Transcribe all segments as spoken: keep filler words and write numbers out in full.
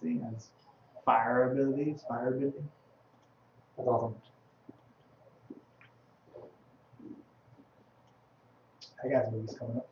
see, has fire abilities, fire ability. That's awesome. I got some movies coming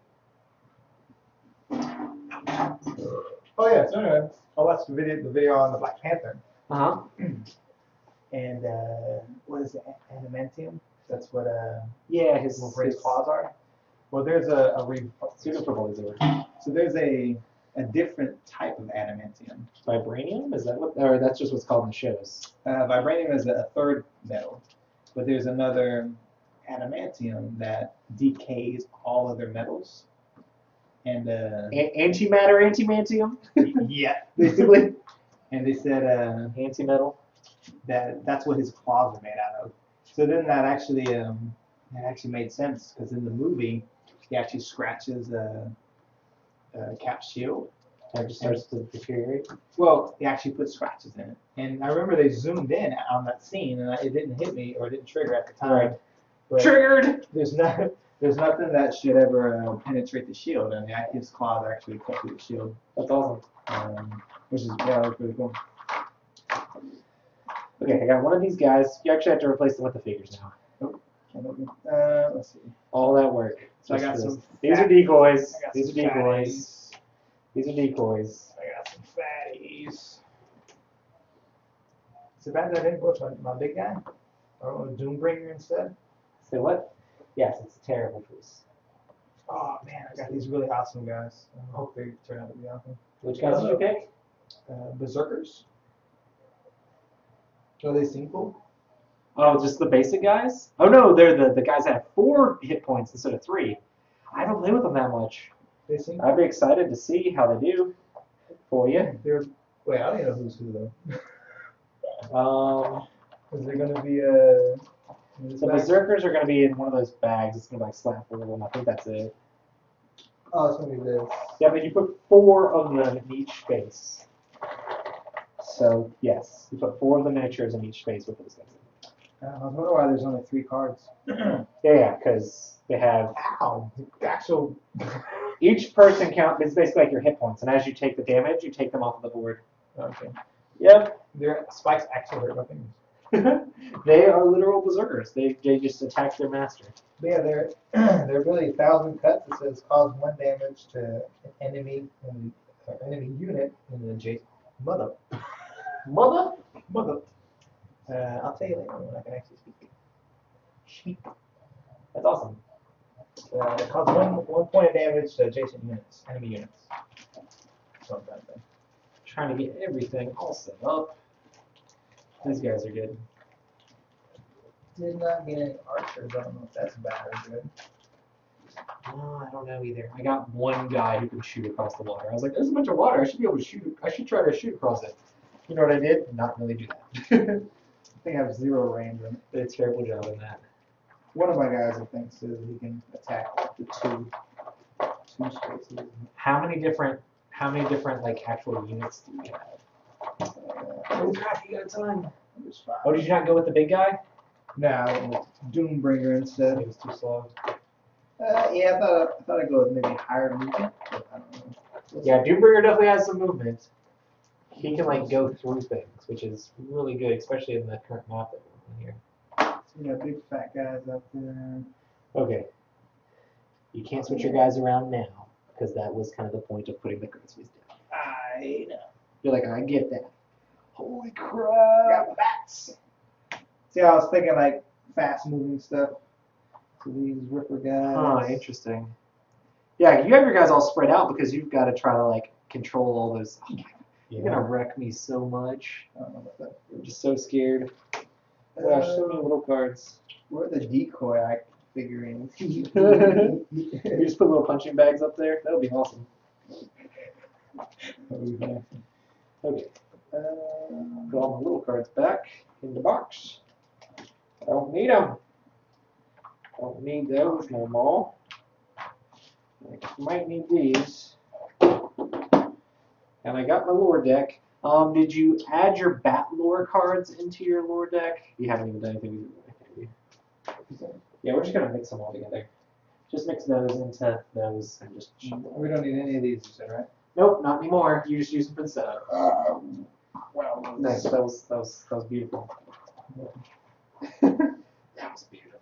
up. Oh yeah, so anyway, I watched the video, the video on the Black Panther, Uh huh. and uh, what is it, adamantium? That's what uh, Yeah, his, Wolverine's his claws are. Well, there's a, a re- super football is over. so there's a a different type of adamantium. Vibranium? Is that what? Or that's just what's called in the shows. Uh, vibranium is a third metal, but there's another adamantium that decays all other metals. And uh, A- antimatter, antimantium. yeah, basically. And they said uh, Antimetal. that that's what his claws are made out of. So then that actually um, that actually made sense because in the movie he actually scratches uh, uh, Cap's shield. It just starts to deteriorate. Well, he actually put scratches in it. And I remember they zoomed in on that scene, and it didn't hit me or it didn't trigger at the time. Right. But Triggered. There's not, there's nothing that should ever uh, penetrate the shield, and the- his claws actually cut through the shield, That's awesome. um, which is yeah, that was really cool. Okay, I got one of these guys. You actually have to replace them with the figures now. Uh, let's see. All that work. So I just got for this. some These are fat- decoys. I got These are some decoys. fatties. These are decoys. I got some fatties. Is it bad that I didn't go with my, my big guy? Or with Doombringer instead? Say what? Yes, it's terrible for this. Oh man, I got these really awesome guys. I hope they turn out to be awesome. Which guys did you pick? Uh, Berserkers. Do they seem cool? Oh, just the basic guys? Oh no, they're the, the guys that have four hit points instead of three. I haven't played with them that much. They seem I'd be excited to see how they do for you. They're wait, I don't even know who's who though. Um, Is there gonna be a? in this the bag? Berserkers are going to be in one of those bags. It's going to be like slap four of them. I think that's it. Oh, it's gonna be this. Yeah, but you put four of them in each space. So, yes, you put four of the miniatures in each space with those guys. Uh, I was wondering why there's only three cards. Yeah, yeah, because they have Ow! The actual. each person count. It's basically like your hit points, and as you take the damage, you take them off of the board. Okay. Yep. Their spikes actually hurt my fingers. They are literal berserkers. They they just attack their master. But yeah, they're they're really a thousand cuts. It says cause one damage to an enemy and uh, enemy unit in the adjacent. Mother. Mother. Mother. Uh, I'll tell you later when I can actually speak. Sheep. That's awesome. Uh, it causes one one point of damage to adjacent units, enemy units. Something like that. Trying to get everything all set up. These guys are good. Did not get any archers. I don't know if that's bad or good. No, I don't know either. I got one guy who can shoot across the water. I was like, there's a bunch of water. I should be able to shoot. I should try to shoot across it. You know what I did? Not really do that. I think I have zero range on it. Did a terrible job in that. One of my guys, I think, says he can attack up to two, two spaces. How many different? How many different like actual units do you have? Uh, Oh crap! You got time. there's five. Oh, did you not go with the big guy? No, I went with Doombringer instead. It was too slow. Uh, yeah, I thought I thought I'd go with maybe higher movement, but I don't know. We'll Yeah, see. Doombringer definitely has some movement. He can like go through things, which is really good, especially in the current map that we're in here. So we got big fat guys up there. Okay. You can't switch your guys around now, because that was kind of the point of putting the currencies down. I know. You're like, I get that. Holy I crap! got bats. See, I was thinking like fast moving stuff. So these ripper guys. Oh, interesting. Yeah, you have your guys all spread out because you've got to try to like control all those. Oh my, you're gonna wreck me so much. I don't know about that. I'm just so scared. Gosh, so many Uh, little cards. where are the decoy I figurines? You just put little punching bags up there. That would be awesome. Okay, Uh, put all my little cards back in the box. I don't need them. Don't need those no more. I might need these. And I got my lore deck. Um, did you add your bat lore cards into your lore deck? You haven't even done anything with it. Yeah, we're just gonna mix them all together. Just mix those into those and just shove them. we don't need any of these, you said, right? Nope, not anymore. You just use them for the setup. Um, was Nice. That was that was that was beautiful. That was beautiful.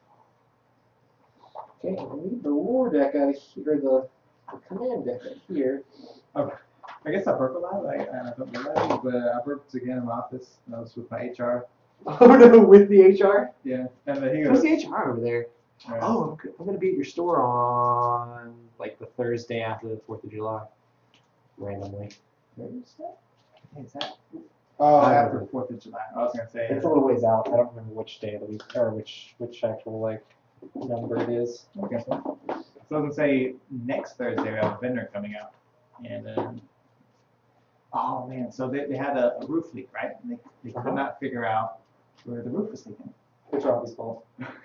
Okay, we need the war deck out of here, the, the command deck out here. Oh, I guess I burped a lot. I, I don't realize, but I burped again in my office. And I was with my H R. Oh no, with the H R? Yeah, and then he Who's goes. the H R over there? uh, Oh, I'm, go- I'm gonna be at your store on like the Thursday after the Fourth of July, randomly. Thursday? Is that? Oh, I don't after know. Fourth of July. I was gonna say. It's a little ways out. I don't remember which day of the week or which which actual like number it is. Okay. So I was gonna say next Thursday we have a vendor coming out, and um, oh man, so they, they had a, a roof leak, right? And they, they Uh-huh. could not figure out where the roof was leaking. It's Robbie's fault.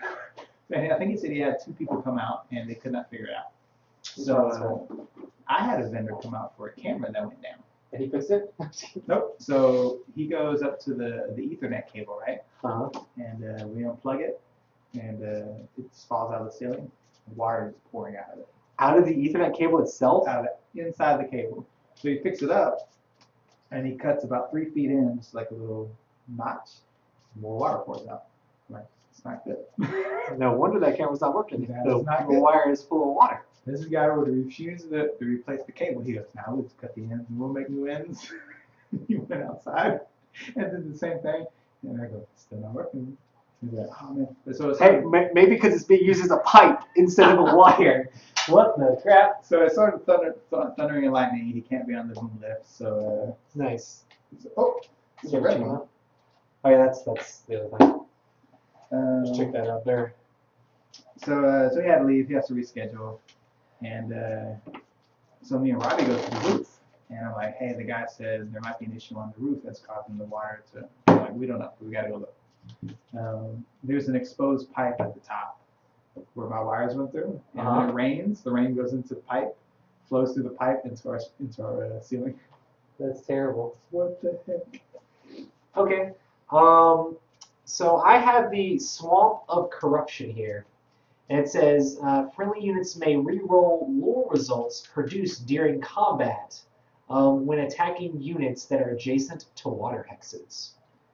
And I think he said he had two people come out and they could not figure it out. It's So Robbie's uh, fault. I had a vendor come out for a camera that went down. And he fixed it? Nope. So he goes up to the the Ethernet cable, right? Uh-huh. And uh, we unplug it, and uh, it just falls out of the ceiling. Water is pouring out of it. Out of the Ethernet cable itself? Out of the inside the cable. So he picks it up, and he cuts about three feet in, just like a little notch. More water pours out. I'm like, it's not good. No wonder that camera's not working. Yeah, the it's not the good. wire is full of water. This guy would refuse to, to replace the cable. He goes, now let's cut the ends and we'll make new ends. He went outside and did the same thing. And I go, still not working. He's like, oh man. So it's Hey, ma- maybe because it's being used as a pipe instead of a wire. What the crap? So it started thunder, th- thundering and lightning. He can't be on the boom lift. So, Nice. uh, so oh, it's a red one. Oh yeah, that's that's the other thing. Um, Just check that out there. So, uh, so he had to leave. He has to reschedule. And uh, so me and Robbie go to the roof. And I'm like, hey, the guy says there might be an issue on the roof that's causing the water to. I'm like, we don't know. We gotta go look. Um, there's an exposed pipe at the top where my wires went through. And when Uh-huh. it rains, the rain goes into the pipe, flows through the pipe into our into our uh, ceiling. That's terrible. What the heck? Okay. Um. So I have the Swamp of Corruption here. And it says, uh, friendly units may re-roll lore results produced during combat um, when attacking units that are adjacent to water hexes.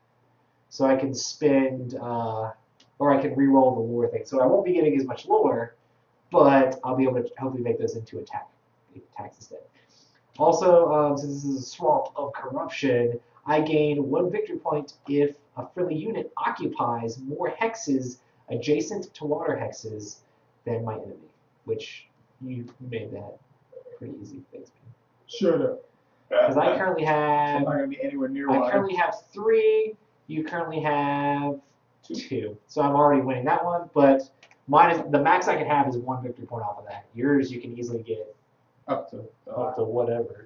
So I can spend, uh, or I can re-roll the lore thing. So I won't be getting as much lore, but I'll be able to hopefully make those into attack attacks instead. Also, um, since this is a Swamp of Corruption, I gain one victory point if a friendly unit occupies more hexes adjacent to water hexes than my enemy, which you made that pretty easy. Thanks, man. Shut up. Because I currently I'm have, not gonna be anywhere near I water. currently have three. You currently have two. So I'm already winning that one. But mine is the max I can have is one victory point off of that. Yours you can easily get Up to. up to whatever.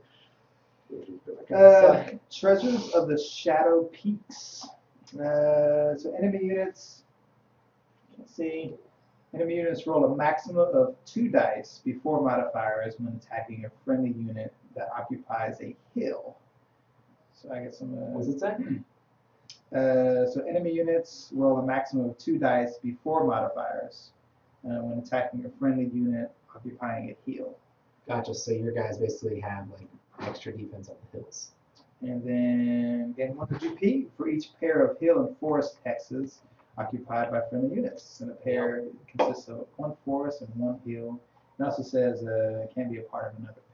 Uh, Treasures of the Shadow Peaks. Uh, so enemy units. Let's see. Enemy units roll a maximum of two dice before modifiers when attacking a friendly unit that occupies a hill. So I guess I'm gonna. What does it say? Uh, so enemy units roll a maximum of two dice before modifiers uh, when attacking a friendly unit occupying a hill. Gotcha. So your guys basically have like extra defense on the hills. And then gain one G P for each pair of hill and forest hexes occupied by friendly units. And a pair consists of one forest and one hill. It also says uh, it can be a part of another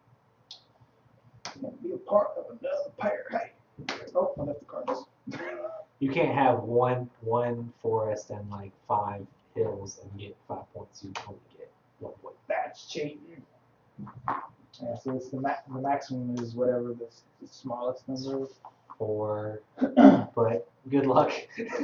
pair. Can't be a part of another pair. Hey. Oh, I left the cards. You can't have one one forest and like five hills and get five points. You only get one point. That's cheating. Yeah, so it's the, ma the maximum is whatever the, the smallest number is. Four, but good luck.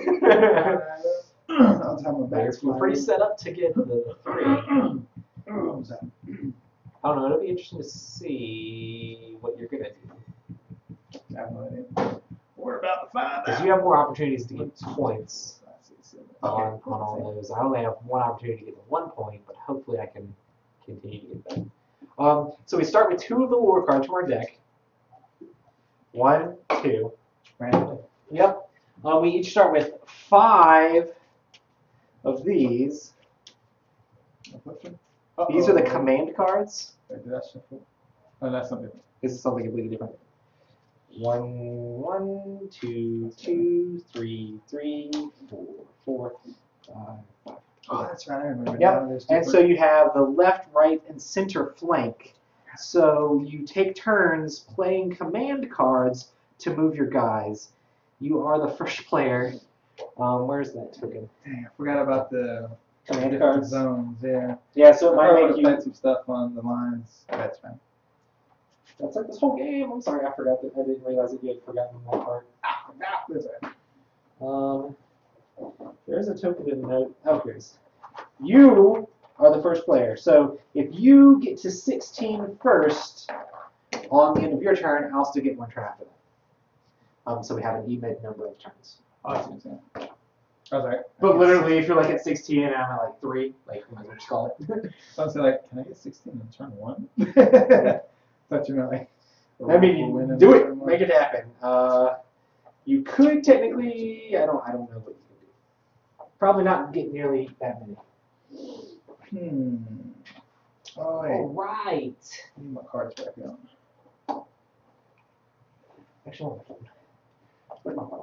I'll tell my You're, back. you're pretty set up to get the three. What was that? I don't know. It'll be interesting to see what you're gonna do I have no idea. We're about to find because out. you have more opportunities to get points Five, six, seven. on, Okay. on all those. I only have one opportunity to get the one point, but hopefully I can continue to get that. Um, so we start with two of the lore cards from our deck. One, two. Randomly. Yep. Uh, we each start with five of these. These are the command cards. Wait, did I shuffle? Oh, that's something. This is something completely different. One, one, two, two, three, three, four, four, five, five. Oh, that's right. I remember. Yep. Now there's And so different- you have the left, right, and center flank. So you take turns playing command cards to move your guys. You are the first player. Um, where's that token? Dang, I forgot about the Command different cards. zones. Yeah. Yeah, so it I might probably make would you. have played some stuff on the lines. That's fine. That's like this whole game. I'm sorry, I forgot that. I didn't realize that you had forgotten that part. Ah, ah, that's right. Um, there's a token in the note. Oh, here it is. You are the first player. So if you get to sixteen first on the end of your turn, I'll still get one turn after that. Um, so we have an even number of turns. Oh, I see what you're saying. I was like, But literally, if you're like at sixteen and I'm at like three, like you might as well just call it. I was like, can I get sixteen in turn one? Thought you meant like. I mean, do it, make it happen. Uh, you could technically, I don't, I don't know what you can do. Probably not get nearly that many. Hmm. Oh, wait. All right. I need my cards back out. Actually, on my phone. Where's my phone?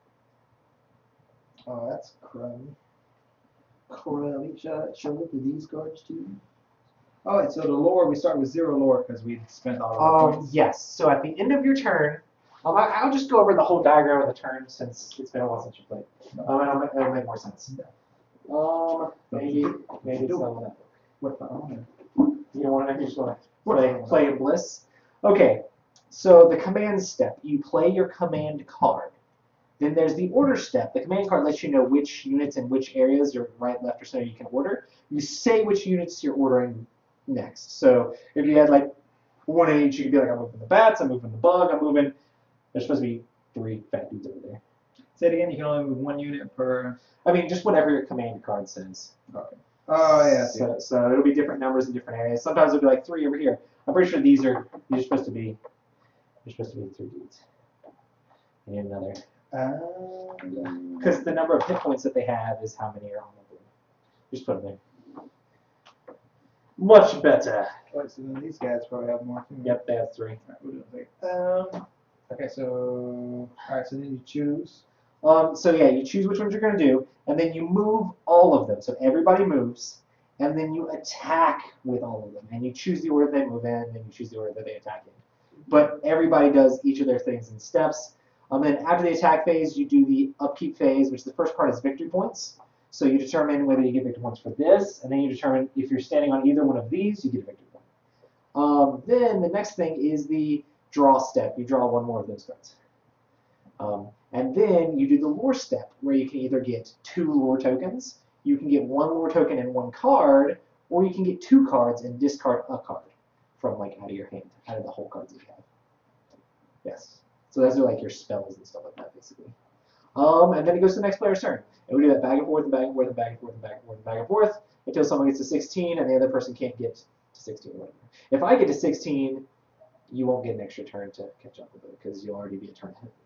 Oh, that's crummy. Crummy. Should I, should I look at these cards too? Oh, wait, so the lore, we start with zero lore because we spent all of our Um, points. yes. So at the end of your turn, um, I, I'll just go over the whole diagram of the turn since it's been a while since you played. Um, and it'll, make- it'll make more sense. Um, maybe, maybe it's not that. What if I own it? You don't want to, you just want to What play, if I play in bliss. Okay. So the command step, you play your command card. Then there's the order step. The command card lets you know which units and which areas, your right, left, or center, you can order. You say which units you're ordering next. So if you had like one of each, you could be like, I'm moving the bats, I'm moving the bug, I'm moving. There's supposed to be three fat dudes over there. Say it again. You can only move one unit per. I mean, just whatever your command card says. Okay. Oh yeah. I see. So, so it'll be different numbers in different areas. Sometimes it'll be like three over here. I'm pretty sure these are these are supposed to be. They're supposed to be three dudes. And another. Um, Because the number of hit points that they have is how many are on the board. Just put them there. Much better. Wait, so then these guys probably have more. Too. Yep, they have three. Alright, we'll do it later. Um. Okay, so all right, so then you choose. Um, so yeah, you choose which ones you're going to do, and then you move all of them. So everybody moves, and then you attack with all of them. And you choose the order they move in, and you choose the order that they attack in. But everybody does each of their things in steps. Um, then after the attack phase, you do the upkeep phase, which the first part is victory points. So you determine whether you get victory points for this, and then you determine if you're standing on either one of these, you get a victory point. Um, then the next thing is the draw step. You draw one more of those cards. Um, and then you do the lore step, where you can either get two lore tokens, you can get one lore token and one card, or you can get two cards and discard a card from like out of your hand, out of the whole cards that you have. Yes. So those are like your spells and stuff like that, basically. Um, and then it goes to the next player's turn. And we do that back and forth and back and forth and back and forth and back and forth and back and forth until someone gets to sixteen and the other person can't get to sixteen or whatever. If I get to sixteen, you won't get an extra turn to catch up with it because you'll already be a turn ahead.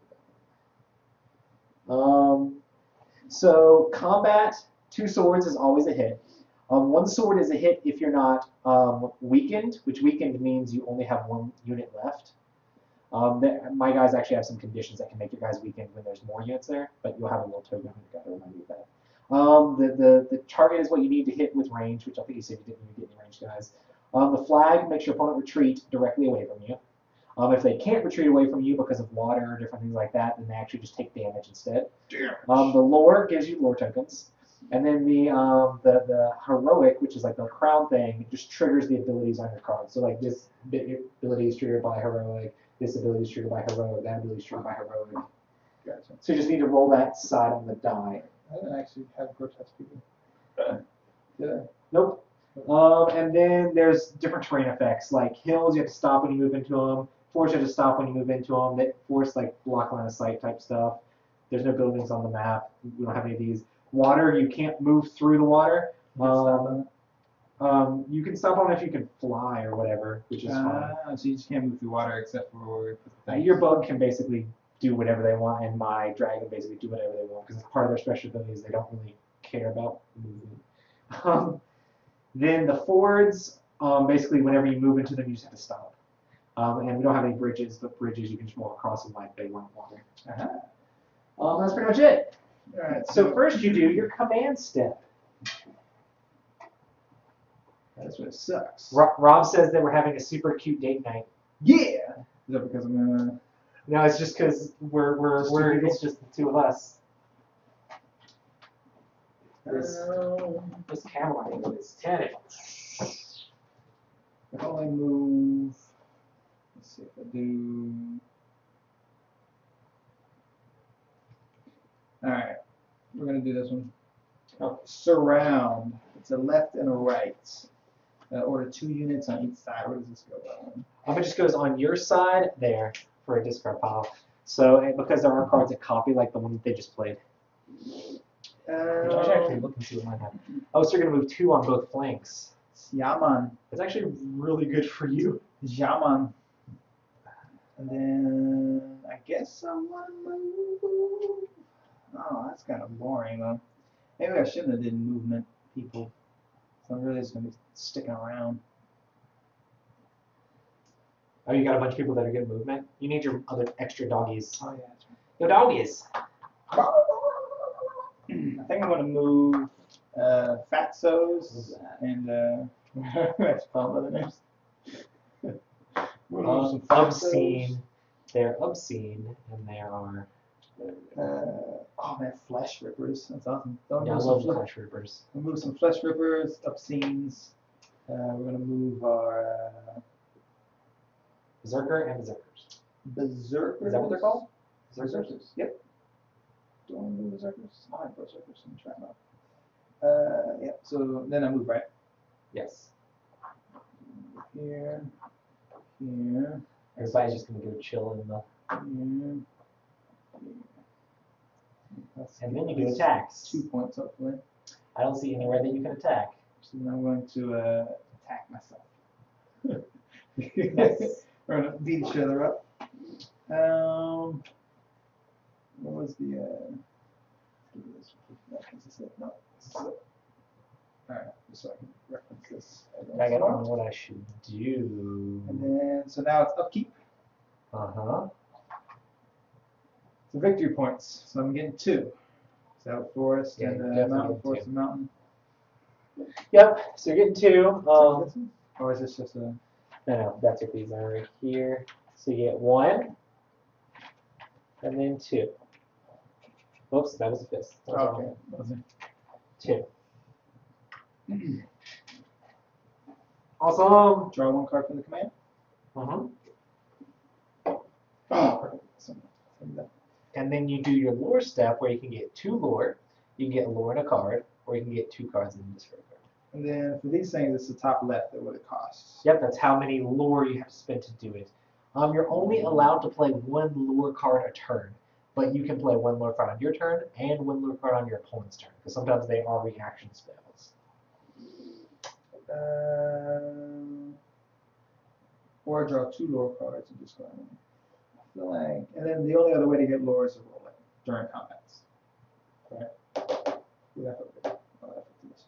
Um, so combat, two swords is always a hit. Um, one sword is a hit if you're not um, weakened, which weakened means you only have one unit left. Um, that, my guys actually have some conditions that can make your guys weakened when there's more units there, but you'll have a little token on your guy to remind you of that. Um, the, the, the target is what you need to hit with range, which I think you said you didn't even get any range, guys. Um, the flag makes your opponent retreat directly away from you. Um, if they can't retreat away from you because of water or different things like that, then they actually just take damage instead. Um, the lore gives you lore tokens. And then the, um, the the heroic, which is like the crown thing, it just triggers the abilities on your card. So like this ability is triggered by heroic, this ability is triggered by heroic, that ability is triggered by heroic. Gotcha. So you just need to roll that side on the die. I didn't actually have protest people. Did I? Nope. Um, and then there's different terrain effects, like hills you have to stop when you move into them, forests you have to stop when you move into them, that force like block line of sight type stuff. There's no buildings on the map. We don't have any of these. Water, you can't move through the water. Um, um, you can stop on it if you can fly or whatever, which is fine. Uh, so you just can't move through water except for. Uh, your bug can basically do whatever they want, and my dragon basically do whatever they want, because part of their special ability is they don't really care about movement. Um, then the fords, um, basically whenever you move into them, you just have to stop. Um, and we don't have any bridges, but bridges you can just walk across them like they weren't water. Uh-huh. Um, that's pretty much it. All right. So first you do your command step. That's what sucks. Ro- Rob says that we're having a super cute date night. Yeah. Is that because I'm uh No, it's just because we're we're Just two we're people? it's just the two of us. This um, this camera angle is ten. if I only move, let's see if I do. All right, we're gonna do this one. Oh. Surround. It's a left and a right. Uh, order two units on each side. Where does this go on? Um, it just goes on your side there for a discard pile. So and because there are cards that copy like the one that they just played. Which I should actually Um, look and see what mine have. Oh, so you're gonna move two on both flanks. Yaman. It's actually really good for you. Yaman. And then I guess I want to move. Oh, that's kind of boring though. Maybe I shouldn't have did movement people. So I'm really just gonna be sticking around. Oh, you got a bunch of people that are good at movement. You need your other extra doggies. Oh yeah, that's Yo, doggies. right. I think I'm gonna move uh, Fatsos and uh, that's called other names. We'll move Um, some Fatsos. obscene. They're obscene, and there are. Uh, oh man, Flesh Rippers. That's awesome. Don't Yeah, I move love some the fle- Flesh Rippers. We'll move some Flesh Rippers, Obscenes. Uh, we're gonna move our uh, Berserker and Berserkers. Berserkers. Is that what they're called? Berserkers. Yep. Do I move Berserkers? I like Berserkers. Let me try them out. Uh, yep. So then I move right Yes. here, here, Everybody's just gonna go chill in the. here. That's- And then you do that's attacks. Two points hopefully. I don't see anywhere that you can attack. So then I'm going to uh, attack myself. Nice. We're gonna beat each other up. Um, what was the? Uh, give me this. No, this is it. No, this is it. All right, just so I can reference this. I don't know what I should do. And then, so now it's upkeep. Uh huh. So victory points. So I'm getting two. South Forest Yeah, and you're uh, definitely Mountain getting Forest two. and Mountain. Yep. So you're getting two. Um, Or is this just a? no, no, that's what these are right here. So you get one, and then two. Oops, that was a fist. That was Okay. wrong. Two. Awesome. Draw one card from the command. Uh huh. Oh, perfect. So, send that. And then you do your lore step where you can get two lore. You can get a lore and a card, or you can get two cards and discard a card. And then for these things, it's the top left of what it costs. Yep, that's how many lore you have to spend to do it. Um, you're only allowed to play one lore card a turn, but you can play one lore card on your turn and one lore card on your opponent's turn, because sometimes they are reaction spells. Um, or draw two lore cards and discard one. I feel like, and then the only other way to get lore is to roll it during combats. Right? Ooh, that felt good. Oh, that felt delicious.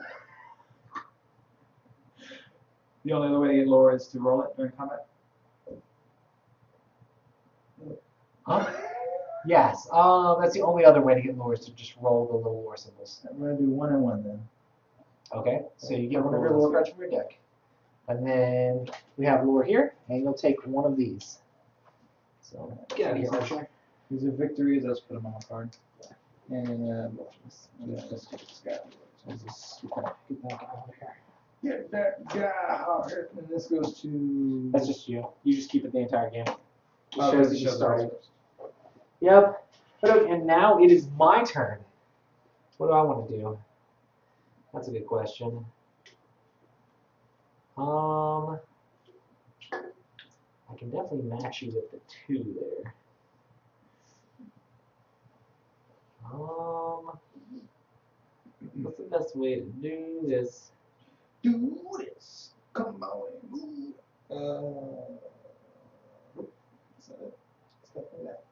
The only other way to get lore is to roll it during combat. Huh? Yes. Um, that's the only other way to get lore is to just roll the little lore symbols. I'm gonna do one and one then. Okay. So you get one of your lore cards from your deck, and then we have lore here, and you'll take one of these. So get out of here, Archer. These are victories. Let's put them on a card. And uh, motions. And then let's get this guy. Let's just get that, get that guy out of here. Get that guy out here. And this goes to. That's just you. You just keep it the entire game. It Oh, shows this that you shows the started. results. Yep. Okay, and now it is my turn. What do I want to do? That's a good question. Um, I can definitely match you with the two there. Um, what's the best way to do this? Do this. Come on. Move. Uh, is that it? It's definitely that.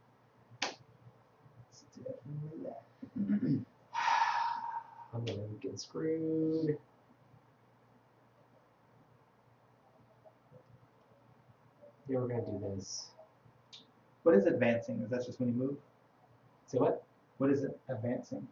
It's definitely that. I'm gonna get screwed. Yeah, we're gonna do this. What is advancing? Is that just when you move? See what? What is it advancing?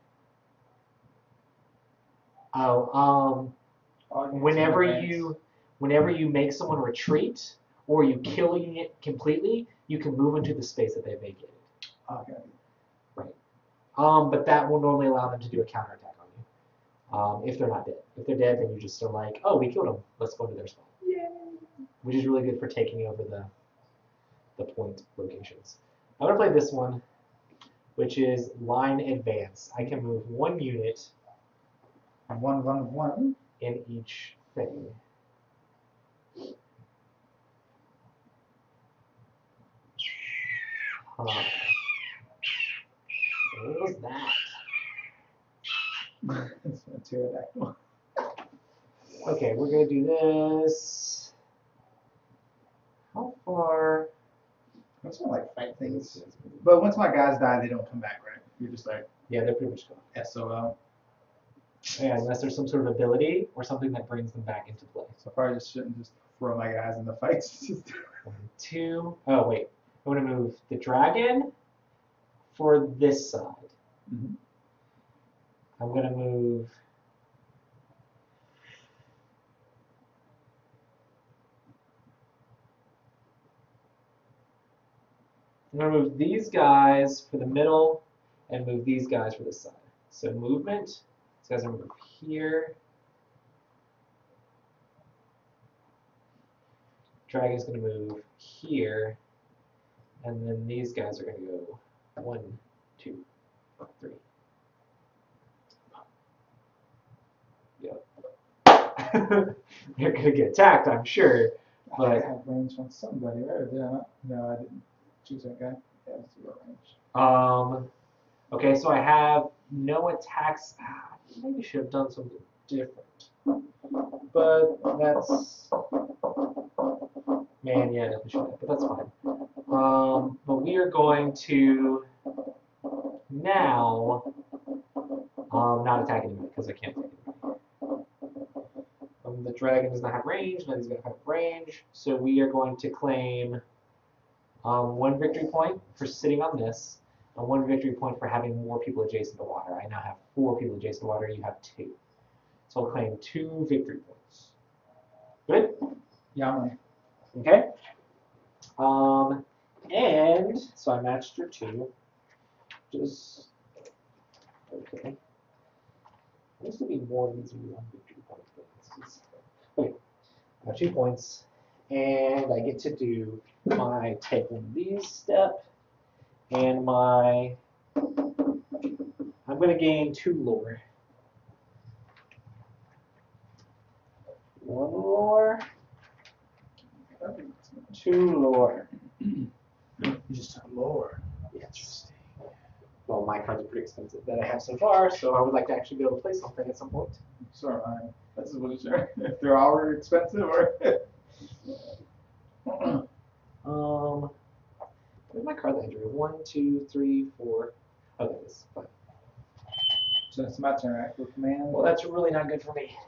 Oh, um, Oh, you whenever advance. you, whenever you make someone retreat or you kill a unit completely, you can move into the space that they vacated. Okay. Right. Um, but that will normally allow them to do a counterattack on you. Um, if they're not dead. If they're dead, then you just are like, oh, we killed them. Let's go to their spot. Yay. Which is really good for taking over the the point locations. I'm gonna play this one, which is line advance. I can move one unit One, one, one. in each thing. Huh. What was that? It's a pterodactyl. Okay, we're gonna do this. How far? I just want to like fight things. But once my guys die, they don't come back, right? You're just like Yeah, they're pretty much gone. S O L. Yeah, unless there's some sort of ability or something that brings them back into play. So I probably just shouldn't just throw my guys in the fights. One, two. Oh wait, I'm gonna move the dragon for this side. Mhm. I'm gonna move. I'm gonna move these guys for the middle and move these guys for this side. So movement. These guys are gonna move here. Dragon's gonna move here, and then these guys are gonna go one, two, three. Yep. They're gonna get attacked, I'm sure. I But think I have range on somebody, right? Did I not? No, I didn't choose that guy. Yeah, zero range. um, okay, so I have no attacks. Ah, maybe should have done something different. But that's man, yeah, definitely should have. But that's fine. Um, but we are going to now um, not attack anybody because I can't attack anybody. Um, the dragon does not have range. None of these going to have range. So we are going to claim um, one victory point for sitting on this, and one victory point for having more people adjacent to water. I now have four people adjacent to water. You have two. So I'll claim two victory points. Good? Yeah, man. Okay. Um, and so I matched your two. Just okay. This would be more of these would be one victory point. Okay, I have two points, and I get to do my take one of these step, and my I'm gonna gain two lore. One lore, two lore. You just took lower. Yes. Well, my cards are pretty expensive that I have so far, so I would like to actually be able to play something at some point. Sorry, I. That's just what sure. If they're already expensive or. Um, where's my card that I drew? One, two, three, four. Oh, there it is. Fine. So it's my turn, right? For command. Well, that's really not good for me.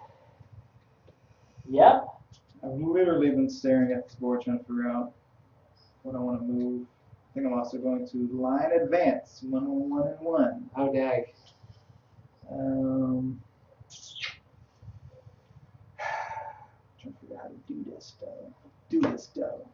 Yep. I've literally been staring at this board trying to figure out what I want to move. I think I'm also going to line advance, one, one, and one. Oh, dag. Um, trying to figure out how to do this though. Do this though.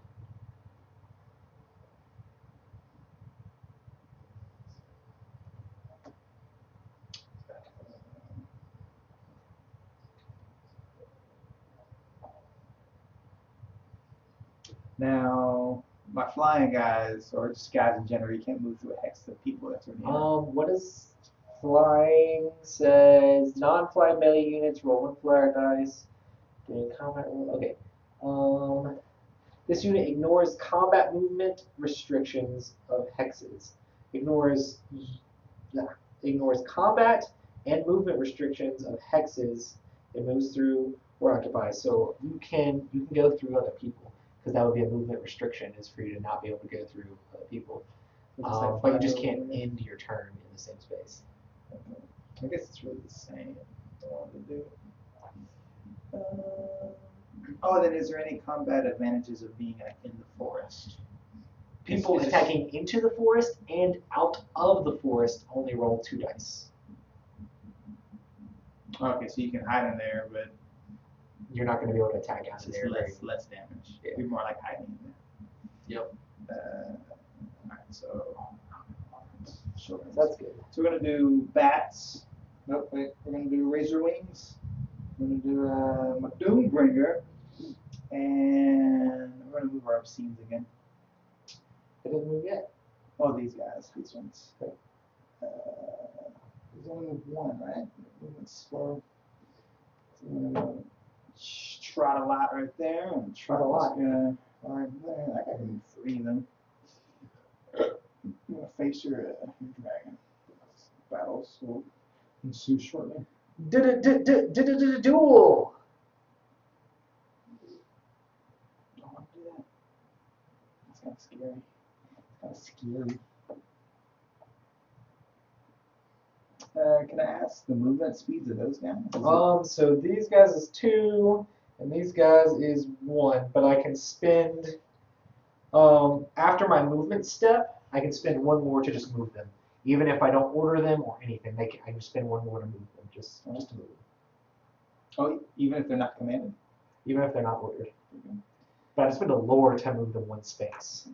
Now, my flying guys, or just guys in general, you can't move through a hex to people that's already in. Um, what is flying? Says non-flying melee units roll one flyer dice. During combat roll. Okay. Um, this unit ignores combat movement restrictions of hexes. Ignores, yeah, ignores combat and movement restrictions of hexes it moves through or occupies. So you can you can go through other people because that would be a movement restriction is for you to not be able to go through other people. So just Um, like but you fly just over can't there. end your turn in the same space. Okay. I guess it's really the same. I wanted to do. Uh, Oh, then is there any combat advantages of being like, in the forest? People Is- is it- attacking into the forest and out of the forest only roll two dice. Okay, so you can hide in there, but You're not going to be able to attack out it's of just there. less less damage. Yeah. Be more like hiding in Yep. there. Uh, alright, so sure. That's good. So we're gonna do bats. Nope, wait. We're gonna do razor wings. We're gonna do uh, Doombringer, and we're gonna move our obscenes again. It didn't move yet. Oh, these guys, these ones. Okay. Uh, there's only move one, right? Movement's slow. So we're gonna trot a lot right there, and trot a lot. Yeah, right there. I got to move three of them. I'm gonna face your, uh, your dragon. Battles will ensue shortly. Duel. Don't want to do that. That's kind of scary. Kind of scary. Uh, can I ask the movement speeds of those guys? Is it- Um, so these guys is two, and these guys is one. But I can spend, um, after my movement step, I can spend one more to just move them. Even if I don't order them or anything, they can, I can spend one more to move them, just just to move them. Oh, even if they're not commanded? Even if they're not ordered. But I spend a lore to move them one space.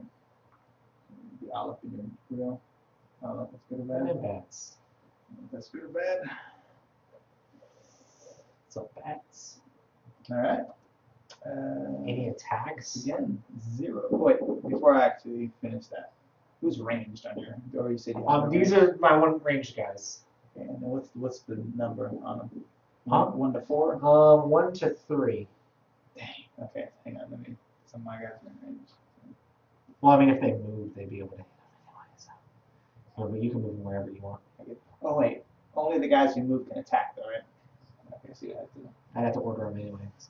Be all up in your grill. I don't know if that's good or And then bad. bats. If that's good or bad. So bats. Alright. Uh, Any attacks? Again, zero. Wait, before I actually finish that, who's ranged on your? Or you said you have Um, no these range? are my one ranged guys. Okay, and then what's what's the number on them? Huh? One, one to four. Um, one to three. Dang. Okay, hang on. Let me. Some of my guys are in range. Well, I mean, if they move, they'd be able to hit them anyways. So, but you can move them wherever you want. Okay. Oh wait, only the guys who move can attack, though, right? Okay, so you have to. I'd have to order them anyway. So.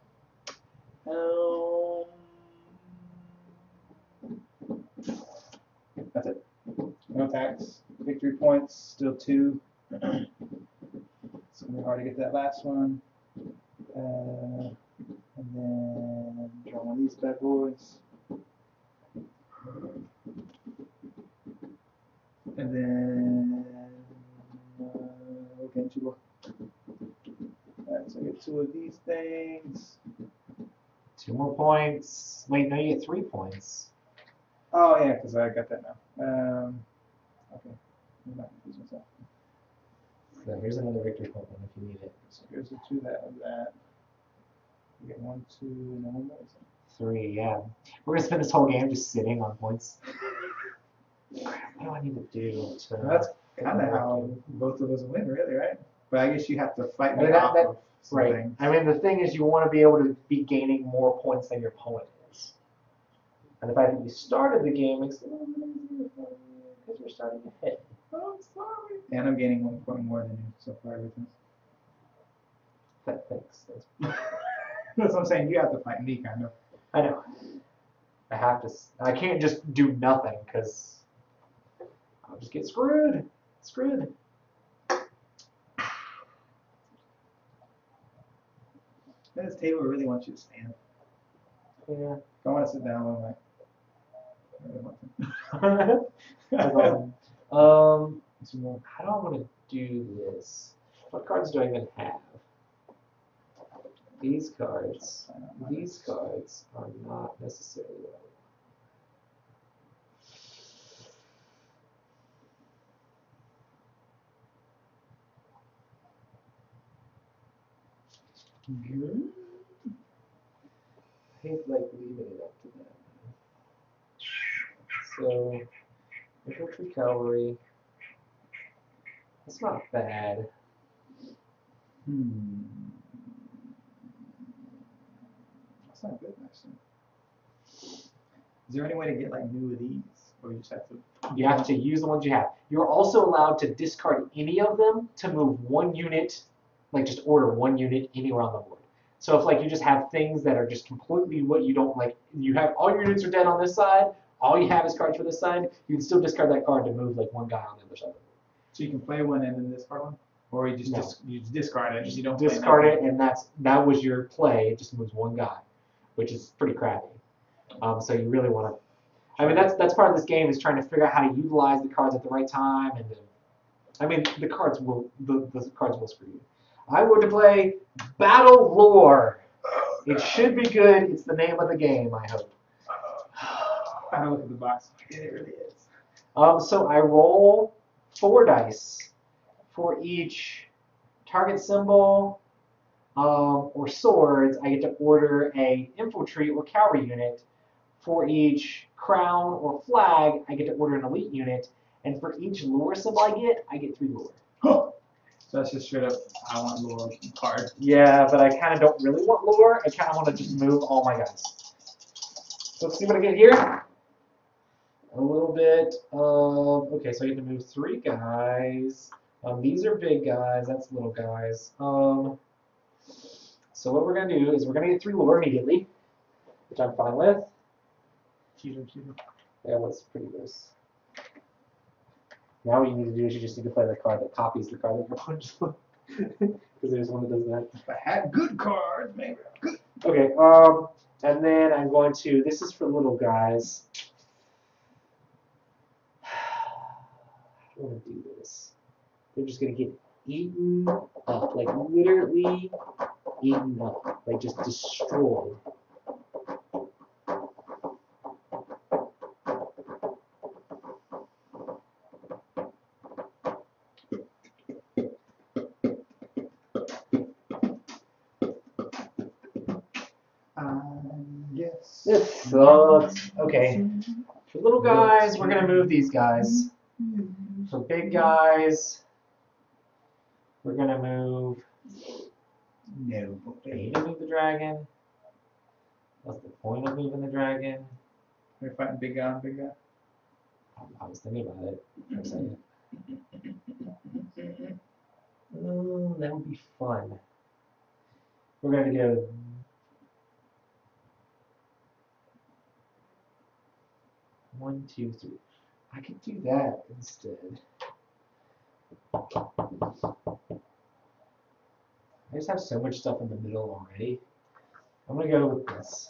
Um, that's it. No attacks. Victory points, still two. So we're hard to get that last one. Uh, and then draw one of these bad boys. And then uh, okay, two more. Alright, so I get two of these things. Two more points. Wait, no, you get three points. Oh yeah, because I got that now. Um, okay, I'm not confusing myself. So here's another victory point one if you need it. So here's the two that of that. You get one, two, and then one more. Three, yeah. We're gonna spend this whole game just sitting on points. What do I need to do to? That's kind of how both of us win, really, right? But I guess you have to fight I me mean, that- off that- of Right. something. I mean, the thing is, you want to be able to be gaining more points than your opponent is. And the fact that you started the game makes it a little bit easier for you because you're starting to hit. Oh, sorry. And I'm gaining one point more than you so far every time. That thanks. That's, That's what I'm saying. You have to fight me, kind of. I know. I have to. s- I can't just do nothing because I'll just get screwed. Screwed. This table really wants you to stand. Yeah. If I want to sit down, I'm like, I really want to. That's awesome. Um, so how do I want to do this? What cards do I even have? These cards. These cards are not necessarily what I want. I hate like leaving it up to them. So, infantry cavalry. That's not bad. Hmm. That's not good, actually. Is there any way to get like new of these, or you just have to? You have to use the ones you have. You're also allowed to discard any of them to move one unit, like just order one unit anywhere on the board. So if like you just have things that are just completely what you don't like, you have all your units are dead on this side, all you have is cards for this side, you can still discard that card to move like one guy on the other side. So you can play one and then discard one. Or you just No. dis- you discard it. You don't play Discard nothing. it, and that's that was your play. It just moves one guy, which is pretty crappy. Um, so you really want to. I mean, that's that's part of this game is trying to figure out how to utilize the cards at the right time, and then, I mean, the cards will the, the cards will screw you. I'm going to play Battle Lore. It should be good. It's the name of the game, I hope. I don't look at the box. Yeah, it really is. Um, so I roll four dice for each target symbol um, or swords. I get to order a infantry or cavalry unit. For each crown or flag, I get to order an elite unit. And for each lore symbol I get, I get three lore. Huh. So that's just straight up, I want lore card. Yeah, but I kind of don't really want lore. I kind of want to just move all my guys. So let's see what I get here. A little bit of, okay, so I get to move three guys. Um, these are big guys, that's little guys. Um, so what we're going to do is we're going to get three lore immediately, which I'm fine with. Cheater, cheater. That was pretty gross. Now what you need to do is you just need to play the card that copies the card that you're punching. Because there's one that does that. If I had good cards, maybe. Good. Okay, um, and then I'm going to, this is for little guys. I don't want to do this. They're just going to get eaten up, like literally eaten up, like just destroyed. Um, yes. This sucks. Okay. For little guys, we're going to move these guys. For big guys, we're going to move. No. I need to move the dragon. What's the point of moving the dragon? We're fighting big guy, big guy. I was thinking about it for a second. Oh, that would be fun. We're going to go. One, two, three. I could do that instead. I just have so much stuff in the middle already. I'm going to go with this.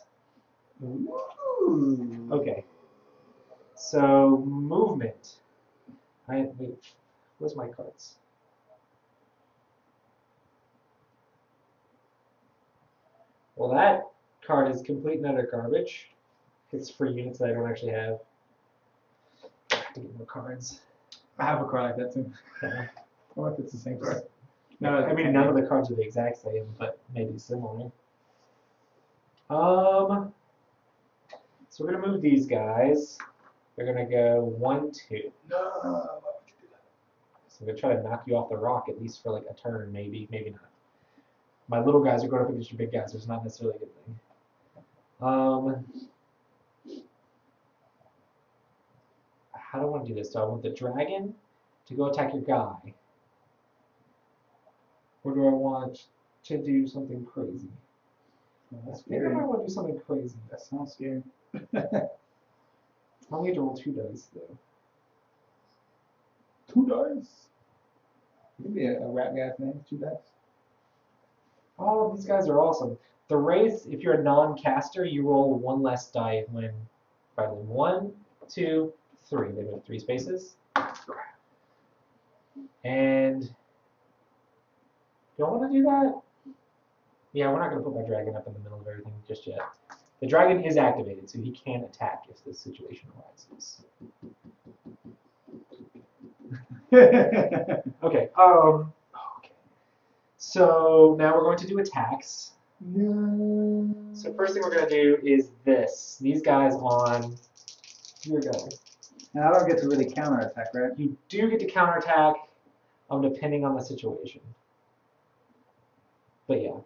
Ooh. Okay. So, movement. I, wait, where's my cards? Well, that card is complete and utter garbage. It's for units that I don't actually have. I have to get more cards. I have a card like that too. Yeah. I wonder if it's the same card. No, I mean none of the cards are the exact same, but maybe similar. Um, so we're gonna move these guys. They're gonna go one, two. No. Why would you do that? So I'm gonna try to knock you off the rock at least for like a turn, maybe, maybe not. My little guys are going up against your big guys, so it's not necessarily a good thing. Um, how do I want to do this? Do I want the dragon to go attack your guy? Or do I want to do something crazy? Oh, that's Maybe scary. I want to do something crazy. That sounds scary. I only have to roll two dice, though. Two dice. It could be a, a rap guy's name. Two dice. Oh, these guys are awesome. The Wraith, if you're a non-caster, you roll one less die when fighting. One, two, three. They move three spaces. And do I want to do that? Yeah, we're not going to put my dragon up in the middle of everything just yet. The dragon is activated, so he can attack if this situation arises. Okay. Um. Okay. So now we're going to do attacks. No. So first thing we're going to do is this. These guys on your guy. And I don't get to really counterattack, right? You do get to counterattack, um, depending on the situation. But yeah.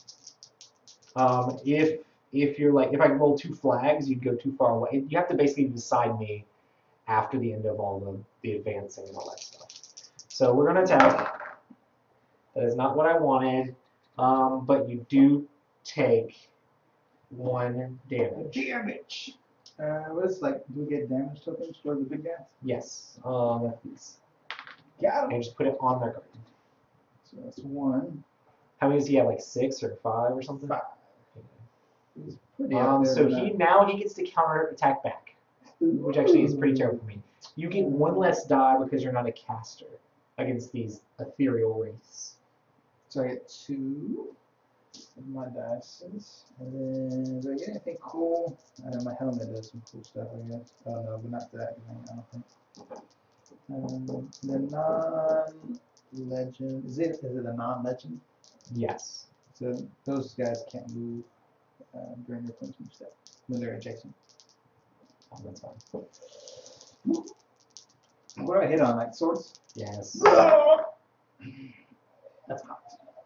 Um, if if you're like, if I roll two flags, you'd go too far away. You have to basically decide me after the end of all the, the advancing and all that stuff. So we're going to attack. That is not what I wanted, um, but you do take one damage. Damage. Uh, what is like? Do we get damage tokens for the big guys? Yes. Um, Got him. and just put it on their card. So that's one. How many does he have? Like six or five or something? Five. He's pretty up Um, there so with he that. now he gets to counter attack back, which actually is pretty terrible for me. You get one less die because you're not a caster against these ethereal wraiths. So I get two of my dice. And then do I get anything cool? I know my helmet does some cool stuff, I guess. Oh no, but not that. I don't think. Um, the non-legend. Is it? Is it a non-legend? Yes. So those guys can't move uh, during their punching step when they're adjacent. Oh, that's fine. What do I hit on? Like swords? Yes. That's hot.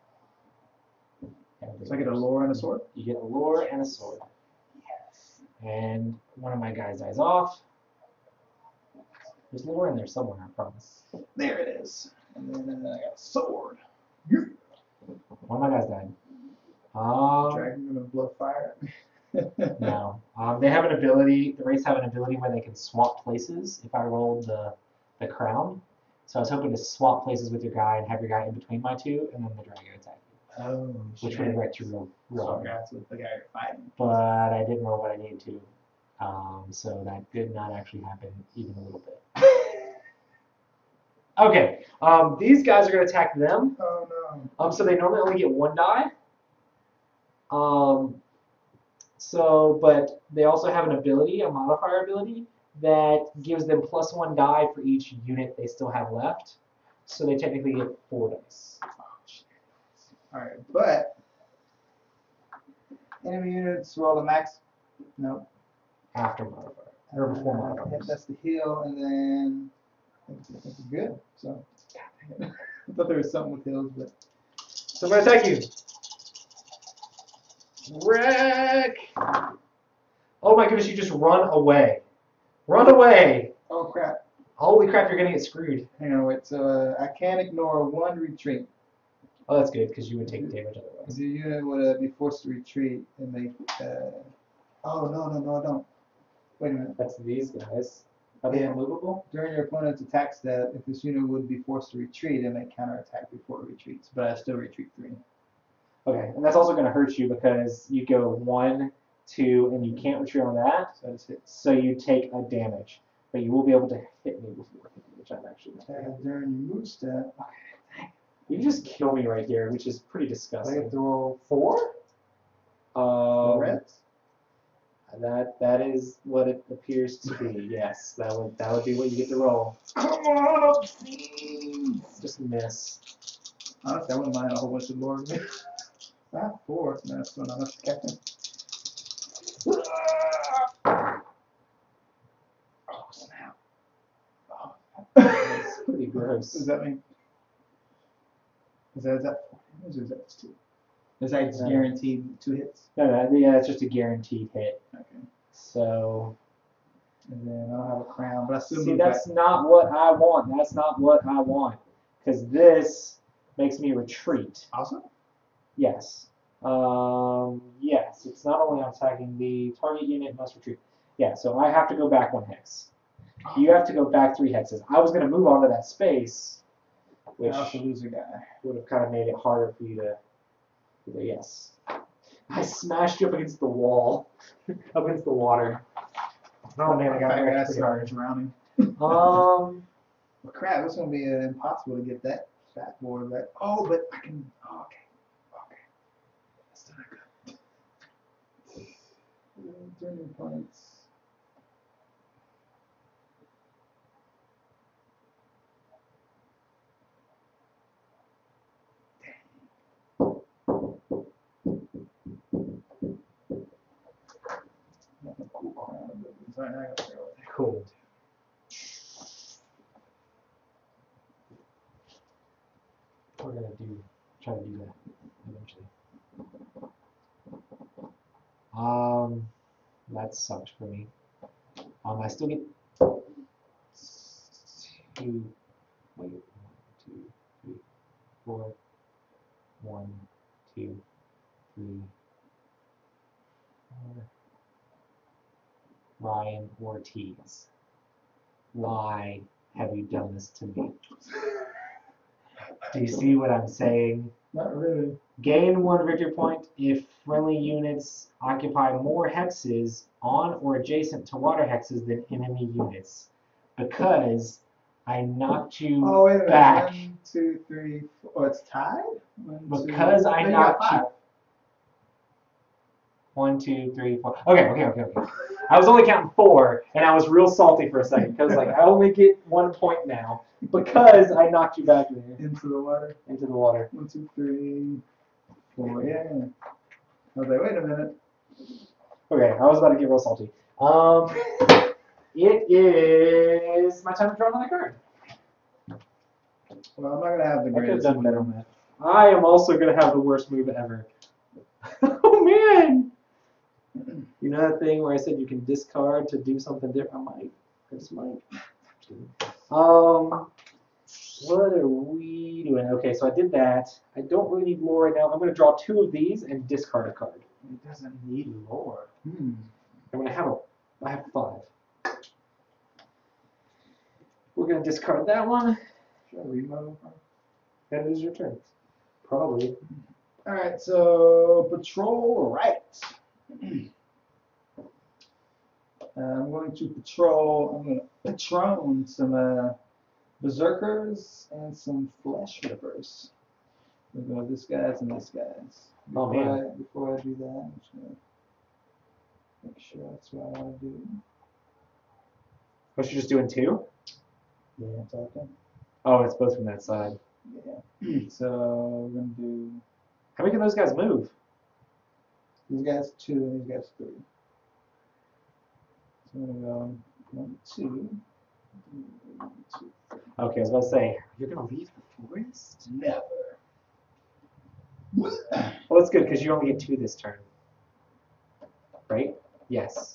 Yeah, So I get a lore and a sword? You get a lore and a sword. Yes. And one of my guys dies off. There's lore in there somewhere, I promise. There it is. And then uh, I got a sword. One of my guys died. Um, Dragon gonna blow fire at me. no. Um, they have an ability, the Wraiths have an ability where they can swap places if I rolled the, the crown. So I was hoping to swap places with your guy and have your guy in between my two, and then the dragon attack you. Oh, Which shit. would have wrecked your real So roll. that's with the guy you're fighting. But I didn't roll what I needed to. Um, so that did not actually happen even a little bit. Okay, um, these guys are going to attack them. Oh no. Um, so they normally only get one die. Um, so, but they also have an ability, a modifier ability, that gives them plus one die for each unit they still have left. So they technically get four dice. Alright, but enemy units roll a max. No. After modifier. Or before Uh, modifiers. That's the heal, and then I think, I think we're good. So, I thought there was something with heals, but So I'm going to attack you. Wreck! Oh my goodness, you just run away. Run away! oh crap. Holy crap, you're going to get screwed. Hang on, wait. So uh, I can ignore one retreat. Oh, that's good, because you would take damage otherwise. Because your unit would uh, be forced to retreat and make. Uh, oh no no no I don't. Wait a minute. That's these guys. Are they Yeah. immovable? During your opponent's attack step, if this unit would be forced to retreat, it may counterattack before it retreats. But I still retreat three. Okay, and that's also going to hurt you because you go one, two, and you can't retreat on that. So I just hit. So you take a damage, but you will be able to hit me before, which I'm actually not. Uh, during your move step, You just kill me right here, which is pretty I disgusting. have to roll four. Um, Reds. that that is what it appears to be. Yes, that would that would be what you get to roll. Come on, obscene. Just miss. Honestly, I wouldn't mind a whole bunch of lore. Ah, four. No, that's still not enough to catch him. Oh snap! Oh. That's pretty gross. Does that mean? Is that is that four damage or is that two? Is that just No. guaranteed two hits? No, no, yeah, it's just a guaranteed hit. Okay. So And then I don't have a crown, but I still see, move that's back. not what I want. That's not what I want. Because this makes me retreat. Awesome. Yes. Um, yes. It's not only I'm attacking the target unit must retreat. Yeah. So I have to go back one hex. You have to go back three hexes. I was going to move onto that space, which I also lose a guy. would have kind of made it harder for you to. to yes. I smashed you up against the wall, up against the water. Oh man, I got Fat guy wrecked pretty started hard. drowning. Um, Well, crap, it's gonna be uh, impossible to get that fat boy back. Oh, but I can. Oh, okay. Okay. That's still not good. Uh, Turning points. Nothing cool crown abilities. Alright, now I gotta figure out what the heck. cool. We're gonna do try to do that eventually. Um, that sucked for me. Um, I still get two. Wait, one, two, three, four. One, two, three, four. Ryan Ortiz, why have you done this to me? Do you see what I'm saying? Not really. Gain one victory point if friendly units occupy more hexes on or adjacent to water hexes than enemy units. Because I knocked you Oh, wait a minute. back. One, two, three, four. Oh, it's tied? One, Because two. I Then you got knocked five. you. One, two, three, four. Okay, okay, okay, okay. I was only counting four, and I was real salty for a second because like I only get one point now because I knocked you back there Into the water. into the water. One, two, three, four. Yeah. I was like, wait a minute. Okay, I was about to get real salty. Um, it is my time to draw another card. Well, I'm not gonna have the I could have greatest. done better on that. I am also gonna have the worst move ever. Oh man! You know that thing where I said you can discard to do something different? I might. I just might. Um, what are we doing? Okay, so I did that. I don't really need lore right now. I'm gonna draw two of these and discard a card. It doesn't need lore. Hmm. I'm gonna have a. I have five. We're gonna discard that one. Should I read my little card? That is your turn. Probably. All right, so patrol right. Uh, I'm going to patrol. I'm going to patron some uh, berserkers and some flesh rippers. We're going to this guys and this guys. Oh, Before man. I, before I do that, I'm just going to make sure that's what I want to do. Was you just doing two? Yeah, I'm talking. Oh, it's both from that side. Yeah. So we're going to do How many can those guys move? these guys two and these guys three. So I'm going to go one, two, one, two, three. Okay, I was about to say, you're gonna leave the forest? Never. Well, that's good because you only get two this turn. Right? Yes.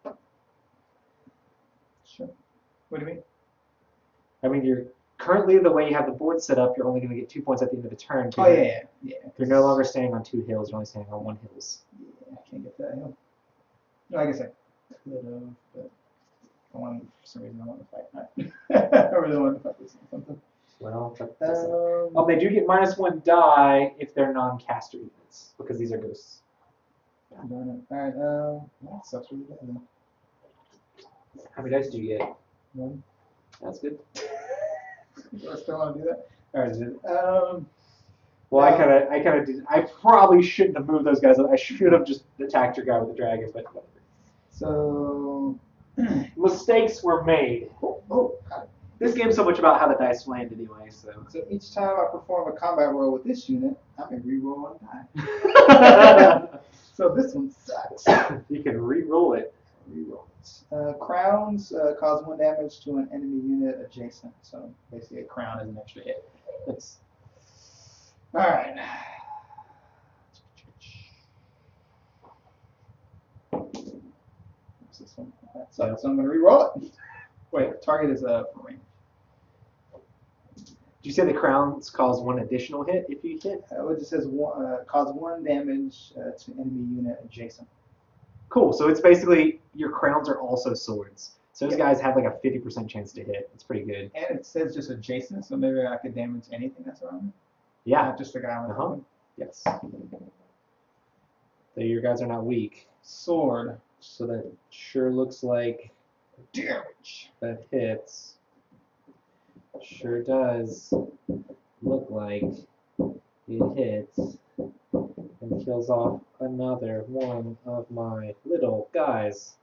Sure. What do you mean? I mean, you're currently the way you have the board set up, you're only gonna get two points at the end of the turn. Oh yeah, yeah, yeah. You're no longer standing on two hills. You're only standing on one hills. Yeah, I can't get that hill. No, I guess I could have, but I wanted, for some reason, I wanted to fight. I really wanted to fight this or something. Well, that, that's it. Um, Oh, they do get minus one die if they're non-caster units because these are ghosts. darn it. All right. Um, that sucks really bad. Then. How many dice do you get? One. That's good. Do I still want to do that? All right. Dude. Um. Well, I Yeah. kind of, I kind of did. I probably shouldn't have moved those guys. I should have just attacked your guy with the dragon, but whatever. So. Mistakes were made. Oh, oh, got it. This game's so much about how the dice land anyway, so. So each time I perform a combat roll with this unit, I can re-roll one die. So this one sucks. You can re-roll it. Reroll it. Uh, crowns uh, cause one damage to an enemy unit adjacent. So basically, a crown is an extra hit. It's, All right. What's this one? That sucks. So I'm going to re-roll it. Wait, target is uh, for range. did you say the crowns cause one additional hit if you hit? Uh, it just says one, uh, cause one damage uh, to enemy unit adjacent. Cool. So it's basically your crowns are also swords. So those Yeah. guys have like a fifty percent chance to hit. It's pretty good. And it says just adjacent, so maybe I could damage anything that's around me. Yeah. Not just the guy on the Uh-huh. phone. Yes. So your guys are not weak. Sword. So that sure looks like Damage. that hits. Sure does look like it hits and kills off another one of my little guys.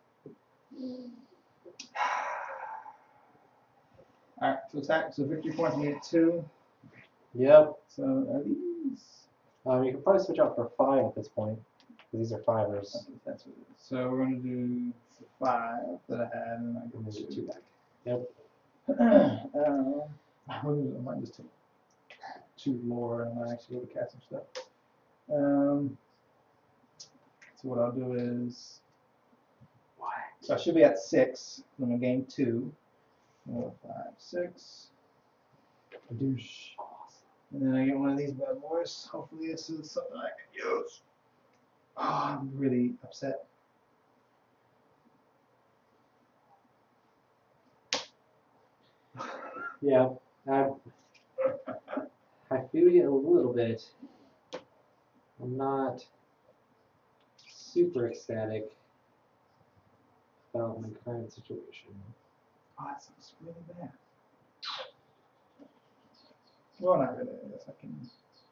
Alright, so attack. So victory points we get two. Yep. So are these? Um, you can probably switch out for five at this point because these are I fivers. think that's what it is. So we're gonna do the five that I had, and I And get then get two. two back. Yep. um, I might just take two more, and I might actually go to cast some stuff. Um, so what I'll do is, What? so I should be at six. I'm gonna gain two. Four, five, six. Douche. And then I get one of these bad boys. Hopefully this is something I can use. Oh, I'm really upset. Yeah. I I feel you a little bit. I'm not super ecstatic about my current situation. Oh, that sounds really bad. Well, not really. I guess I can.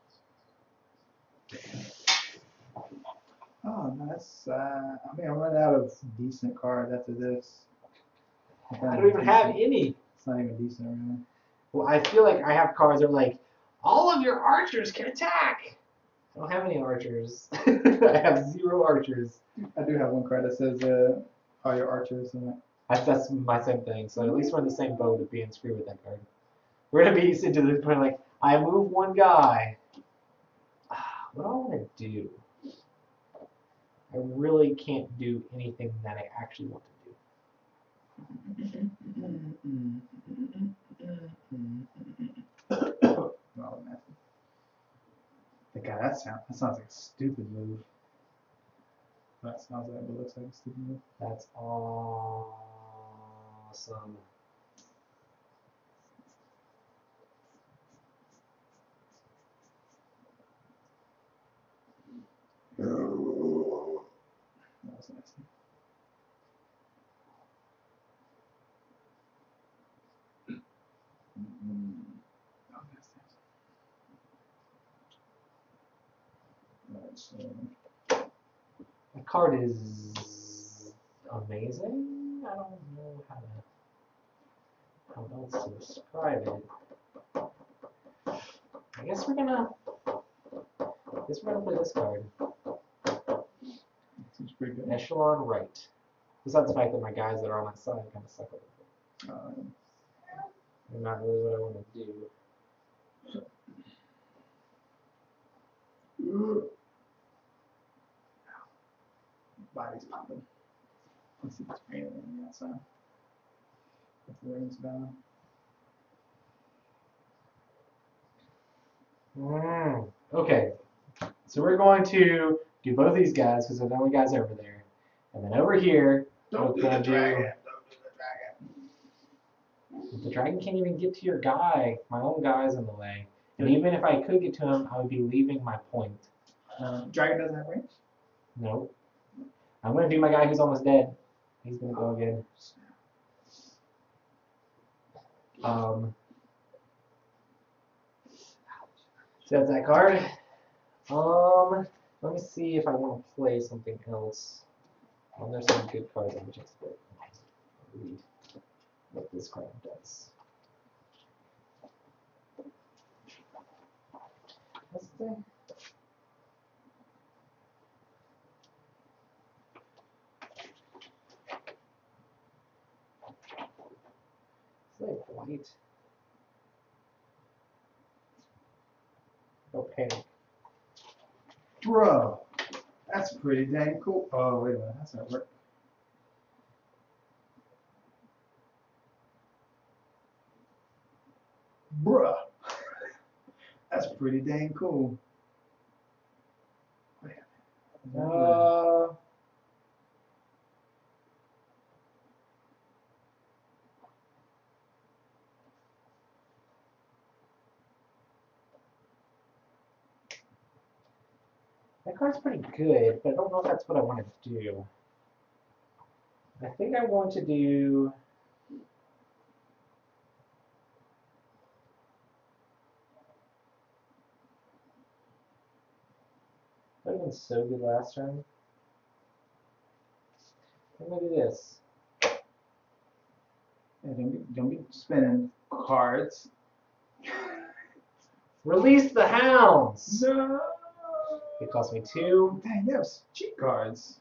Oh, no, that's. Uh, I mean, I run out of decent cards after this. I don't even have any. It's not even decent really. Well, I feel like I have cards that are like, all of your archers can attack. I don't have any archers. I have zero archers. I do have one card that says uh, all your archers and that. That's, that's my same thing. So at least we're in the same boat of being screwed with that card. We're gonna be into this point like, I move one guy. What do I want to do? I really can't do anything that I actually want to do. Oh, man. God, that sound that sounds like a stupid move. That sounds like it looks like a stupid move. That's awesome. That was nasty. Oh, that's nasty. The card is amazing. I don't know how to how else to describe it. I guess we're gonna I guess we're gonna play this card. Seems pretty good. Echelon Right. Besides the fact that my guys that are on my side kind of suck a little bit. Um, They're not really what I want to do. Body's popping. Let's see if it's raining on the outside. If the rain's down. Mm, okay. So we're going to do both these guys because they're the only guys over there. And then over here, Don't we're do going the to dragon. do. Don't do the dragon. The dragon can't even get to your guy. My own guy's in the way. And even if I could get to him, I would be leaving my point. Um, dragon doesn't have range? Nope. I'm going to do my guy who's almost dead. He's going to go again. Um, so that's that card. Um, let me see if I want to play something else. Um, there's some good cards on the chest, but read what this card does. Let's see. Is that white? Oh, panic. Bro, that's pretty dang cool. Oh, wait a minute. That's not work. Bruh. That's pretty dang cool. Wait a minute. Uh, that card's pretty good, but I don't know if that's what I want to do. I think I want to do. That would have been so good last turn. I'm gonna do this. Yeah, don't, be, don't be spending cards. Release the hounds! No. It cost me two. Dang, that was cheat cards.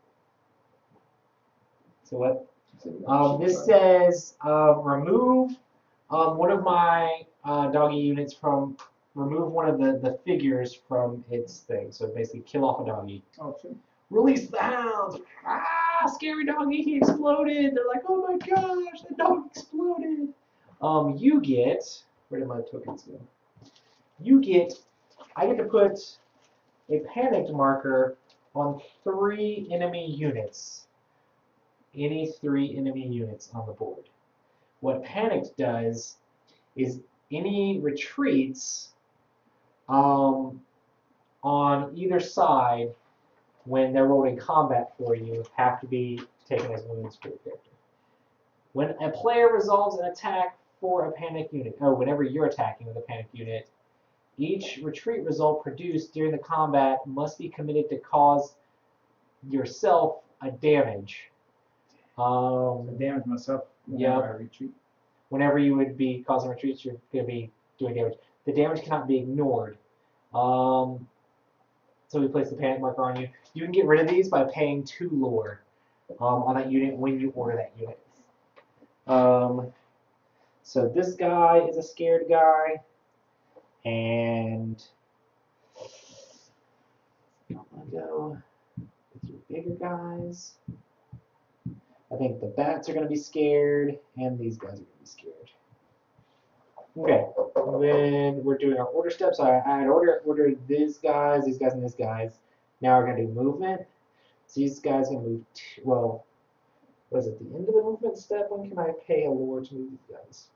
So what? So you got Um, cheat this cards. says um, remove um, one of my uh, doggy units from. Remove one of the, the figures from its thing. So basically kill off a doggy. Oh, shit. Release the hounds! Ah, scary doggy, he exploded! They're like, oh my gosh, the dog exploded! Um, you get, where did my tokens go? You get, I get to put a panicked marker on three enemy units. Any three enemy units on the board. What panicked does is any retreats Um, on either side, when they're rolled in combat for you, have to be taken as wounds for your character. When a player resolves an attack for a panic unit, oh, whenever you're attacking with a panic unit, each retreat result produced during the combat must be committed to cause yourself a damage. Um, I damage myself Yep. whenever I retreat. Whenever you would be causing retreats, you're going to be doing damage. The damage cannot be ignored. Um, so we place the panic marker on you. You can get rid of these by paying two lore um, on that unit when you order that unit. Um, so this guy is a scared guy, and I'm gonna go with your bigger guys. I think the bats are gonna be scared, and these guys are gonna be scared. Okay, and then we're doing our order steps. I, I had order ordered these guys, these guys, and these guys. Now we're gonna do movement. So these guys are gonna move. T well, what is it? The end of the movement step. When can I pay a lore to move these guys?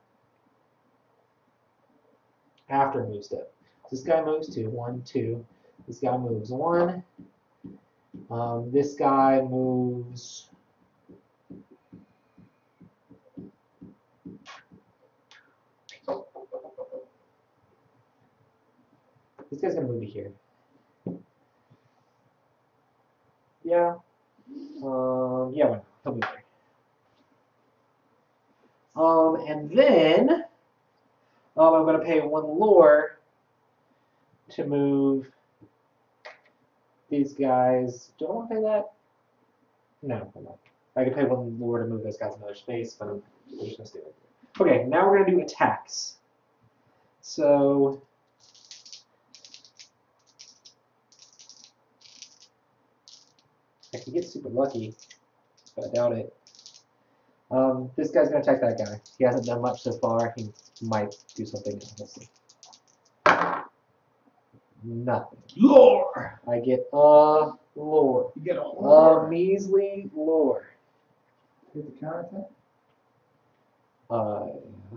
After move step. So this guy moves two, one, two. This guy moves one. Um, this guy moves. This guy's gonna move to here. Yeah. Um, yeah, why not? He'll move there. Um, and then um, I'm gonna pay one lore to move these guys. Do I want to pay that? No, I'm not. I can pay one lore to move those guys another space, but I'm just gonna stay right there. Okay, now we're gonna do attacks. So I can get super lucky, but I doubt it. Um, this guy's gonna attack that guy. He hasn't done much so far. He might do something. We'll see. Nothing. Lore! I get a lore. You get a A lore. measly lore. Hit the counterattack? Uh,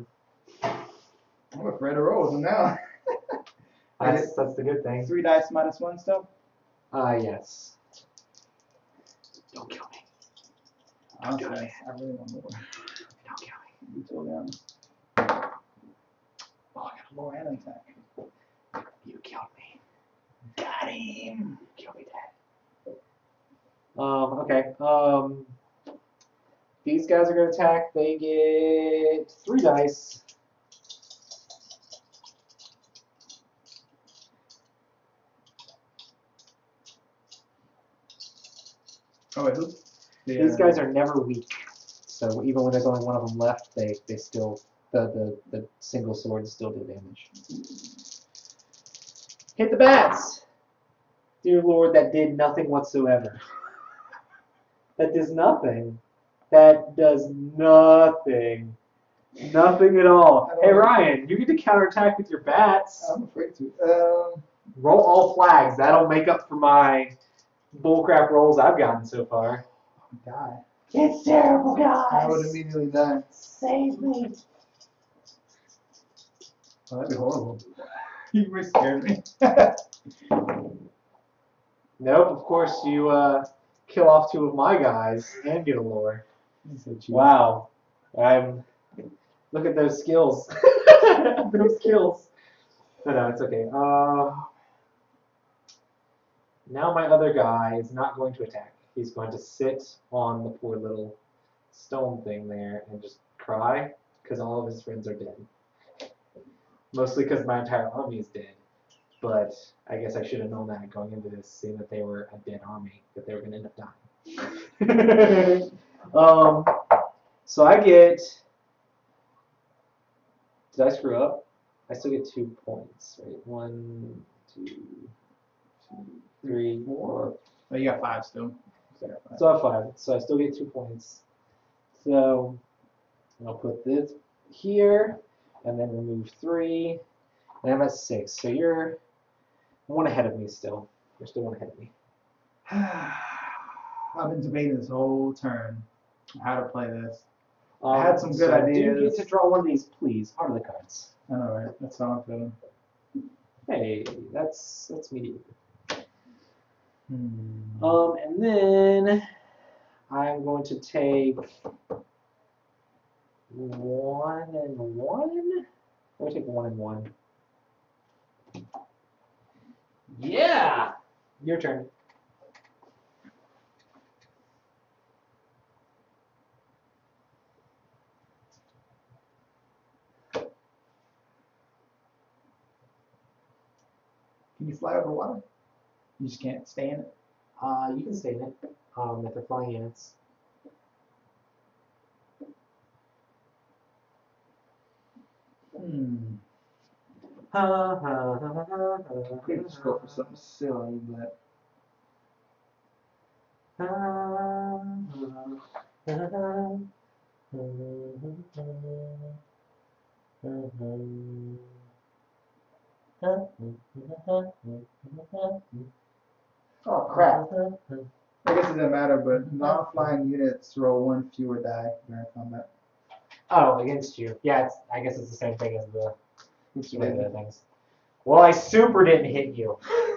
I'm afraid of rolls now. that's that's the good thing. Three dice minus one still? Uh, yes. Don't kill me. Honestly, I really want more. Don't kill me. You told them. Oh, I got a lore and an attack. You killed me. Got him. Kill me, Dad. Um, okay. Um, these guys are going to attack. They get three dice. Oh, wait, who? The, These uh, guys are never weak. So even when there's only one of them left, they, they still, the, the, the single swords still do damage. Hit the bats! Dear Lord, that did nothing whatsoever. That does nothing. That does nothing. Nothing at all. Hey Ryan, you get to counterattack with your bats. I'm afraid to. Um, Roll all flags. That'll make up for my bullcrap rolls I've gotten so far. die. It's terrible, guys. I would immediately die. Save me. Oh, that'd be horrible. You really scared me. Nope, of course you uh, kill off two of my guys and get a lore. So cheap. Wow. I'm look at those skills. Those skills. No, no, it's okay. Uh, now my other guy is not going to attack. He's going to sit on the poor little stone thing there and just cry because all of his friends are dead. Mostly because my entire army is dead. But I guess I should have known that going into this, seeing that they were a dead army, that they were going to end up dying. um, so I get. Did I screw up? I still get two points, right? One, two, two three, four. Oh, you got five still. So I got five. So I have five. So I still get two points. So I'll put this here, and then remove three, and I'm at six. So you're one ahead of me still. You're still one ahead of me. I've been debating this whole turn how to play this. Um, I had some good so I do ideas. get to draw one of these, please. Heart of the cards. I know, right? That's how I'm feeling. Hey, that's that's mediocre. Hmm. Um, and then I'm going to take one and one. I'm going to take one and one. Yeah! Your turn. Can you fly over water? You just can't stay in it. Uh, you can stay in it. Um, if they're flying units. Hmm. Ha ha ha ha ha. Could just go for something silly, but Ha, ha, ha, oh crap. I guess it doesn't matter, but non-flying units roll one fewer die during combat. Oh, against you. Yeah, it's, I guess it's the same thing as the Which the other is things. Well, I super didn't hit you.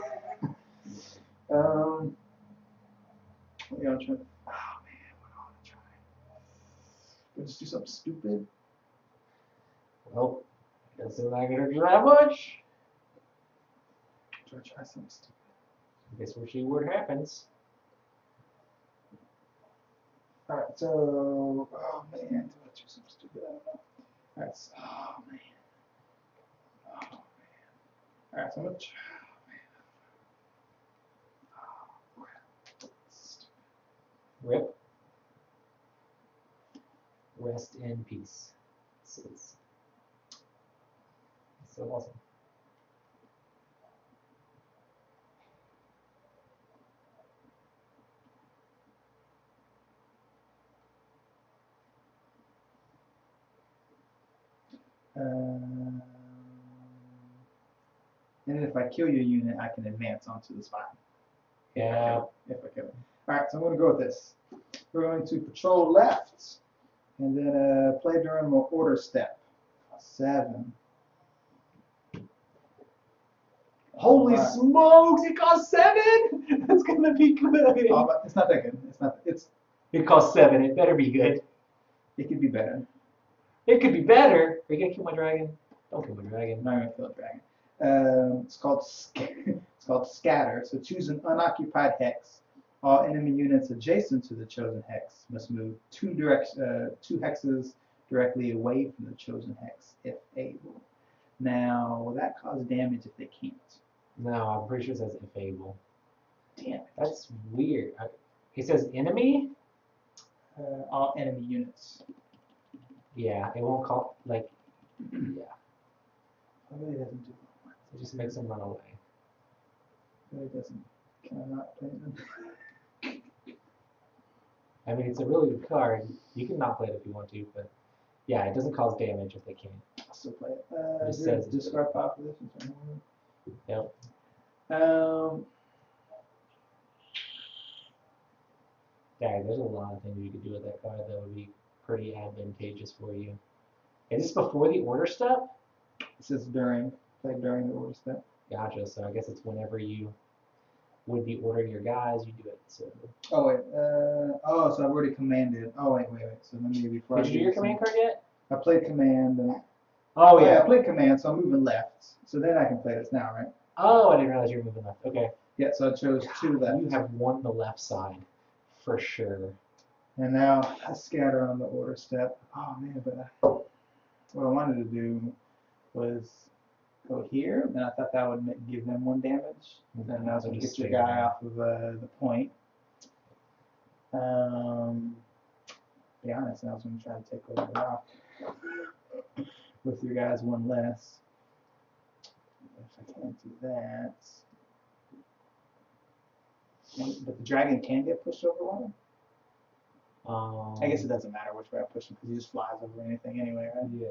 um. Yeah, I'm trying. Oh man, what do I want to try? We'll just do something stupid. Well, guess I'm not gonna do that much. Try to try something stupid. I guess we'll see what happens. All right, so oh man, do I do something stupid? I don't know. All right, so, oh man, oh man. All right, so I'm gonna try. Oh man, oh, Rip. Rest in peace. This is so awesome. Um, and then if I kill your unit, I can advance onto the spot. Yeah. If I kill it. All right, so I'm going to go with this. We're going to patrol left, and then uh, play during my order step. Seven. Holy Alright. smokes! It cost seven. That's gonna be good. Oh, but it's not that good. It's not. It's. It cost seven. It better be good. It could be better. It could be better. Are you gonna kill my dragon? Don't kill my I'm dragon. not going to kill a dragon. Um, it's called. It's called scatter. So choose an unoccupied hex. All enemy units adjacent to the chosen hex must move two direct, uh, two hexes directly away from the chosen hex, if able. Now, will that cause damage if they can't? No, I'm pretty sure it says if able. Damn it. That's weird. I- It says enemy? Uh, all enemy units. Yeah, it won't call, like, yeah. It really doesn't do that. It just makes them run away. It really doesn't. Can I not play them? I mean, it's a really good card. You can not play it if you want to, but yeah, it doesn't cause damage if they can't. I'll still play it. Uh, It just do it says- discard power positions. Yep. Um, Dang, there's a lot of things you could do with that card that would be pretty advantageous for you. Is this before the order step? it says during. Play during the order step. Gotcha, so I guess it's whenever you would be ordering your guys, you do it. So Oh wait. Uh, oh, so I've already commanded. Oh wait, wait, wait. So let me before did I you do your command card yet? I played command. And, Oh oh yeah, I yeah. played command, so I'm moving left. So then I can play this now, right? Oh, I didn't realize you were moving left. Okay. Yeah. So I chose two left. You have won the left side for sure. And now I scatter on the order step. Oh man, but I, what I wanted to do was go here, and I thought that would make, give them one damage. And I was gonna Just get your stay guy there. off of uh, the point. Um, to be honest, I was gonna try to take over the rock with your guys one less. If I can't do that, and, but the dragon can get pushed over water. Um, I guess it doesn't matter which way I push him because he just flies over anything anyway, right? Yeah.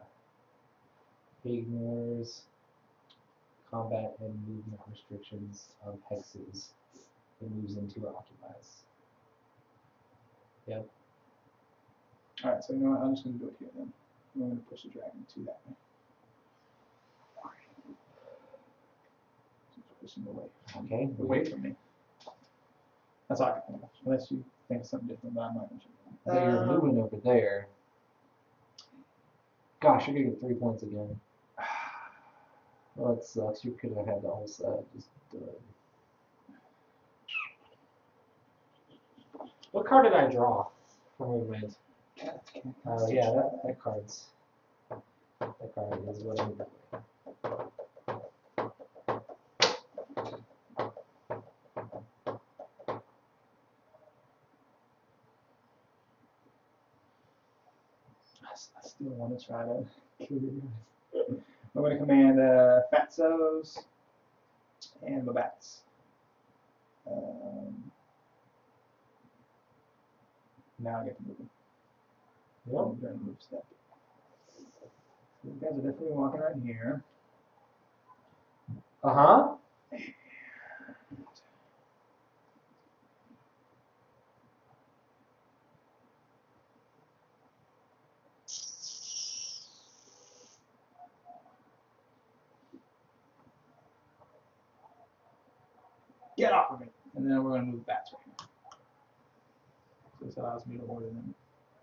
He ignores combat and movement restrictions of hexes. It moves into or occupies. Yep. All right, so you know what? I'm just gonna do it here then. I'm gonna push the dragon to that way. push him away. Okay. Away from me. That's all I can think of. Unless you think of something different, but I'm not going to. So you're moving over there. Gosh, you're gonna get three points again. Well, that sucks. You could have had the whole set. Just do it. What card did I draw for movement? Oh yeah, that, that card's that card is what I'm doing. I still want to try to kill you guys. I'm going to command uh, Fatsos and Babats. Um, now I get to move them. Yep. During the move step. So you guys are definitely walking right here. Uh huh. Get off of me. And then we're going to move bats right here. So this allows me to order them.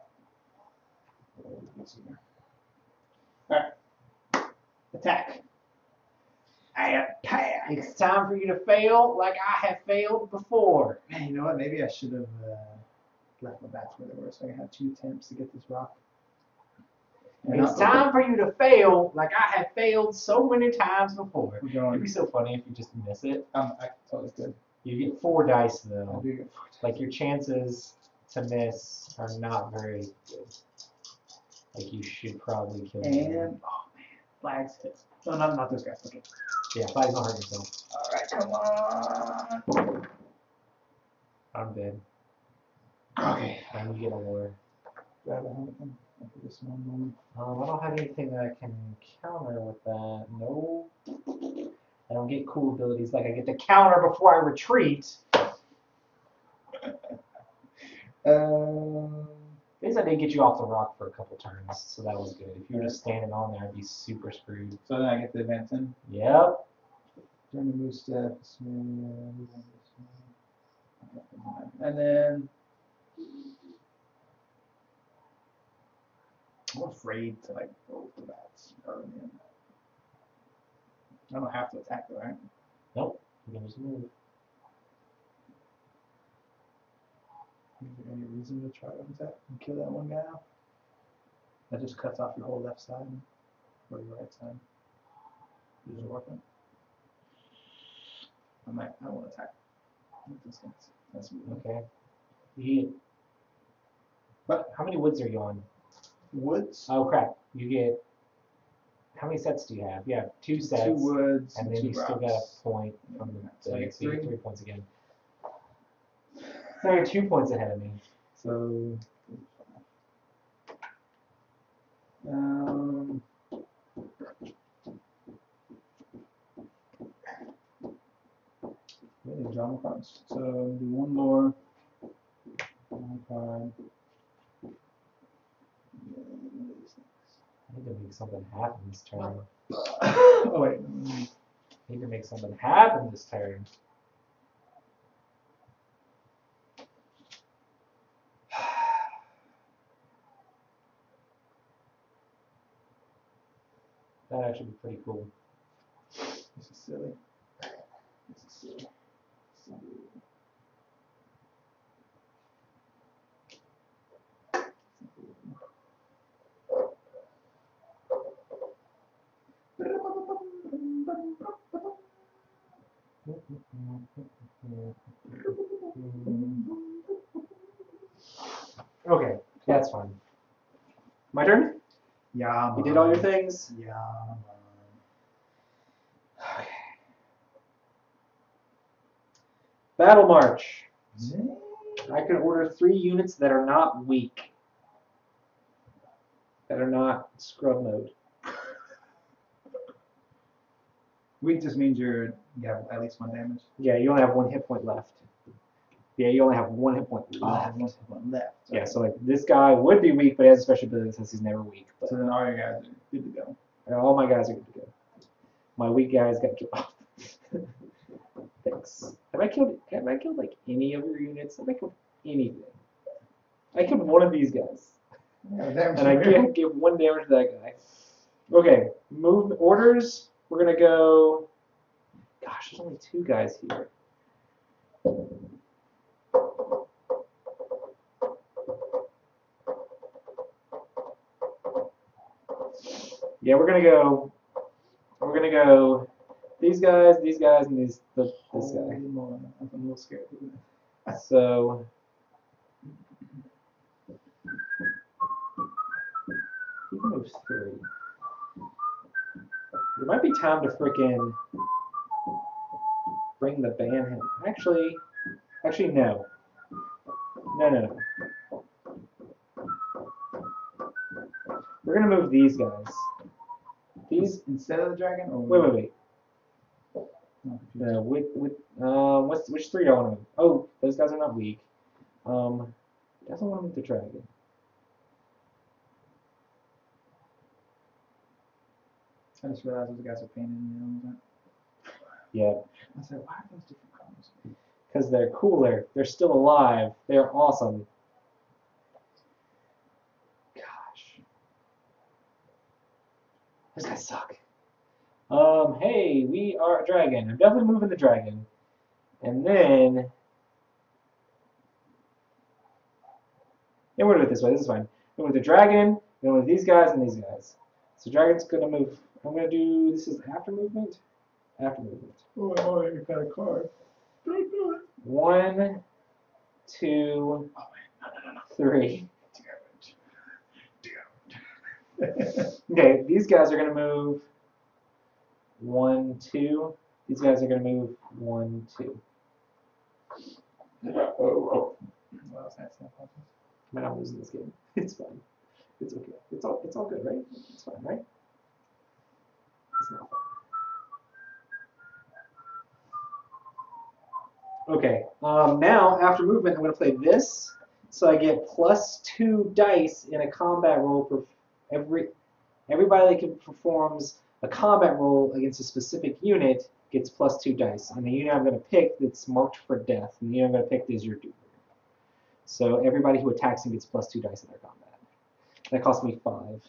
Alright. Attack. I attack. It's time for you to fail like I have failed before. Man, you know what? Maybe I should have uh, left my bats where they were so I can have two attempts to get this rock. And It's time for you to fail like I have failed so many times before. We're It'd going. be so funny if you just miss it. Um, I totally good. You get four dice I though. do get Like your chances to miss are not very good. Like you should probably kill And them. oh man, flags hits. No, not not those guys. Okay. Yeah, flags don't hurt yourself. All right, come on. I'm dead. Okay. And you get a war. Do I have anything? After this one moment. Um, I don't have anything that I can counter with that. No. I don't get cool abilities like I get to counter before I retreat. Um. At least I did get you off the rock for a couple turns, so that was good. If you were just standing on there, I'd be super screwed. So then I get the advance in. Yep. During the move step. And then. I'm afraid to like go with the bats early in. I don't have to attack though, right? Nope. You can just move. Is there any reason to try to attack and kill that one guy off? That just cuts off your whole left side or your right side. Does it work? I might. I won't attack with this guy. That's weird. Okay. You get. But How many woods are you on? woods. Oh crap! You get. How many sets do you have? You have two sets. Two woods. And then two you still rocks. got a point from the So I thing, get so you get three. three points again. So you're two points ahead of me. So. Um. Really, drama cards. So do one more. One card. I need to make something happen this turn. Oh wait. mm, I need to make something happen this turn. That'd actually be pretty cool. This is silly. This is silly. Silly. Okay, that's fine. My turn? Yeah. You did all your things? Yeah. Okay. Battle March. Man. I can order three units that are not weak. That are not scrub mode. Weak just means you're you have at least one damage. Yeah, you only have one hit point left. Yeah, you only have one hit point left. one one left. Yeah, so like this guy would be weak, but he has a special ability that says he's never weak. But So then all your guys are good to go. all my guys are good to go. My weak guys got killed off. Six. Have I killed? Have I killed like any of your units? Have I killed anything? I killed one of these guys, Yeah, damage and I to give, give one damage to that guy. Okay, move orders. We're gonna go. Gosh, there's only two guys here. Yeah, we're gonna go. We're gonna go. These guys, these guys, and these the, this Holy guy. moly, I'm a little scared. So. He can move three. It might be time to frickin' bring the band in. Actually, actually no. No, no, no. We're gonna move these guys. These Instead of the dragon? Or wait, wait, wait. No, No, with with uh, what's which three do I want to move? Oh, those guys are not weak. Um, doesn't want to move the dragon. I just realized those guys are painted in the element. Yeah, I said, why are those different colors? because they're cooler. They're still alive. They're awesome. Gosh, those guys suck. Um, hey, we are a dragon. I'm definitely moving the dragon. And then, yeah, we're gonna do it this way. This is fine. We're gonna move the dragon. We're gonna move these guys and these guys. So dragon's gonna move. I'm gonna do. This is after movement. After movement. Oh, oh, you got a card. Don't do it. One, two, Oh, wait. No, no, no, no. three. Damn it. Damn it. Okay, these guys are gonna move. One, two. These guys are gonna move. One, two. Oh, oh. Well, that's not possible. I'm not losing this game. It's fine. It's okay. It's all. It's all good, right? It's fine, right? It's not fun. Okay. Um, now, after movement, I'm going to play this, so I get plus two dice in a combat roll for every everybody that can performs a combat roll against a specific unit gets plus two dice. And the unit I'm going to pick that's marked for death, and the unit I'm going to pick is your dude. So everybody who attacks him gets plus two dice in their combat. That cost me five.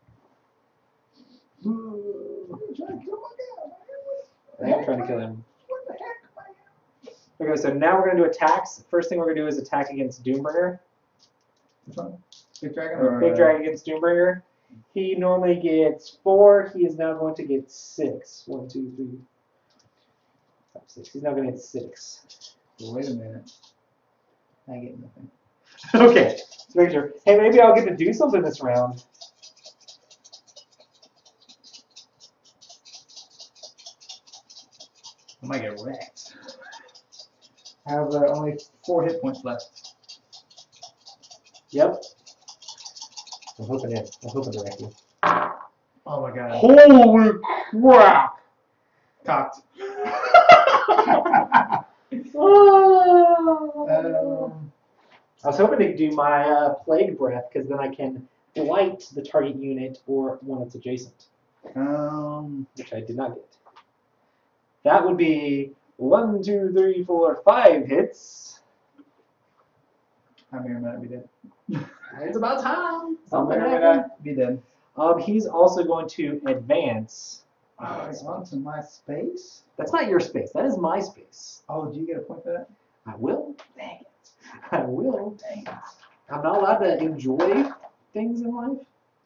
Ooh, I'm trying to kill my guy. I am trying to kill him. What the heck, man? Okay, so now we're going to do attacks. First thing we're going to do is attack against Doombringer. Which one? Big dragon Or or Big uh, Dragon against Doombringer. He normally gets four. He is now going to get six. One, two, three, five, six. He's now going to get six. Wait a minute. I get nothing. Okay, let's make sure. Hey, maybe I'll get to do something this round. I might get wrecked. I have uh, only four hit points left. Yep. I'm hoping it. I'm hoping to wreck you. Oh my god. Holy crap! Cocked. um, I was hoping to do my uh, Plague Breath, because then I can blight the target unit or one that's adjacent, um, which I did not get. That would be one, two, three, four, five hits. I may or may not be dead. It's about time. I may Something or may happened. not be dead. Um, he's also going to advance. Oh, it's onto my space? That's not your space. That is my space. Oh, do you get a point for that? I will. Dang it. I will. Dang it. I'm not allowed to enjoy things in life.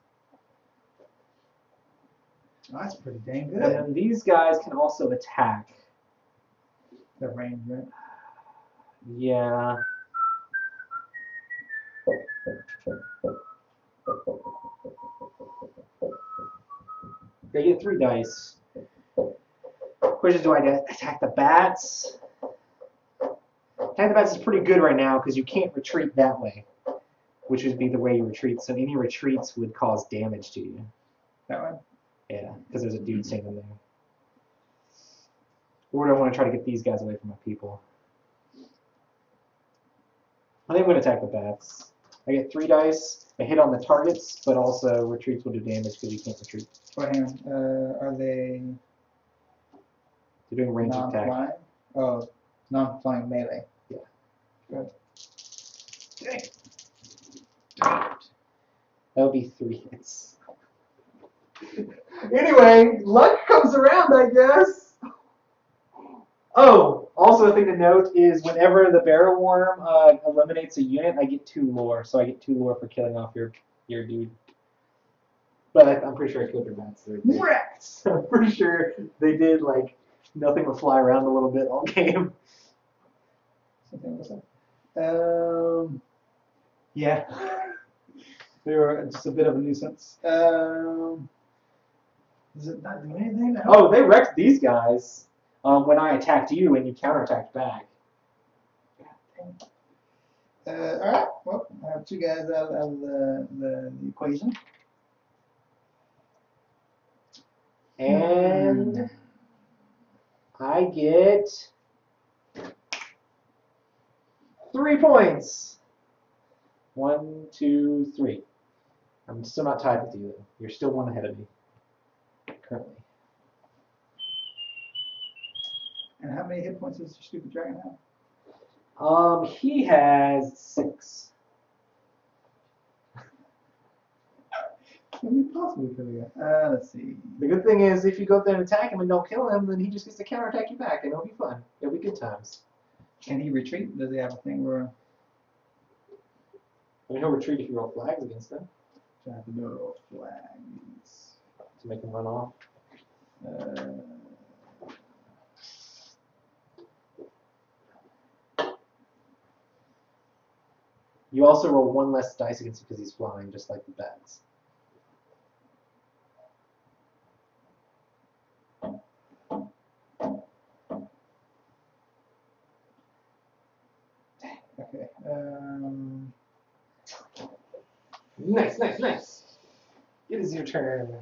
Oh, that's pretty dang good. And then these guys can also attack. The range, right? Yeah. They get three dice. Questions: do I attack the bats? Attack the bats is pretty good right now because you can't retreat that way, which would be the way you retreat. So any retreats would cause damage to you. That one? Yeah, because there's a dude standing there. Or do I want to try to get these guys away from my people? I think I'm going to attack the bats. I get three dice. I hit on the targets, but also retreats will do damage because you can't retreat. Wait, hang on. Uh, are they They're doing range attack. non-flying? Oh, non-flying melee. Yeah. Good. Dang. That would be three hits. Anyway, luck comes around, I guess. Oh, also a thing to note is whenever the barrel worm uh, eliminates a unit, I get two lore, so I get two lore for killing off your your dude. But I, I'm pretty sure I killed your bats there. Wrecked. I'm pretty sure they did like nothing but fly around a little bit all game. Something was that? Um, yeah. They were just a bit of a nuisance. Um, does it not do anything? to help? Oh, they wrecked these guys um, when I attacked you and you counterattacked back. Uh, all right. Well, I have two guys out of the, the, the equation. And I get three points. One, two, three. I'm still not tied with you, though. You're still one ahead of me, currently. And how many hit points does your stupid dragon have? Um, he has six. Can we possibly kill you? Uh, let's see. The good thing is, if you go up there and attack him and don't kill him, then he just gets to counterattack you back, and it'll be fun. It'll be good times. Can he retreat? Does he have a thing where I mean, he'll retreat if you roll flags against him I have to do flags? to make him run off. Uh, You also roll one less dice against him because he's flying, just like the bats. okay. Um, Nice, nice, nice. It is your turn.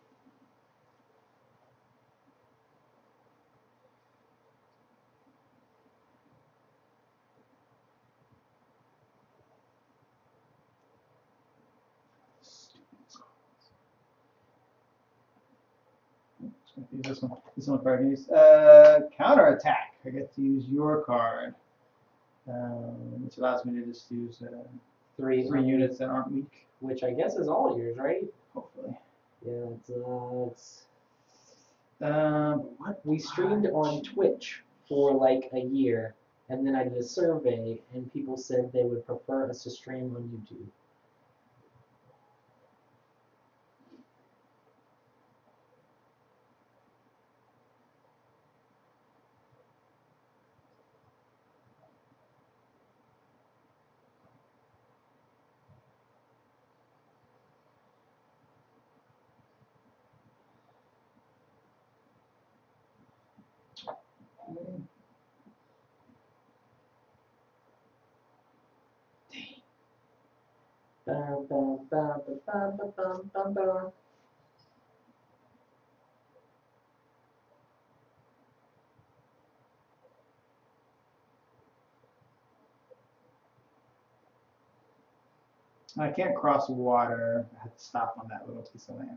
This one, this one card use. Uh, counter attack. I get to use your card, um, which allows me to just use uh, Three, three units that aren't weak. which I guess is all yours, right? Hopefully. Yeah, it's, uh, it's Um, what we streamed on Twitch for like a year, and then I did a survey, and people said they would prefer us to stream on YouTube. Bum, bum, bum, bum, bum, bum, bum, bum. I can't cross water. I have to stop on that little piece of land.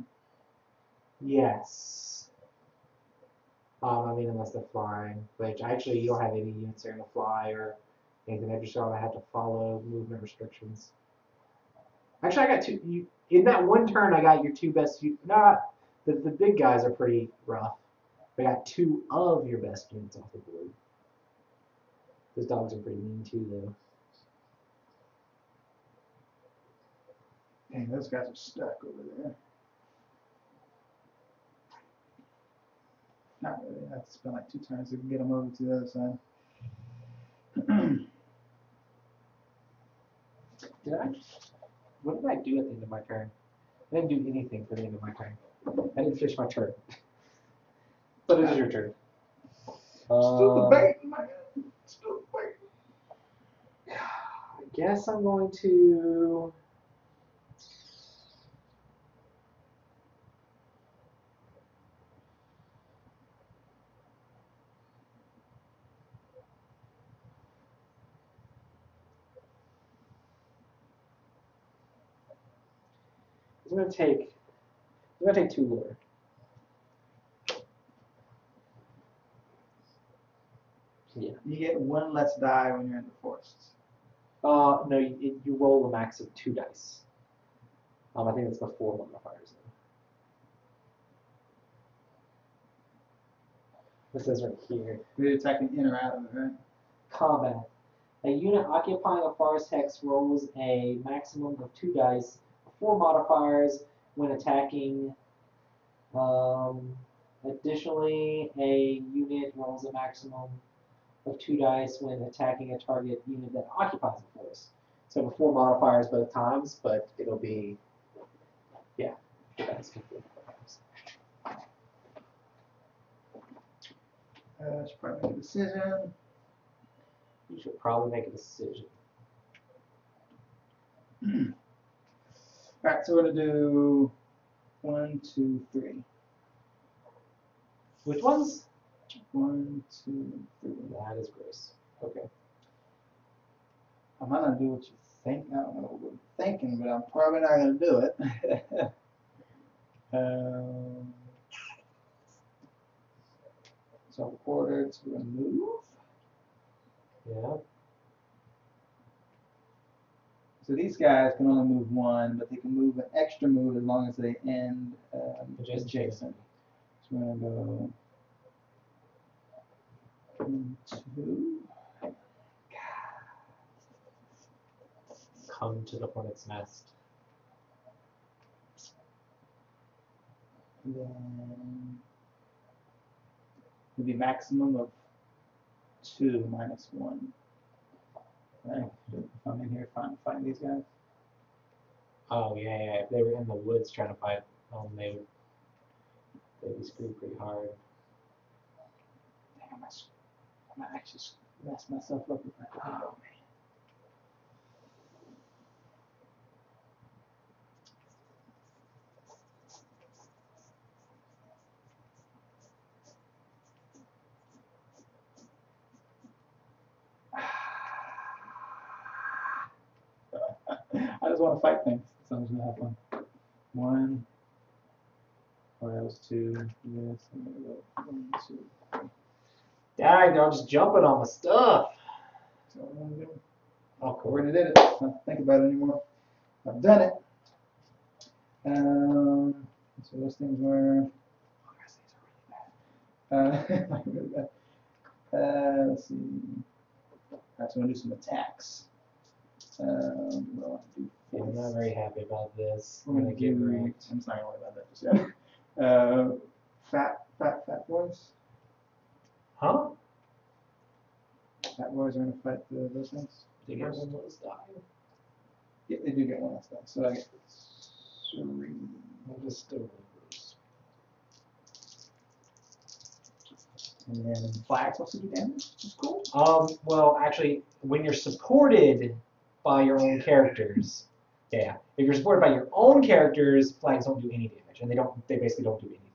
Yes. Um, I mean, unless they're flying, which actually you don't have any units that are gonna fly or anything. I just I have to follow movement restrictions. Actually, I got two. You, in that one turn, I got your two best. You, not the the big guys are pretty rough. I got two of your best units off the board. Those dogs are pretty mean too, though. Dang, those guys are stuck over there. Not really. I have to spend like two turns to get them over to the other side. Did I? What did I do at the end of my turn? I didn't do anything for the end of my turn. I didn't finish my turn. But it is your turn. Still Um, debating, man. Still debating. I guess I'm going to. I'm gonna take. I'm gonna take two lore. Yeah. You get one less die when you're in the forest. Uh, no, you, you roll a max of two dice. Um, I think it's before modifiers. Though. This is right here. You're attacking in or out of it, right? Combat. A unit occupying a forest hex rolls a maximum of two dice before modifiers when attacking. Um, additionally, a unit rolls a maximum of two dice when attacking a target unit that occupies a forest. So before modifiers both times, but it'll be, yeah, two dice before modifiers. Uh, should probably make a decision. You should probably make a decision. Alright, so we're gonna do one, two, three. Which ones? One, two, three. That is gross. Okay. I might not do what you think. I don't know what you're thinking, but I'm probably not gonna do it. um, so order to remove. Yeah. So these guys can only move one, but they can move an extra move as long as they end um, Adjacent. adjacent. So we're gonna go one, two. Come to the hornet's nest. And then it'd be maximum of two minus one. Right? If I'm in here find find these guys. Oh yeah, yeah. If they were in the woods trying to fight, um, they would they'd be screwed pretty hard. Dang, I might, I might actually mess myself up with that. Oh man. I just want to fight things, so I'm just gonna have fun. One. Or else two. Yes. I'm gonna go one, two. Dang, they're all just jumping on my stuff. So what I'm gonna do. Oh, I cool. already did it. I don't have to think about it anymore. I've done it. Um, so those things were. Oh, guys, these are really bad. Uh, really bad. Uh, let's see. Alright, so I'm gonna do some attacks. Um, what do I want to do? Yeah, I'm not very happy about this. I'm We're gonna get do- wrecked. I'm just not gonna worry about that just yet. Uh, fat, fat, fat boys. Huh? Fat boys are gonna fight the, those things. They get one less die. Yeah, they do get one last time. So I get three. I'm just still really gross. And then flags also do damage, which is cool. Um, well, actually, when you're supported by your own characters, yeah, if you're supported by your own characters, flags don't do any damage, and they don't. They basically don't do anything.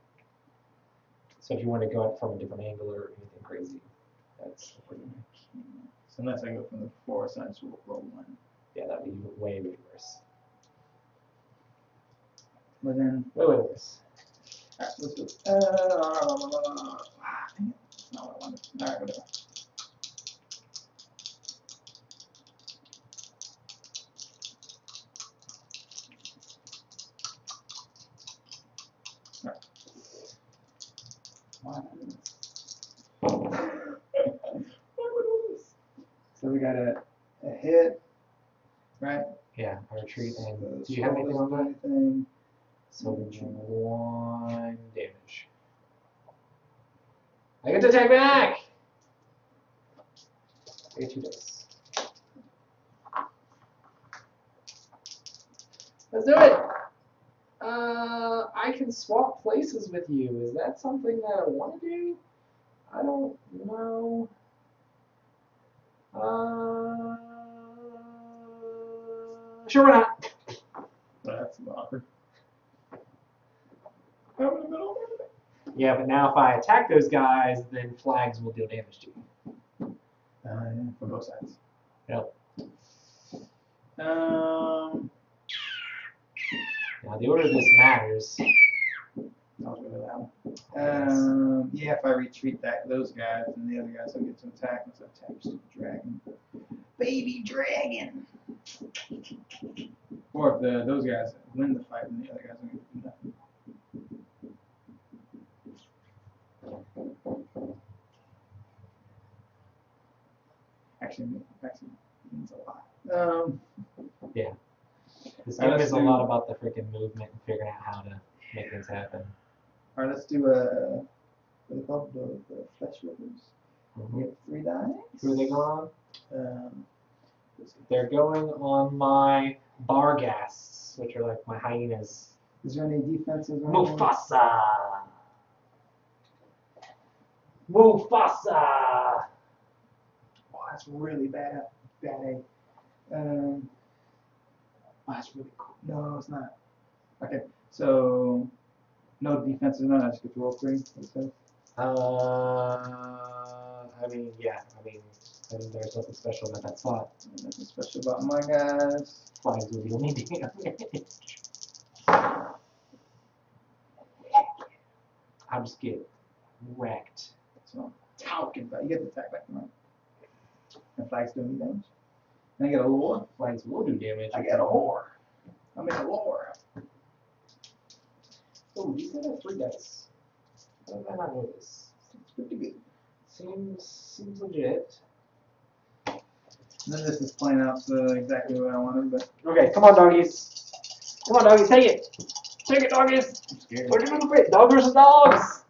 So if you want to go at from a different angle or anything crazy, that's pretty much. So unless I go from the four side, so we'll roll one. Yeah, that'd be way, way worse. But then, Way, way worse. alright, so let's do. Uh, ah, dang it. That's not what I wanted. Alright, whatever. Alright. Why am I doing this? Why would I do this? So we got a, a hit, right? Yeah, I retreat. And So do you have scroll anything on doesn't that? do anything. So one damage. I get to attack back. I get two dice. Let's do it. Uh, I can swap places with you. Is that something that I want to do? I don't know. Uh, sure, why not? That's awkward. I'm in the middle of everything. Yeah, but now if I attack those guys, then flags will deal damage to you. Uh, yeah, for both sides. Yep. Um, Now the order of this matters. that was really down. Um, yeah, if I retreat that those guys, and the other guys don't get to attack, let's attack your stupid dragon. Baby dragon! Or if the, those guys win the fight, and the other guys don't get to do nothing. Actually, actually means a lot. Um, Yeah. This Alright, game let's is a do- lot about the freaking movement and figuring out how to make things happen. all right, let's do a what are they called? The, the flesh rippers. We have three dice. Who are they going on? Um, They're going on my Barghasts, which are like my hyenas. is there any defenses? or anything? Mufasa! Mufasa! Oh, that's really bad. Bad A. Um, oh, that's really cool. No, it's not. Okay, so no defenses, none. I just get to roll three. So, Uh, I mean, yeah, I mean, I mean, there's nothing special about that slot. nothing special about my guys. Flies will deal me damage. I'll just get wrecked. So I'm talking about. You get the attack back from and flags doing me damage. And I get a lore. Flags will do damage. I get a whore. I'm in a lore. Oh, these guys have three dice. How did I not know this? It's pretty good. Seems seems legit. And then this is playing out uh, exactly what I wanted, but Okay, come on, doggies. Come on, doggies, take it. Take it, doggies. I'm scared. We're gonna quit. Dog versus dogs.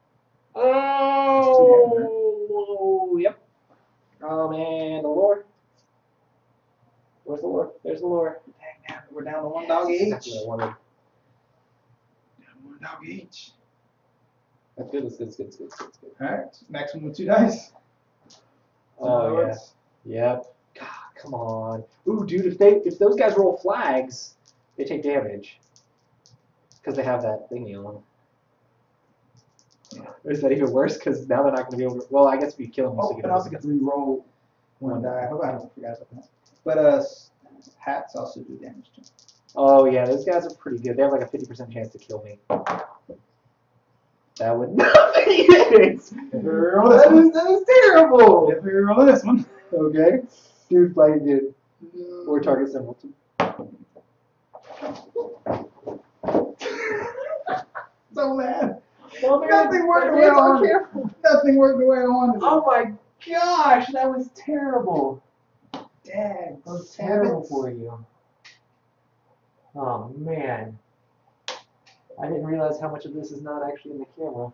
Oh, yep. Oh man, the lore. Where's the lore? There's the lore. Dang, now we're down to one dog each. That's what I wanted. Down to one dog each. That's good. That's good. That's good. That's good. That's good. All right, maximum with two dice. Oh So yeah. it's- Yep. God, come on. Ooh, dude, if they if those guys roll flags, they take damage. Because they have that thingy on. Yeah. Or is that even worse? Because now they're not going to be able to. Well, I guess if you kill them, you Oh, still and get I also get to re-roll one die. I hope I haven't forgot about that. But uh, s- hats also do damage too. Oh, yeah, those guys are pretty good. They have like a fifty percent chance to kill me. That would not be it! Roll That this one. is, that is terrible! If we roll this one. Okay. Dude, flag again. Or target symbol. So bad. Oh, man, Nothing worked the way my I hands are wanted. careful. Nothing worked the way I wanted. Oh my gosh, that was terrible. Dang. That was terrible for you. Oh man. I didn't realize how much of this is not actually in the camera.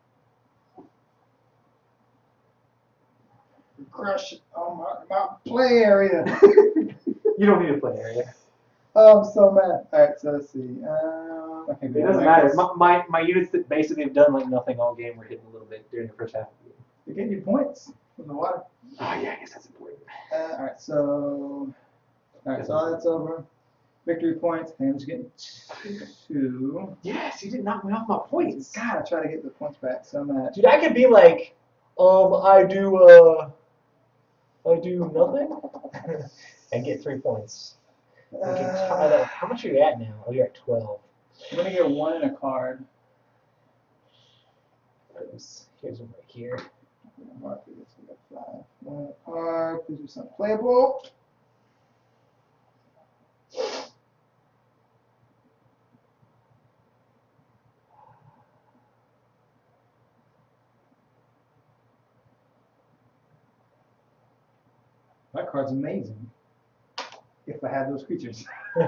Crush it on my, my play area. You don't need a play area. Oh, I'm so mad. Alright, so let's see. Um, okay, It doesn't matter. My, my, my units that basically have done like nothing all game were hitting a little bit during the first half of the game. You're getting your points from the water. Oh yeah, I guess that's important. Uh, alright, so. Alright, so all that's over. Victory points. Ham's getting two. Yes, you did knock me off my points. God, I try to get the points back so much. Dude, I could be like, um, I do, uh, I do nothing and get three points. We can tie that. How much are you at now? Oh, you're at twelve. I'm gonna get one in a card. Here's, here's one right here. Mark this. We got five. One in a card. Please do something playable. That card's amazing. If I had those creatures.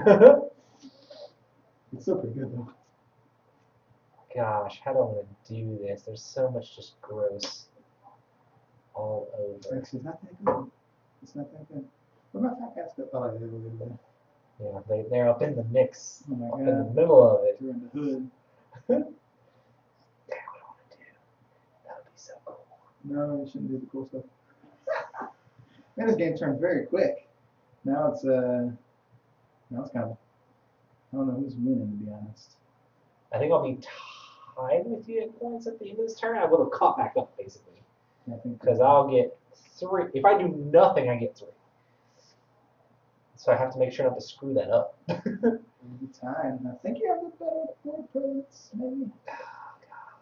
It's still pretty good though. Gosh, how do I want to do this? There's so much just gross all over. Actually, it's not that good. It's not that good. What about Fat Cats? Oh, yeah, we're good there. Yeah, they, they're up in the mix, Oh my up in the god. middle of it. They're in the hood. Damn, what do I want to do? That would be so cool. No, you shouldn't do the cool stuff. Man, this game turned very quick. Now it's uh, now it's kind of. I don't know who's winning to be honest. I think I'll be tied with you at points at the end of this turn. I will have caught back up, basically. I think Because I'll get three. If I do nothing, I get three. So I have to make sure not to screw that up. It'll be time. I think you have the better four points, maybe. Oh,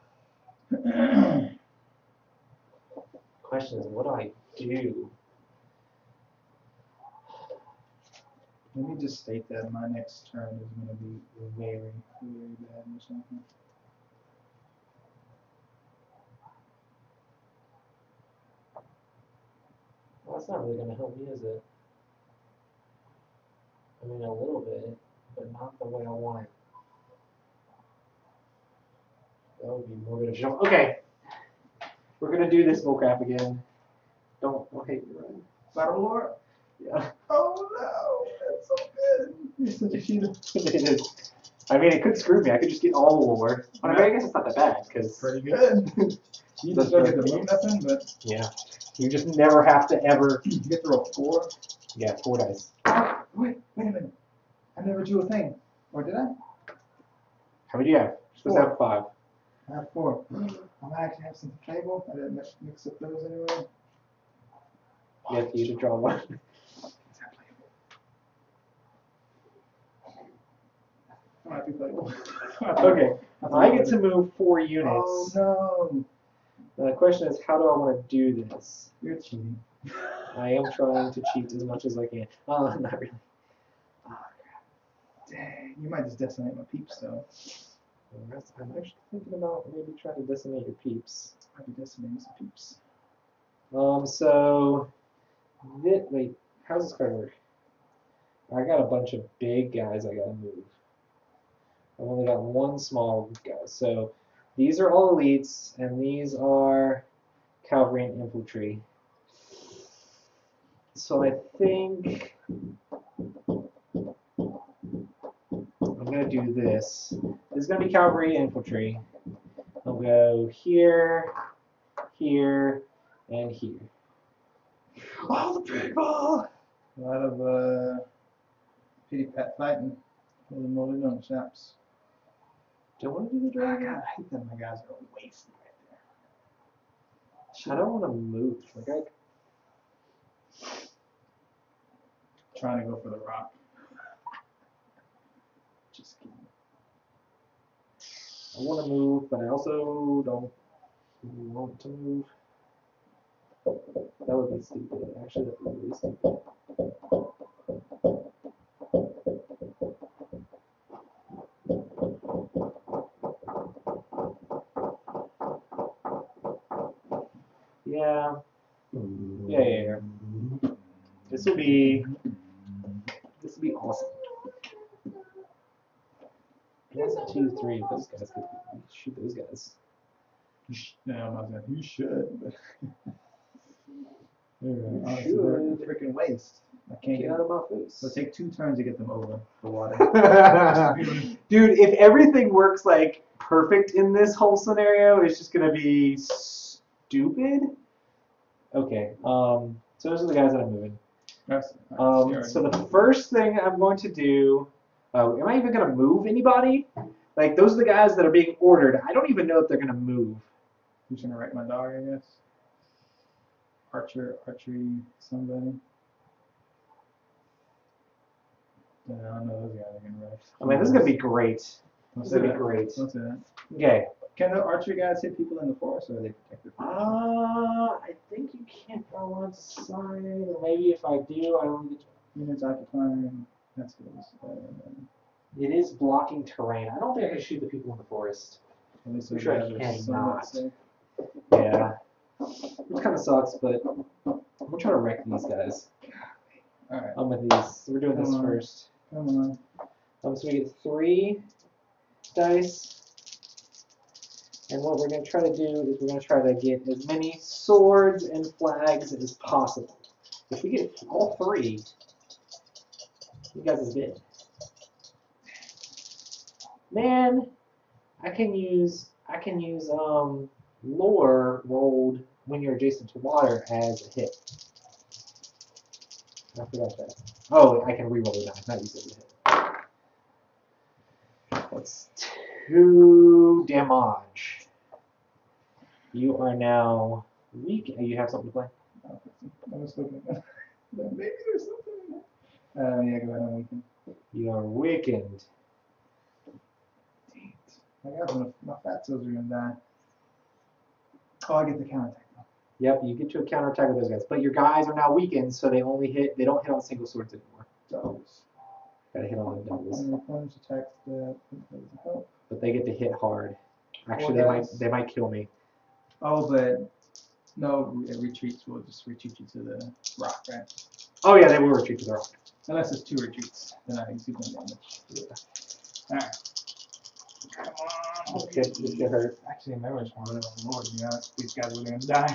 Question is, what do I do? Let me just state that my next turn is going to be very, very bad or something. Well, that's not really going to help me, is it? I mean, a little bit, but not the way I want it. That would be more beneficial. Okay. We're going to do this bullcrap again. Don't, okay, you're right. Battle Lore? Yeah. Oh no, that's so good. You're such a cheater. It is. I mean, it could screw me. I could just get all the lore. But I, mean, I guess it's not that bad, because... Pretty good. You just don't get to move nothing, but... Yeah. You just never have to ever... You get to roll four. Yeah, four dice. Wait, wait a minute. I never drew a thing. Or did I? How many do you have? You're supposed to have five. I have four. I might actually have some table. I didn't mix, mix up those anyway. Yes, you should draw one. Might be playable. Okay. I get to move four units. Oh no. The question is, how do I want to do this? You're cheating. I am trying to cheat as much as I can. Uh, not really. Oh, crap. Dang, you might just decimate my peeps though. I'm actually thinking about maybe trying to decimate your peeps. Might be decimating some peeps. Um, so, thi- wait, how's this card work? I got a bunch of big guys I gotta move. I've only got one small guy. So, these are all elites, and these are cavalry and infantry. So I think I'm gonna do this. This is gonna be cavalry and infantry. I'll go here, here, and here. Oh, the big ball! A lot of uh, pity pat fighting. Holy moly, no chaps. Do I want to do the Oh, dragon? God, I hate that my guys are wasted right there. I don't want to move. Like I, Trying to go for the rock. Just kidding. I want to move, but I also don't want to move. That would be stupid. Actually, that would be really stupid. Yeah. Yeah, yeah, yeah. This will be. This will be awesome. One, two, three. Those guys could shoot those guys. You sh- no, I'm not saying you should, but You honestly, they're a should. freaking waste. I can't Get get out of my face. It'll take two turns to get them over the water. Dude, if everything works like perfect in this whole scenario, it's just gonna be stupid. Okay, um, so those are the guys that I'm moving. That's- Um, so the first thing I'm going to do, oh, am I even gonna move anybody? Like those are the guys that are being ordered. I don't even know if they're gonna move. Who's gonna write my dog, I guess? Archer, archery, somebody. Yeah, I don't know those guys are gonna write. I mean, this is gonna be great. Don't This is say gonna be that. great. Don't say that. Okay. Can the archery guys hit people in the forest, or are they protected? Uh, I think you can't go on side, or maybe if I do, I only get. Units occupying. That's good. Uh, It is blocking terrain. I don't think I can shoot the people in the forest. at least I'm those sure I guys are cannot. somewhat safe. Yeah. Which kind of sucks, but I'm gonna try to wreck these guys. Alright, I'm with these. We're doing this Come on. first. come on. Um, so we get three dice. And what we're going to try to do is we're going to try to get as many swords and flags as possible. If we get all three, you guys is dead. Man, I can use I can use um lore rolled when you're adjacent to water as a hit. I forgot that. Oh, I can reroll the die, not use it as a hit. That's two damage. You are now weak. You have something to play? I was looking at that. Maybe there's something in there. Uh, yeah, go ahead and weaken. You are weakened. Dang it. My God, my, my fat toes are gonna die. Oh, I get the counterattack. Yep, you get to a counterattack with those guys. But your guys are now weakened, so they only hit, they don't hit on single swords anymore. Doubles. Gotta hit on the doubles. And plunge attacks that doesn't help. But they get to hit hard. Actually, Four they might dice. they might kill me. Oh, but no, it retreats will just retreat you to the rock, right? Oh yeah, they will retreat to the rock. Unless it's two retreats, then I can see one damage. Yeah. Alright. Come on. This kid, this kid hurt. Actually, maybe I just want to live on the Lord, to be honest. These guys are gonna die.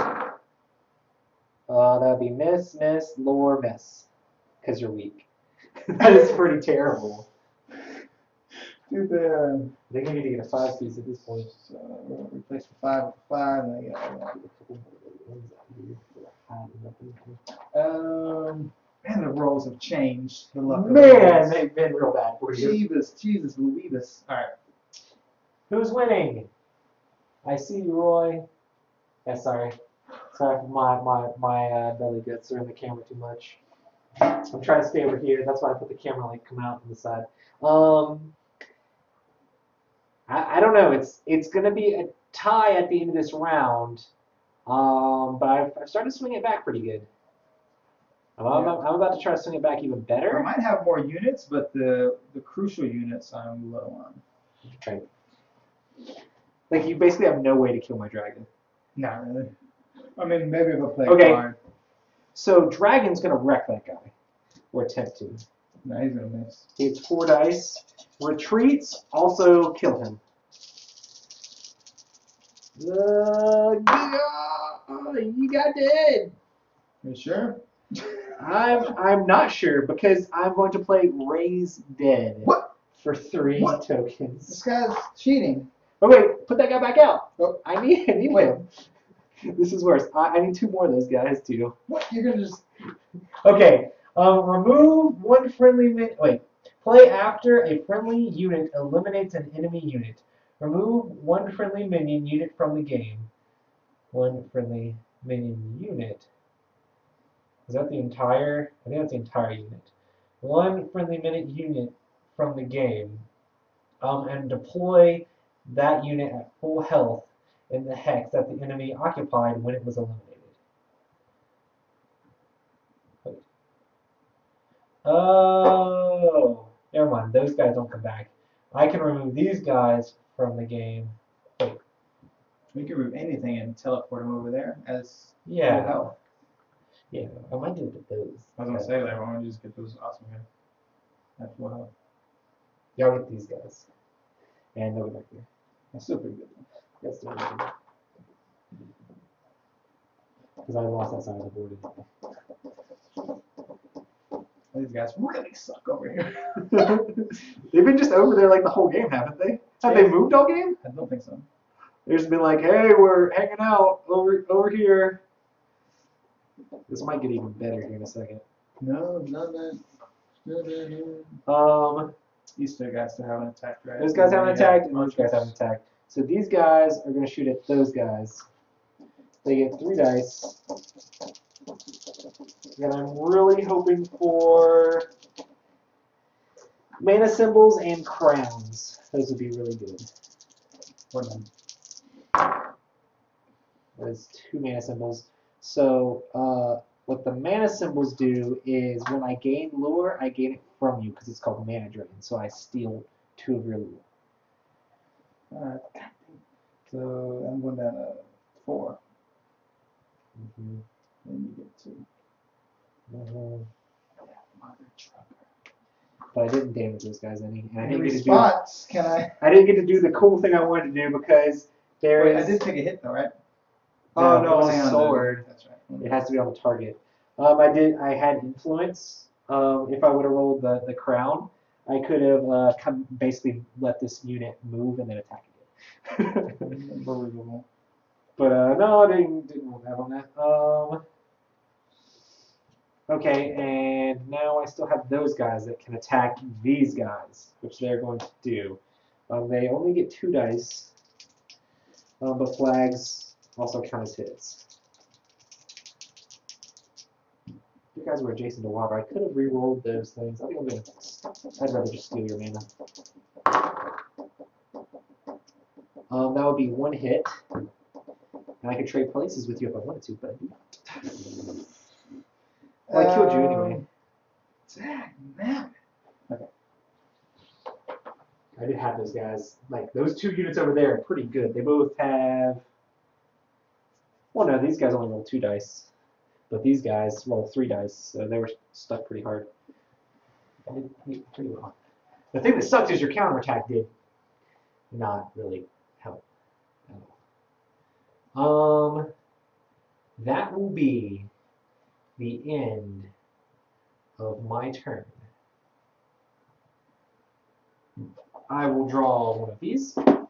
Uh, that'd be miss, miss, lore, miss. Because you're weak. That is pretty terrible. Do the. I think I need to get a five piece at this point. So we're gonna replace the five with five, and I get uh, Um, man, the roles have changed. The luck of the Man, rolls. they've been real bad for you. Jesus, Jesus, Louis. All right. Who's winning? I see you, Roy. Yeah, sorry. Sorry for my my my uh, belly guts are in the camera too much. I'm trying to stay over here. That's why I put the camera like come out from the side. Um, I I don't know. It's it's gonna be a tie at the end of this round. Um, but I've, I've started to swing it back pretty good. I'm, I'm, Yeah. I'm about to try to swing it back even I better. might have more units, but the the crucial units I'm low on. Try. Like you basically have no way to kill my dragon. Not really. I mean, maybe if I play Okay. a card. So dragon's gonna wreck that guy, or attempt to. No, he's gonna miss. He hits four dice. Retreats, also kill him. Uh, yeah, you got dead. You sure? I'm I'm not sure because I'm going to play Raise Dead What? for three What? This tokens. guy's cheating. Oh wait, put that guy back out. Oh. I need I need Wait. him. This is worse. I, I need two more of those guys too. What? You're gonna just. Okay. Um, remove one friendly min. Wait. Play after a friendly unit eliminates an enemy unit. Remove one friendly minion unit from the game. One friendly minion unit. Is that the entire? I think that's the entire unit. One friendly minute unit from the game. Um, and deploy that unit at full health in the hex that the enemy occupied when it was eliminated. Wait. Oh, never mind. Those guys don't come back. I can remove these guys from the game. Wait. We can remove anything and teleport him over there as Yeah. full health. Yeah. I might do it with those. I was gonna say, like, why don't you just get those awesome guys at full health? Y'all get these guys. And they'll go back there. That's still pretty good. That's still good. Because I lost that side of the board. These guys really suck over here. They've been just over there like the whole game, haven't they? Have they moved all game? I don't think so. They've just been like, hey, we're hanging out over over here. This might get even better here in a second. No, none of no, no, no. Um, These two guys still haven't attacked, right? those guys haven't Yeah, attacked, and those guys archers. haven't attacked. So these guys are going to shoot at those guys. They get three dice. And I'm really hoping for mana symbols and crowns. Those would be really good. Or none. There's two mana symbols. So uh, what the mana symbols do is when I gain lure, I gain it from you because it's called mana drain. So I steal two of your lure. Alright. So I'm going down to four. Mm-hmm. Then you get two. Mm-hmm. Mother trucker. But I didn't damage those guys any. And I In didn't get to do. response, can I? I didn't get to do the cool thing I wanted to do because there Wait, is. I did take a hit though, right? No, Oh no, it was only a on the- sword. That's right. It has to be on the target. Um, I did. I had influence. Um, if I would have rolled the, the crown, I could have uh, come basically let this unit move and then attack it. Unbelievable. But uh, no, I didn't didn't roll that on that. Um, okay, and now I still have those guys that can attack these guys, which they're going to do. Um, they only get two dice, um, but flags also count as hits. You guys were adjacent to water. I could have re-rolled those things. I think I'm gonna. I'd rather just steal your mana. Um, that would be one hit. And I could trade places with you if I wanted to, but I do not. Well, I killed you anyway. Um, Zach, man. Okay. I did have those guys. Like, those two units over there are pretty good. They both have... Well, no, these guys only roll two dice. But these guys roll three dice, so they were stuck pretty hard. I did pretty, pretty well. The thing that sucks is your counterattack did not really help at all. Um, that will be the end of my turn. I will draw one of these. That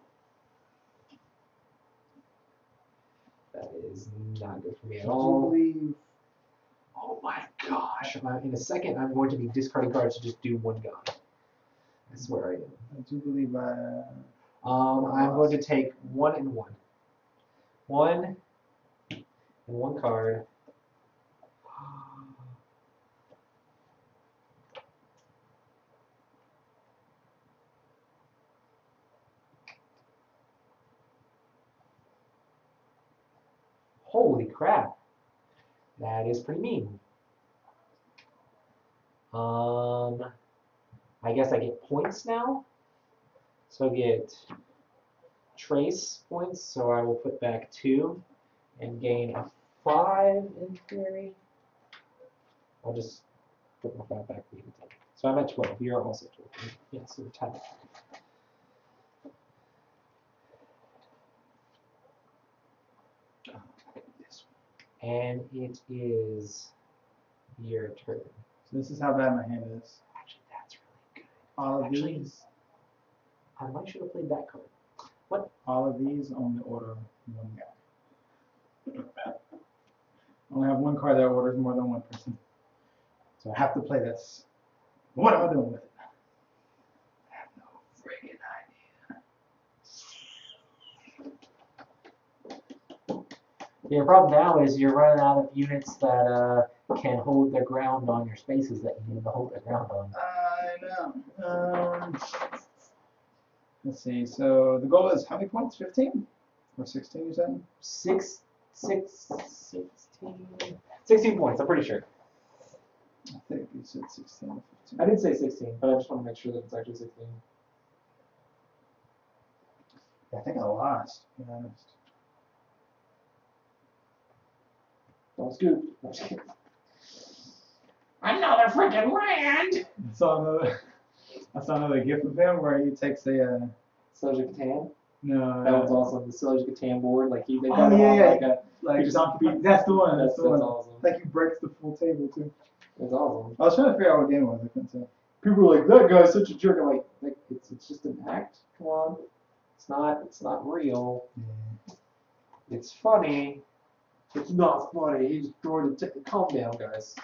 is not good for me at all. Believe. Oh my gosh. Uh, in a second, I'm going to be discarding cards to just do one guy. I swear I am. I do believe I. Um, I'm going to take one and one. One and one card. Holy crap. That is pretty mean. Um, I guess I get points now. So I get trace points, so I will put back two and gain a five in theory. I'll just put my five back. So I'm at twelve. You're also twelve. Yeah, so we're tied. And it is your turn. So this is how bad my hand is. Actually, that's really good. All of Actually, these. I might should have played that card. What? All of these only order one guy. I only have one card that orders more than one person. So I have to play this. What am I doing with it? I have no friggin' idea. Your problem now is you're running out of units that uh, can hold their ground on your spaces that you need to hold their ground on. I know. Um, let's see. So the goal is how many points? fifteen? Or sixteen, you said? Six, six, sixteen, sixteen points, I'm pretty sure. I think you said sixteen or fifteen. I did say sixteen, but I just want to make sure that it's actually sixteen. I think I lost, to be honest. Don't scoop. Don't scoop. Another freaking land! I saw another, I saw another gif of him where he takes a, uh, Siege of Catan. no, That uh, one's awesome. The Siege of Catan board, like he, they Oh, got it yeah, on yeah. like a. like he just zombie- beat- that's the one, that's That's, the that's one. awesome. Like he breaks the full table too. It's awesome. I was trying to figure out what game it was, I couldn't tell. People were like, that guy's such a jerk. I'm like, like it's it's just an act. Come on. It's not it's not real. It's funny. It's not funny. He just threw it. T- calm down, guys.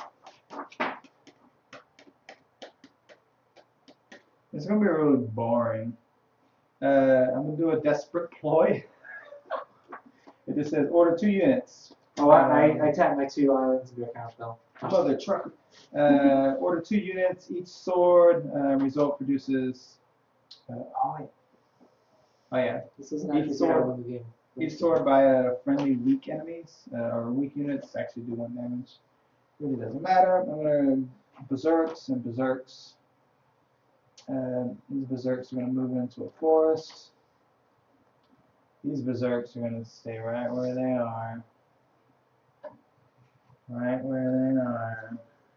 It's gonna be really boring. Uh, I'm gonna do a desperate ploy. It just says order two units. Oh, I, I, I tapped my two islands into account now. Mother truck. Uh, order two units. Each sword uh, result produces. Uh, oh, wait. Oh yeah. This isn't Each actually sword- how I win the game. Each sword by uh, friendly weak enemies uh, or weak units actually do one damage. Really doesn't matter. I'm gonna berserks and berserks. Uh, these berserks are gonna move into a forest. These berserks are gonna stay right where they are. Right where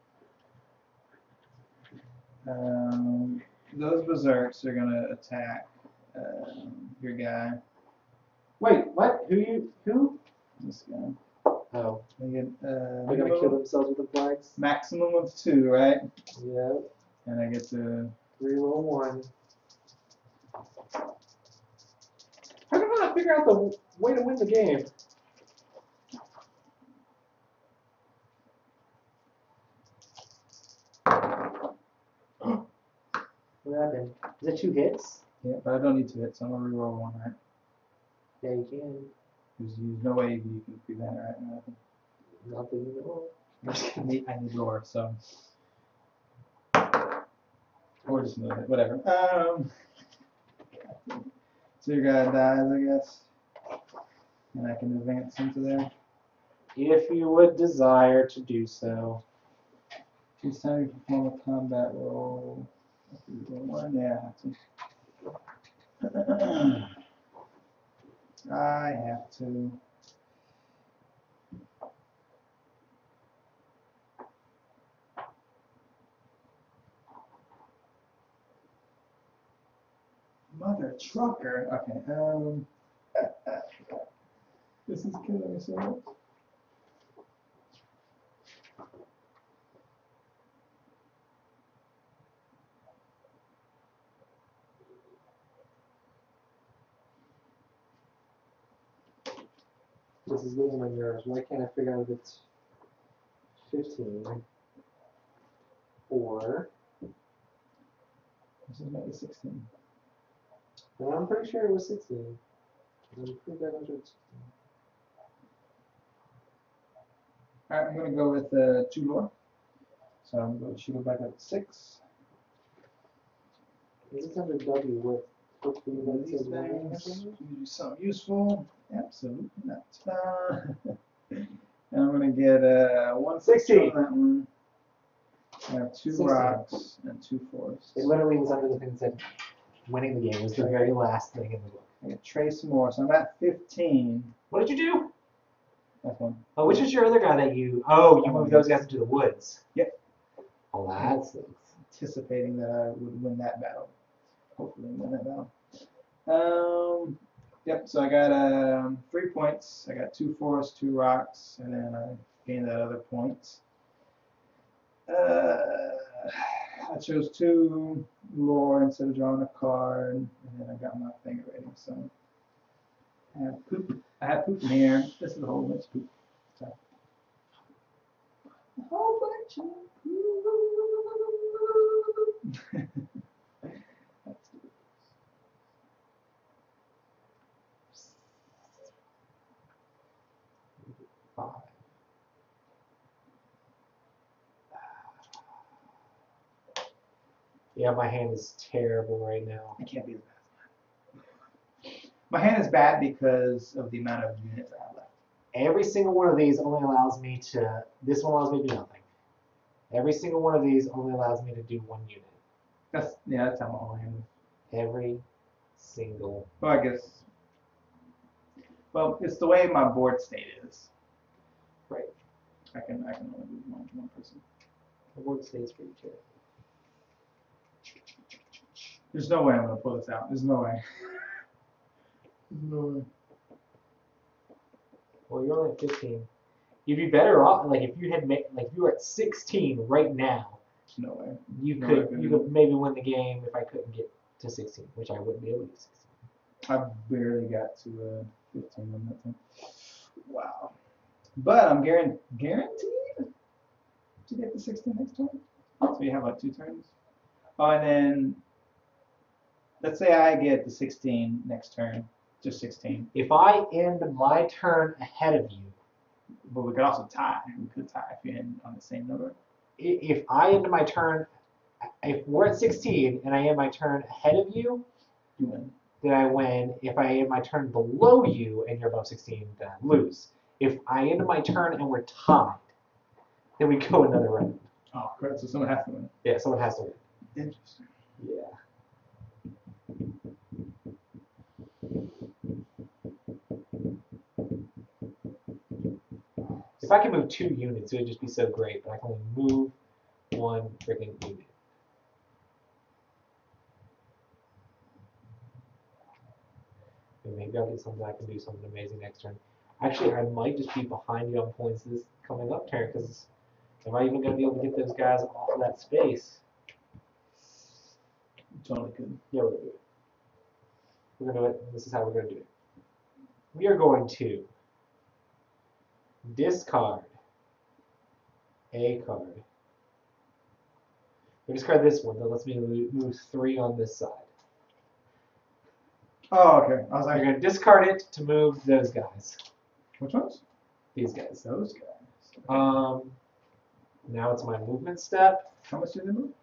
they are. Um, those berserks are gonna attack um, your guy. Wait, what? Who you? Who? This guy. Oh, They get uh, they're gonna kill themselves with the flags. maximum of two, right? Yeah. And I get to. Three roll one. How come I not figure out the way to win the game? What happened? Is it two hits? Yeah, but I don't need to hit, so I'm gonna reroll one, right? Yeah, you can. There's, there's no way you can prevent it, right? Nothing. Not that you know. I need, I need lore, so. Or just move it, whatever. Um. So your guy dies, I guess. And I can advance into there. If you would desire to do so. Each time you perform a combat roll. One, yeah, I have to. I have to. Mother trucker. Okay. Um. This is killing me so much. This is getting on my nerves. Why can't I figure out if it's fifteen or? This is maybe sixteen. Well, I'm pretty sure it was sixteen. I'm pretty sure it was sixteen. Alright, I'm gonna go with uh, two lore. So I'm going to shoot it back up to six. Is this under W? What? What do you These things, you do something useful. Absolutely not. Uh, and I'm gonna get uh, one sixteen on that one. I have two sixteen. rocks and two forests. It literally was under the thing that said winning the game was the very last thing in the book. I get trace more, so I'm at fifteen. What did you do? That's one. Oh, which is your other guy that you? Oh, you moved those guys into the woods. Yep. Oh, that sucks. Anticipating that I would win that battle. Hopefully win that battle. Um, yep, so I got um, three points. I got two forests, two rocks, and then I gained that other point. Uh, I chose two lore instead of drawing a card, and then I got my thing ready. So I have poop. I have poop in here. This is a whole bunch of poop. So, a whole bunch of poop. That's good. Five. Yeah, my hand is terrible right now. I can't be the best. My hand is bad because of the amount of units I have left. Every single one of these only allows me to. This one allows me to do nothing. Every single one of these only allows me to do one unit. That's yeah, that's how my whole hand is. Every single. Well, I guess. Well, it's the way my board state is. Right. I can I can only do one one person. The word stays for you too. There's no way I'm gonna pull this out. There's no way. There's no way. Well, you're only at fifteen. You'd be better off, like if you had made, like if you were at sixteen right now, There's no way. you No, I could couldn't. you could maybe win the game if I couldn't get to sixteen, which I wouldn't be able to do sixteen. I barely got to uh, fifteen on that thing. Wow. But I'm guaran- guaranteed to get to sixteen next turn. So you have like two turns. Oh, and then let's say I get to sixteen next turn, just sixteen. If I end my turn ahead of you, But we could also tie. We could tie if you end on the same number. i- if I end my turn, if we're at sixteen and I end my turn ahead of you, You win. then I win. If I end my turn below you and you're above sixteen, then I lose. If I end my turn and we're tied, then we go another round. Oh, correct. So someone has to win. Yeah, someone has to win. Interesting. Yeah. If I could move two units, it would just be so great, but I can only move one freaking unit. And maybe I'll get something I can do something amazing next turn. Actually, I might just be behind you on points this coming up turn, because am I even going to be able to get those guys off of that space? Totally could. Yeah, we're going to do it. We're going to do it. This is how we're going to do it. We are going to discard a card. We discard this one. That lets me move three on this side. Oh, okay. I was You're like, going to discard it to move those guys. which ones? These guys. Those guys. Um, now it's my movement step. How much did they move?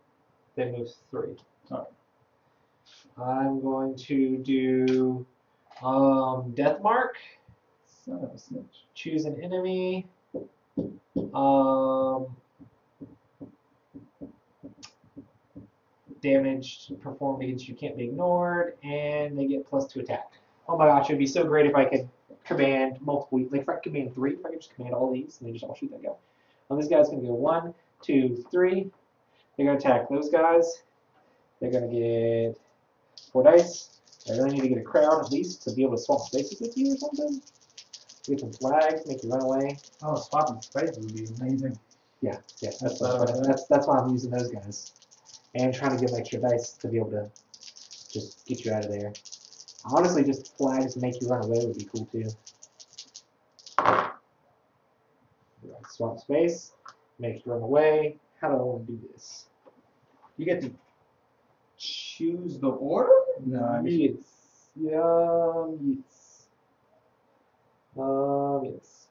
They move three. Okay. I'm going to do Um, Death Mark. Son of a snitch. Choose an enemy. Um, damage performed against you can't be ignored, and they get plus two attack. Oh my gosh, it'd be so great if I could command multiple, like if I could command three, if I could just command all these, and they just all shoot that guy. Well, this guy's going to go one, two, three. They're going to attack those guys. They're going to get four dice. I really need to get a crown at least to be able to swap spaces with you or something. Get some flags, make you run away. Oh, swapping spaces would be amazing. Yeah, yeah, that's, That's what I that's, was- that's, that's why I'm using those guys. And trying to get extra dice to be able to just get you out of there. Honestly, just flags to make you run away would be cool too. Swap space, make you run away. How do I want to do this? You get to choose the order? No, I mean, Yes. Um, yes. Um, yes.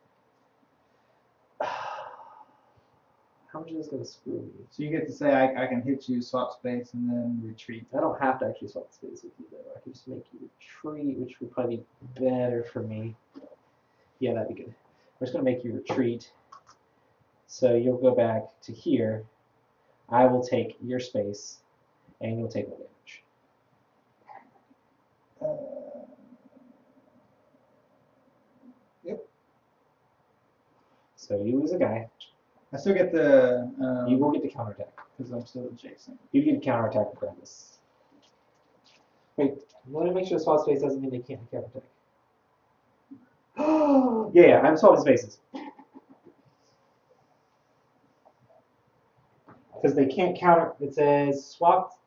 How much is this going to screw me? so you get to say I, I can hit you, swap space, and then retreat. I don't have to actually swap space with you though. I can just make you retreat, which would probably be better for me. Yeah, that'd be good. I'm just going to make you retreat. So you'll go back to here. I will take your space, and you'll take no damage. Uh, yep. So you lose a guy. I still get the. Um, You will get the counterattack. because I'm still adjacent. You get a counterattack regardless. Wait, let me make sure swap space doesn't mean they can't counterattack. yeah, yeah, I'm swapping spaces. Because they can't counter, it says swap,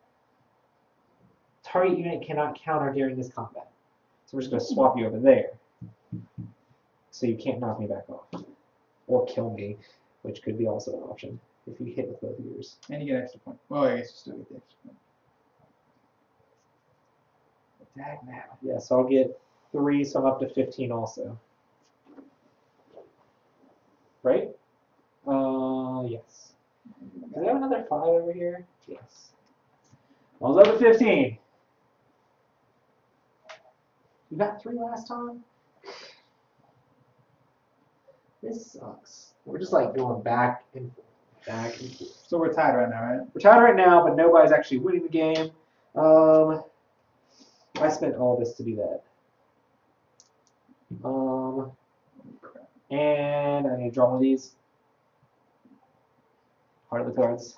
target unit cannot counter during this combat. So we're just going to swap you over there. So you can't knock me back off. Or kill me, which could be also an option if you hit with both of yours. And you get extra point. Well, I guess you still get the extra point. Dag now. Yeah, so I'll get three, so I'm up to fifteen also. Right? Uh, yes. Do they have another five over here? Yes. I was up to fifteen. You got three last time? This sucks. We're just like going back and forth, back and forth. So we're tied right now, right? We're tied right now, but nobody's actually winning the game. Um, I spent all this to do that. Um, and I need to draw one of these. Heart of the cards.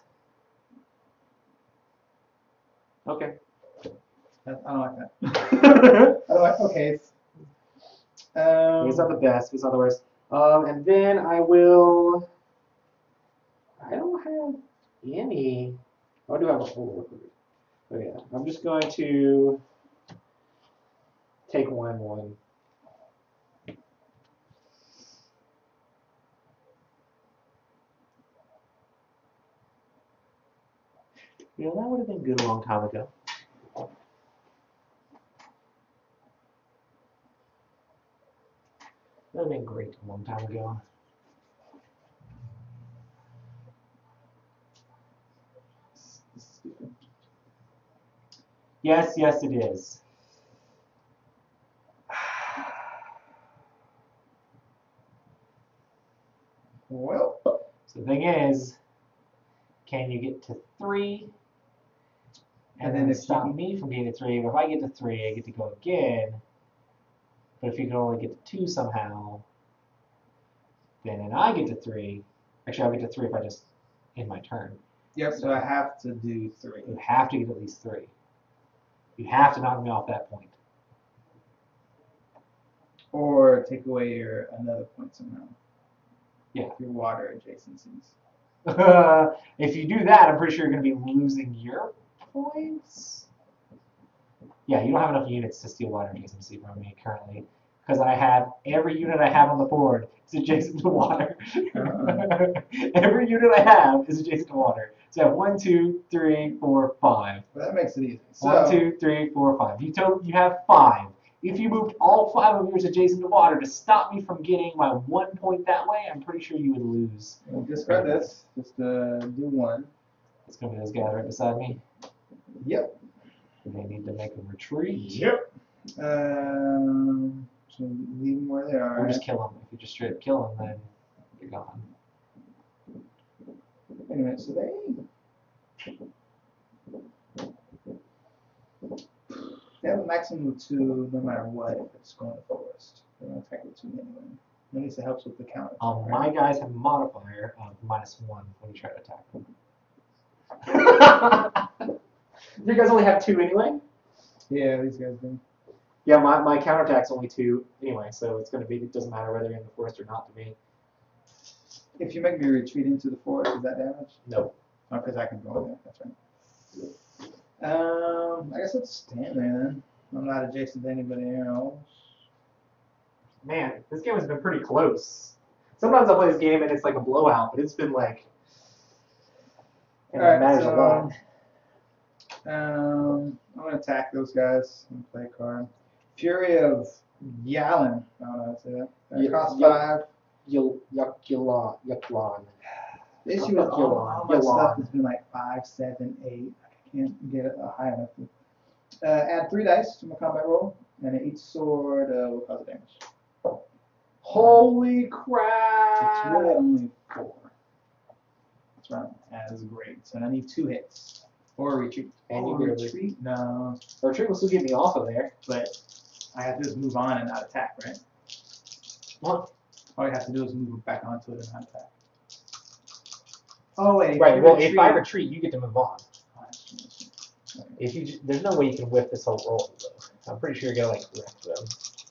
Okay. That- I don't like that. I don't like. Okay. It's, um, It's not the best, it's not the worst. Um, and then I will. I don't have any. Oh, I do have a full record. Oh yeah, I'm just going to take one one. You know, that would have been good a long time ago. That would have been great a long time ago. this is stupid. Yes, yes, it is. Well, So the thing is, can you get to three? And, And then, then if stop you- me from getting to three. But if I get to three, I get to go again. But if you can only get to two somehow, then and I get to three. Actually, I'll get to three if I just end my turn. yep. So I have to do three. You have to get at least three. You have to knock me off that point. Or take away your another point somehow. Yeah. Your water adjacencies. If you do that, I'm pretty sure you're going to be losing your points. Yeah, you don't have enough units to steal water adjacency from me currently. Because I have every unit I have on the board is adjacent to water. Every unit I have is adjacent to water. So I have one, two, three, four, five. But that makes it easy. So, One, two, three, four, five. You told you have five. If you moved all five of yours adjacent to water to stop me from getting my one point that way, I'm pretty sure you would lose. we'll discard this. Just uh, do one. It's going to be those guys right beside me. Yep. They need to make a retreat. Yep. Um, so leave them where they are. Or just right? kill them. If you just straight up kill them, then you're gone. Wait a minute. So they they have a maximum of two, no matter what. If it's going to forest, they're going to attack with two anyway. At least it helps with the counter. Um, right? my guys have a modifier of minus one when you try to attack them. You guys only have two anyway? Yeah, these guys do. Yeah, my, my counterattack's only two anyway, so it's gonna be, it doesn't matter whether you're in the forest or not to me. If you make me retreat into the forest, is that damage? No. Oh, because I can go in there. That's right. Um, I guess let's stand there then. I'm not adjacent to anybody else. Man, this game has been pretty close. Sometimes I play this game and it's like a blowout, but it's been like, and it Alright, matters a so- lot. Um, I'm gonna attack those guys and play a card. Fury of Yalin. I don't know how to say that. Uh, Ye- cost Ye- five. Yul, Yukulon, Yukulon. The issue is all, all my Yalon. stuff has been like five, seven, eight. I can't get it uh, high enough. To, uh, add three dice to my combat roll, and each sword uh, will cause damage. Holy It's crap! really only four. That's right. As great. So I need two hits. Or a retreat. And you oh, get a retreat? No. The retreat will still get me off of there. But I have to just move on and not attack, right? What? All you have to do is move back onto it and not attack. Oh wait. Right, you well, if I retreat- retreat, you get to move on. Oh, that's true, that's true. Okay. If you, ju- there's no way you can whip this whole roll, though. I'm pretty sure you're gonna like wreck them.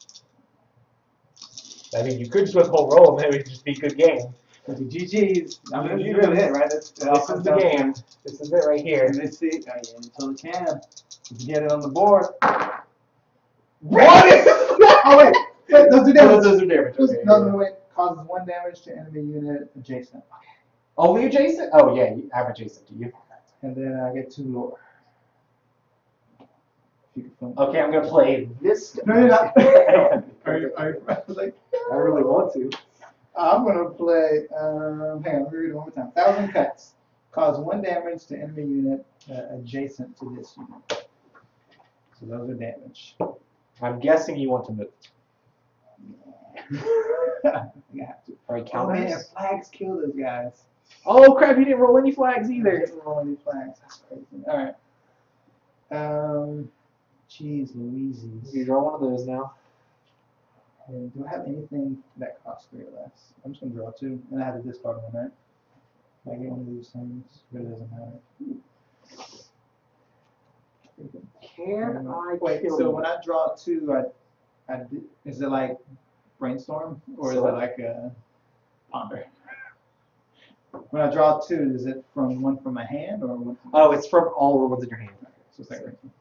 I mean, you could just whip the whole roll, and then it would just be a good game. Okay, G G's. I mean, G G's. you really it, right? That's, This is the game. This is it right here. And let's see. Oh, yeah, you totally can. You get it on the board. What is that? Oh wait, wait, those do No, damage. those are damage. Those- Okay, no, yeah. no, wait. Causes one damage to enemy unit adjacent. Only adjacent? Oh yeah, you have adjacent to you. And then I get two lore. If you can film. Okay, I'm gonna play this. No, you're not. I don't have Are you, are you, I was like, I really want to. I'm gonna play. Um, hang on, let me read it one more time. Thousand cuts cause one damage to enemy unit uh, adjacent to this unit. So those are damage. I'm guessing you want to move. I think I have to. Are you Oh man, counters? flags kill those guys. Oh crap! You didn't roll any flags I either. didn't roll any flags. That's crazy. All right. Um, jeez, Louises. You draw one of those now. And do I have anything that costs three or less? I'm just gonna draw two, and I have to discard one, right? If I get one of these things, it really doesn't matter. Can I Wait, kill so you? when I draw two, I, I di- is it like brainstorm or So is it like a ponder? When I draw two, is it from one from my hand or one? From Oh, it's from all the ones in your hand. So it's like brainstorm.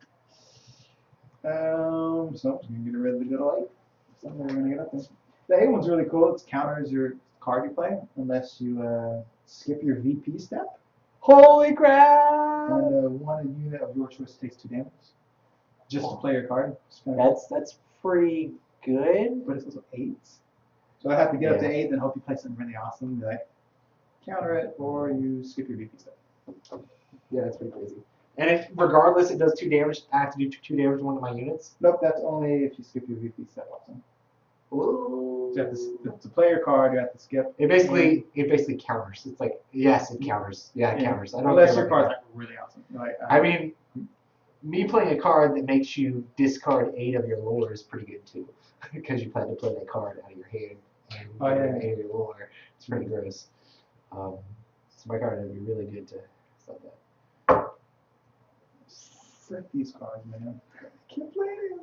Um, so I'm just gonna get rid of the good old eight. Somewhere we're gonna get up there. The eight one's really cool. It counters your card you play unless you uh, skip your V P step. Holy crap! And uh, one unit of your choice takes two damage. Just to play your card. It's kinda- That's that's pretty good. But it's also eights. So I have to get up to Yeah. eight, then hope you play something really awesome. Be like, counter it, or you skip your V P step. Yeah, that's pretty crazy. And if regardless it does two damage, I have to do two, two damage to one of my units. Nope, that's only if you skip your V P step also. Ooh. So you have to, to, to play your card, you have to skip. It basically it basically counters. It's like yes, it counters. Yeah, it Yeah. counters. I don't Unless care your about card's like really awesome. Like, uh, I mean, me playing a card that makes you discard eight of your lore is pretty good too, because you plan to play that card out of your hand and Oh, get yeah. rid of eight of your lore. It's pretty gross. Um, so my card would be really good to stop that. frick these cards, man. I can't play them.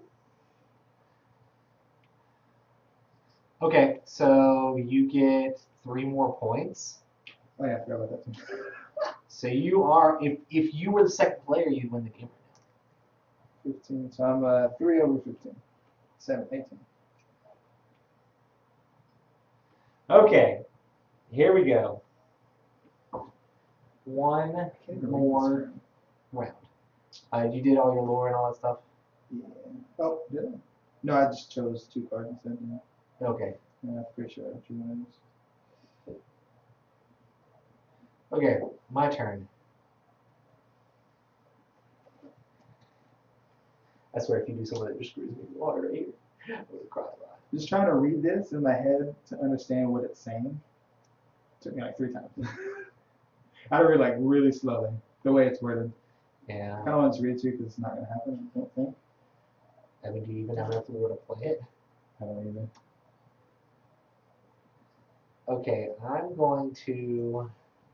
Okay, so you get three more points. Oh yeah, I forgot about that too. So you are, if if you were the second player, you'd win the game right fifteen, so I'm uh, three over fifteen. seven, eighteen. now. Okay, here we go. One Can't even read this more room. round. Uh, you did all your lore and all that stuff? Yeah. Oh, did I? No, I just chose two cards instead. Yeah, Okay. yeah I'm pretty sure I drew one of those. Okay, my turn. I swear, if you do something that just screws me in the water right here, I'm gonna cry a lot. Just trying to read this in my head to understand what it's saying. Took me like three times. I had to read like really slowly, the way it's worded. Yeah. I kind of want to read it to you because it's not going to happen, I don't think. I mean, do you even have enough lore to play it? I don't even. Okay, I'm going to.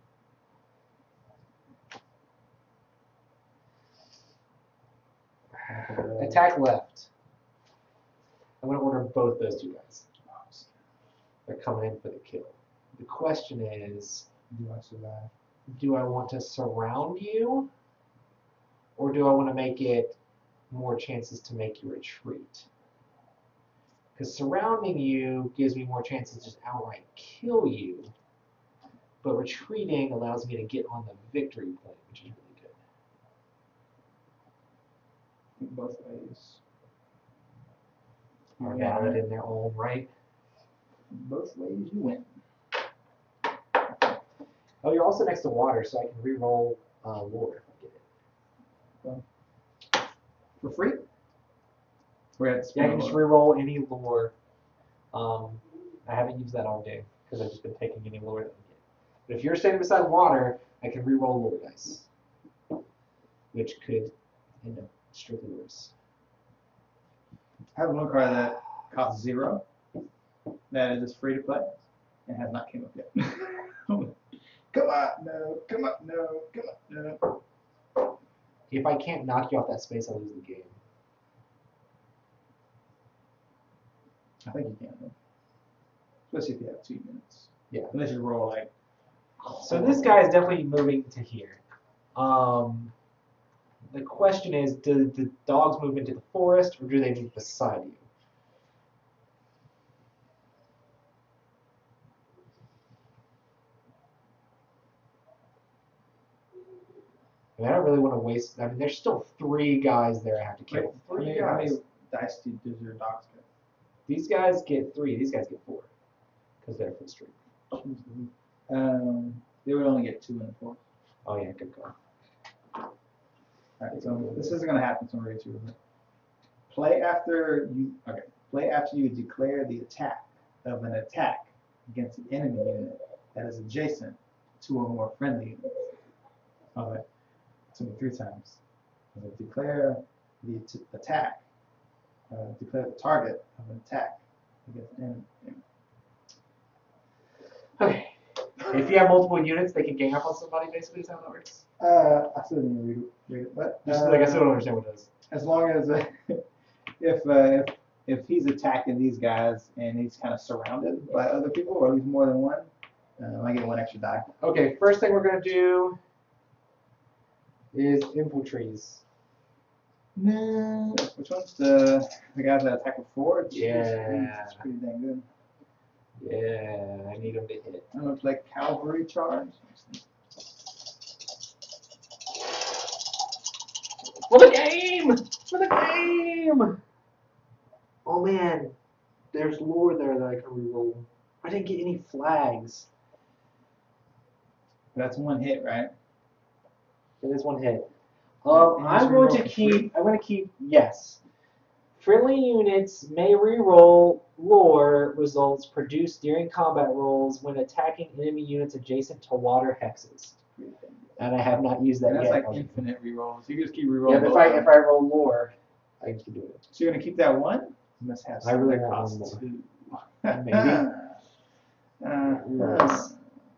Attack left. I'm going to order both those two guys. They're coming in for the kill. The question is, Do I survive? do I want to surround you, or do I want to make it more chances to make you retreat? Because surrounding you gives me more chances to just outright kill you, but retreating allows me to get on the victory point, which is really good. I think both ways. Are valid in their own right. Both ways you win. Oh, you're also next to water, so I can re-roll uh, lore if I get it. For free? We're at Yeah, I can just re-roll any lore. Um, I haven't used that all day because I've just been taking any lore that I get. But if you're standing beside water, I can re-roll lore dice, which could end up strictly worse. I have one card that costs zero, that is just free to play, and has not came up yet. Come on, no, come on, no, come on, no. If I can't knock you off that space, I lose the game. I think you can, though. Especially if you have two units. Yeah. Unless you roll like. So this guy is definitely moving to here. Um, the question is, do the dogs move into the forest, or do they move beside you? I mean, I don't really want to waste. I mean, there's still three guys there I have to kill. Wait, how Three many, how guys. many dice do, does your dogs get? These guys get three. These guys get four because they're full streak. Um, they would only get two in the fourth. Oh yeah, good call. Alright, so this isn't gonna happen, so I'm ready to. Play after you. Okay. Play after you declare the attack of an attack against an enemy unit that is adjacent to or more friendly units. Okay. So three times. So declare the t attack. Uh, declare the target of an attack against an enemy. Okay. If you have multiple units, they can gang up on somebody. Basically, is how that works. Uh, I still didn't read, read it, but Just uh, like I still don't understand what it is. as long as uh, if, uh, if if he's attacking these guys and he's kind of surrounded by other people, or at least more than one, uh, I get one extra die. Okay. First thing we're gonna do is infiltrates. No, which one's the the guys that attack with four? It's, Yeah. it's pretty dang good. Yeah, I need them to hit. I'm gonna play cavalry charge. For the game! For the game! Oh man, there's lore there that I can reroll. I didn't get any flags. That's one hit, right? It is one hit. Um, And I'm just going reroll to for keep. free? I'm going to keep. Yes. Friendly units may reroll lore results produced during combat rolls when attacking enemy units adjacent to water hexes. Pretty dang good. And I have not used that And that's yet. like I'll- infinite rerolls. You just keep Yeah, rerolling. but if both I of if them. I roll lore, I can keep doing it. So you're gonna keep that one? You must have I something really that want costs one two. Maybe. uh, Yes.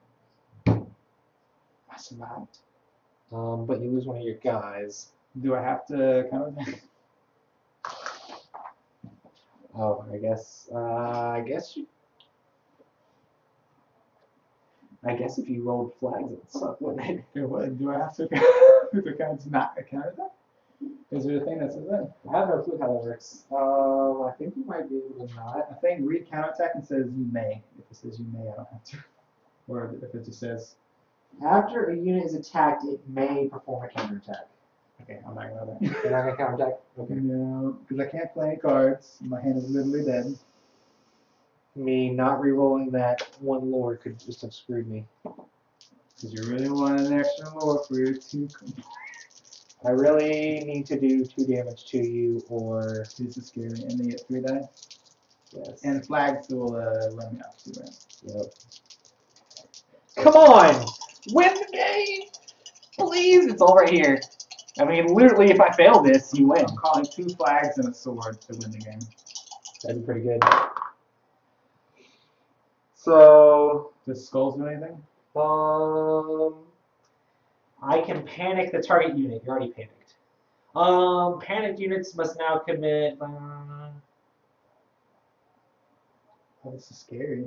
I survived. Um, but you lose one of your guys. Do I have to kind of? Oh, I guess. Uh, I guess you. I guess if you rolled flags, it would suck, wouldn't it? Do I, do I have to? Do I kind of not counter that? Is there a thing that says that? I have no clue how that works. Um, I think you might be able to not. I think read counterattack and says you may. If it says you may, I don't have to. Or if it just says, After a unit is attacked, it may perform a counterattack. okay, I'm not gonna You're do not gonna counterattack? that. Okay. No, because I can't play any cards. My hand is literally dead. Me not re-rolling that one lore could just have screwed me. Because you really want an extra lore for your two. I really need to do two damage to you, or This is scary. And they get three die. yes. And flags will uh, run me off too, right? Yep. Come on, win the game, please. It's all right here. I mean, literally, if I fail this, you win. I'm calling two flags and a sword to win the game. That'd be pretty good. So, Does skulls do anything? um, I can panic the target unit. You're already panicked. Um, panicked units must now commit. Uh, Oh, this is scary.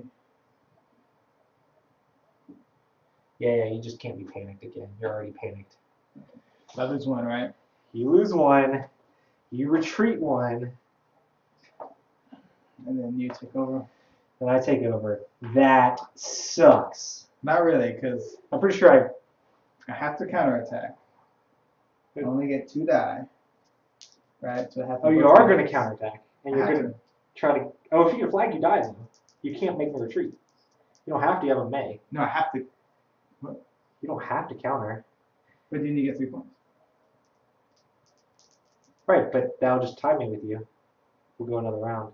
yeah, yeah, you just can't be panicked again. You're already panicked. That is one, right? You lose one. You retreat one. And then you take over. And I take over. That sucks. Not really, because I'm pretty sure I. I have to counterattack. I only get two die. Right? So I have to Oh, you go are for going to this. counterattack. And I you're have going to try to. Oh, if you get flagged, you die then. You can't make the retreat. You don't have to. You have a May. No, I have to. You don't have to counter. But then you get three points. Right, but that'll just tie me with you. We'll go another round.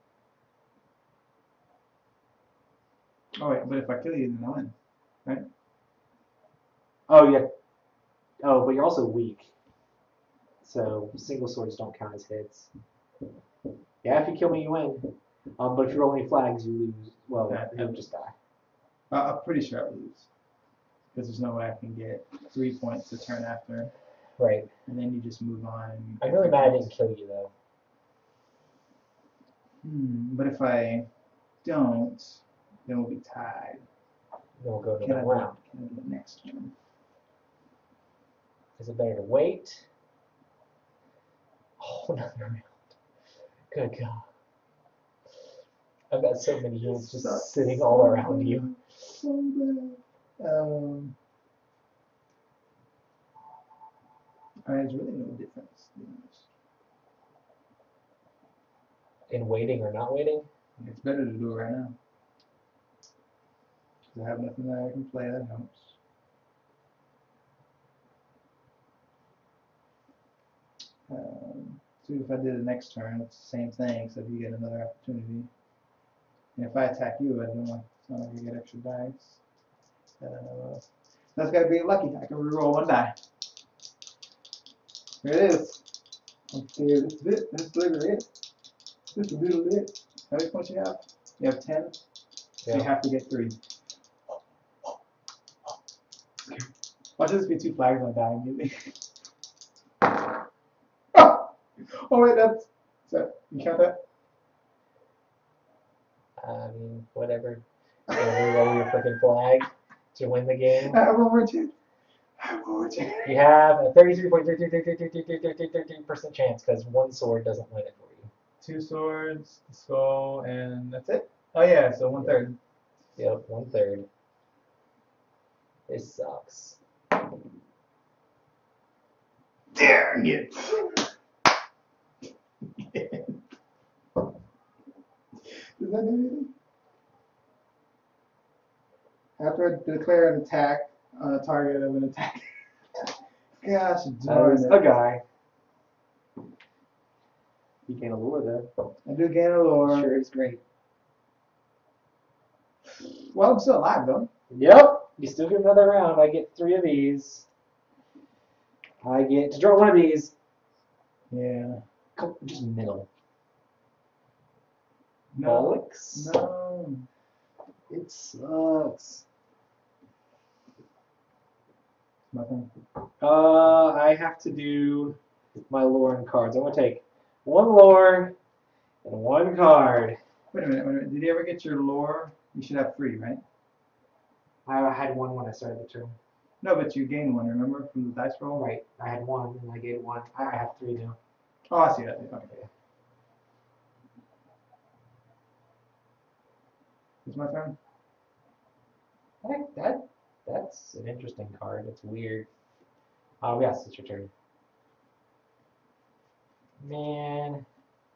Oh, wait, but if I kill you, then I win. Right? Oh, yeah. Oh, but you're also weak. So single swords don't count as hits. Yeah, if you kill me, you win. Um, but if you roll any flags, you lose. Well, Yeah, you'll yeah. just die. Uh, I'm pretty sure I lose. Because there's no way I can get three points to turn after. Right. And then you just move on. And you I'm get really three mad I points. didn't kill you, though. Hmm, but if I don't, then we'll be tied. Then we'll go Can I another do it? round. Can I do it next turn? Is it better to wait? Oh, another round. Good God. I've got so many units just Sucks sitting so all around bad, you. So bad. Um, I mean, there's really no difference. to be honest. In waiting or not waiting? It's better to do it right now. 'Cause I have nothing that I can play that helps. Um, so if I did it next turn, it's the same thing, except you get another opportunity. And if I attack you, I don't like, it's not like you get extra dice. Uh, that's gotta be lucky. I can reroll one die. Here it is. Okay, this is it. This is literally it. This is literally it. How many points you have? You have ten. So you Yeah. have to get three. Watch this be two flags on die immediately. Oh wait, that's is that you count that? I mean, whatever. You roll your freaking flag to win the game. I have one more chance. I have one more chance. You have a thirty-three point three three three three three three three three three percent chance because one sword doesn't win it for you. Two swords, the skull, and that's it. Oh yeah, so one third. Yep, one third. This sucks. Dang it! Does that do anything? After I declare an attack on a target of an attack. Gosh, darn As it. a guy. You gain a lure though. I do gain a lore. Sure is great. Well, I'm still alive though. Yep. You still get another round. I get three of these. I get to draw one of these. Yeah. Come- Just middle. No. Bollocks. No. It sucks. My turn. Uh, I have to do my lore and cards. I'm gonna take one lore and one card. Wait a minute, wait a minute. Did you ever get your lore? You should have three, right? I had one when I started the turn. No, but you gained one, remember, from the dice roll? Right. I had one and I gave one. I I have three now. Oh, I see that. Okay. It's my turn. That, that that's an interesting card. It's weird. Oh yes, it's your turn. Man.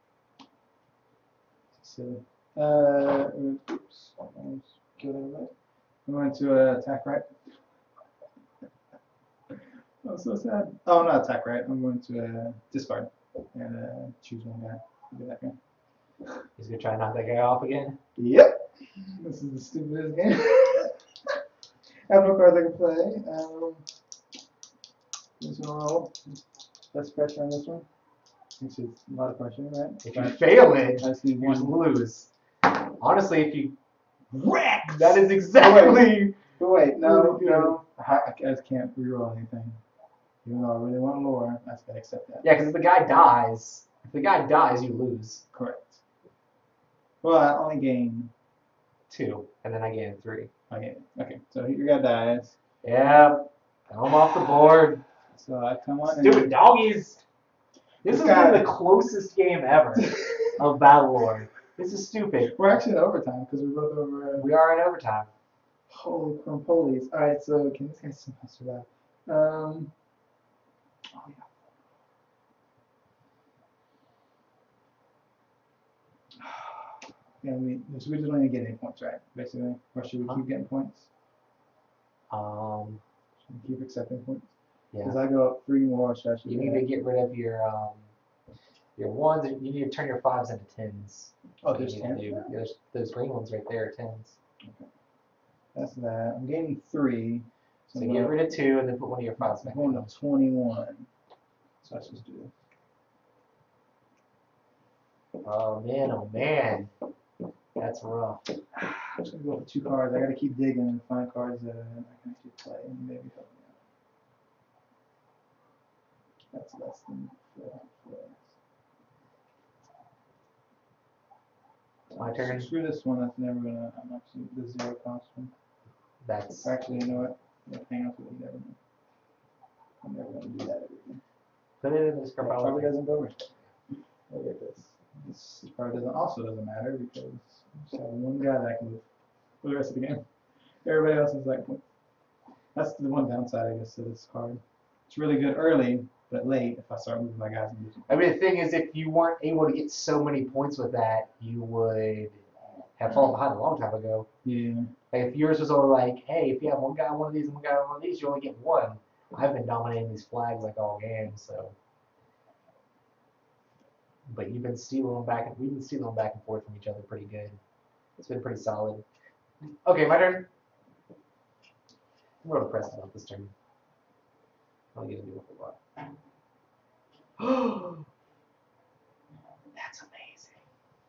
Silly. Uh, oops. Almost killed everybody. I'm going to uh, attack right. Oh, so sad. Oh, not attack, right? I'm going to uh, discard and uh, choose one guy. Do that guy. He's gonna try to knock that guy off again. Yep. This is the stupidest game. I have no cards I can play. Um, just gonna roll. Less pressure on this one. Which is a lot of pressure, right? If you But fail I it, just need you just one. lose. Honestly, if you Wreck! that is exactly. But wait, no, Really good. no. I, I just can't reroll anything. Even though I really want lore, I just gotta accept that. Yeah, because if the guy dies, if the guy dies, you lose Correct. Well, I only gain. two, and then I gain three. Okay, okay. So your guy dies. Yep. I'm off the board. So I come on. Stupid doggies. This This has guy- been the closest game ever of Battle Lord. This is stupid. We're actually in overtime because we're both over. Uh, We are in overtime. holy crumpolies. All right, so can this guy somehow survive? Um. Oh yeah. Yeah, we, so we just don't even get any points, right? Basically, or should we Huh? keep getting points? Um, Should we keep accepting points? yeah. Because I go up three more, so I should. You be need to at- get rid of your um, your ones. You need to turn your fives into tens. Oh, That's what there's you ten. need to do. There's those green ones right there are tens. That's that. I'm gaining three. So I'm get gonna- rid of two and then put one of your fives I'm back. going in. to twenty-one. So let's just do this. Oh man, oh man, that's rough. I'm just gonna go for two cards. I gotta keep digging and find cards that I can actually play and maybe help me out. That's less than four. four. My turn. Screw this one. That's never gonna. I'm actually the zero cost one. That's Actually, you know what? Yeah, hang on to it. Never mind. I'm never gonna do that ever again. put it in this That card. probably doesn't go over. Look at this. This probably doesn't also doesn't matter because I just have one guy that I can move for the rest of the game. Everybody else is like, that's the one downside I guess to this card. It's really good early, but late if I start moving my guys and losing. I mean, the thing is, if you weren't able to get so many points with that, you would have fallen behind a long time ago. Yeah. Like if yours was only like, hey, if you have one guy on one of these and one guy on one of these, you only get one. I've been dominating these flags like all game, so. But you've been stealing them back, and we've been stealing them back and forth from each other pretty good. It's been pretty solid. Okay, my turn. I'm real depressed about this turn. I don't get to do a whole lot. That's amazing.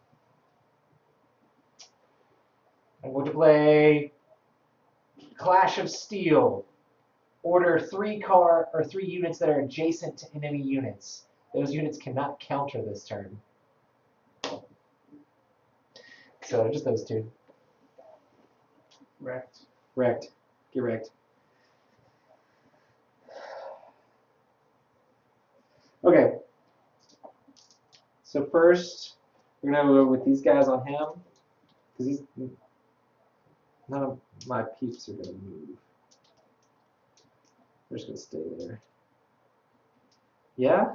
I'm going to play Clash of Steel. Order three car or three units that are adjacent to enemy units. Those units cannot counter this turn. So just those two. Wrecked. Wrecked. Get wrecked. Okay. So first, we're gonna go with these guys on him, because he's none of my peeps are gonna move. They're just gonna stay there. Yeah.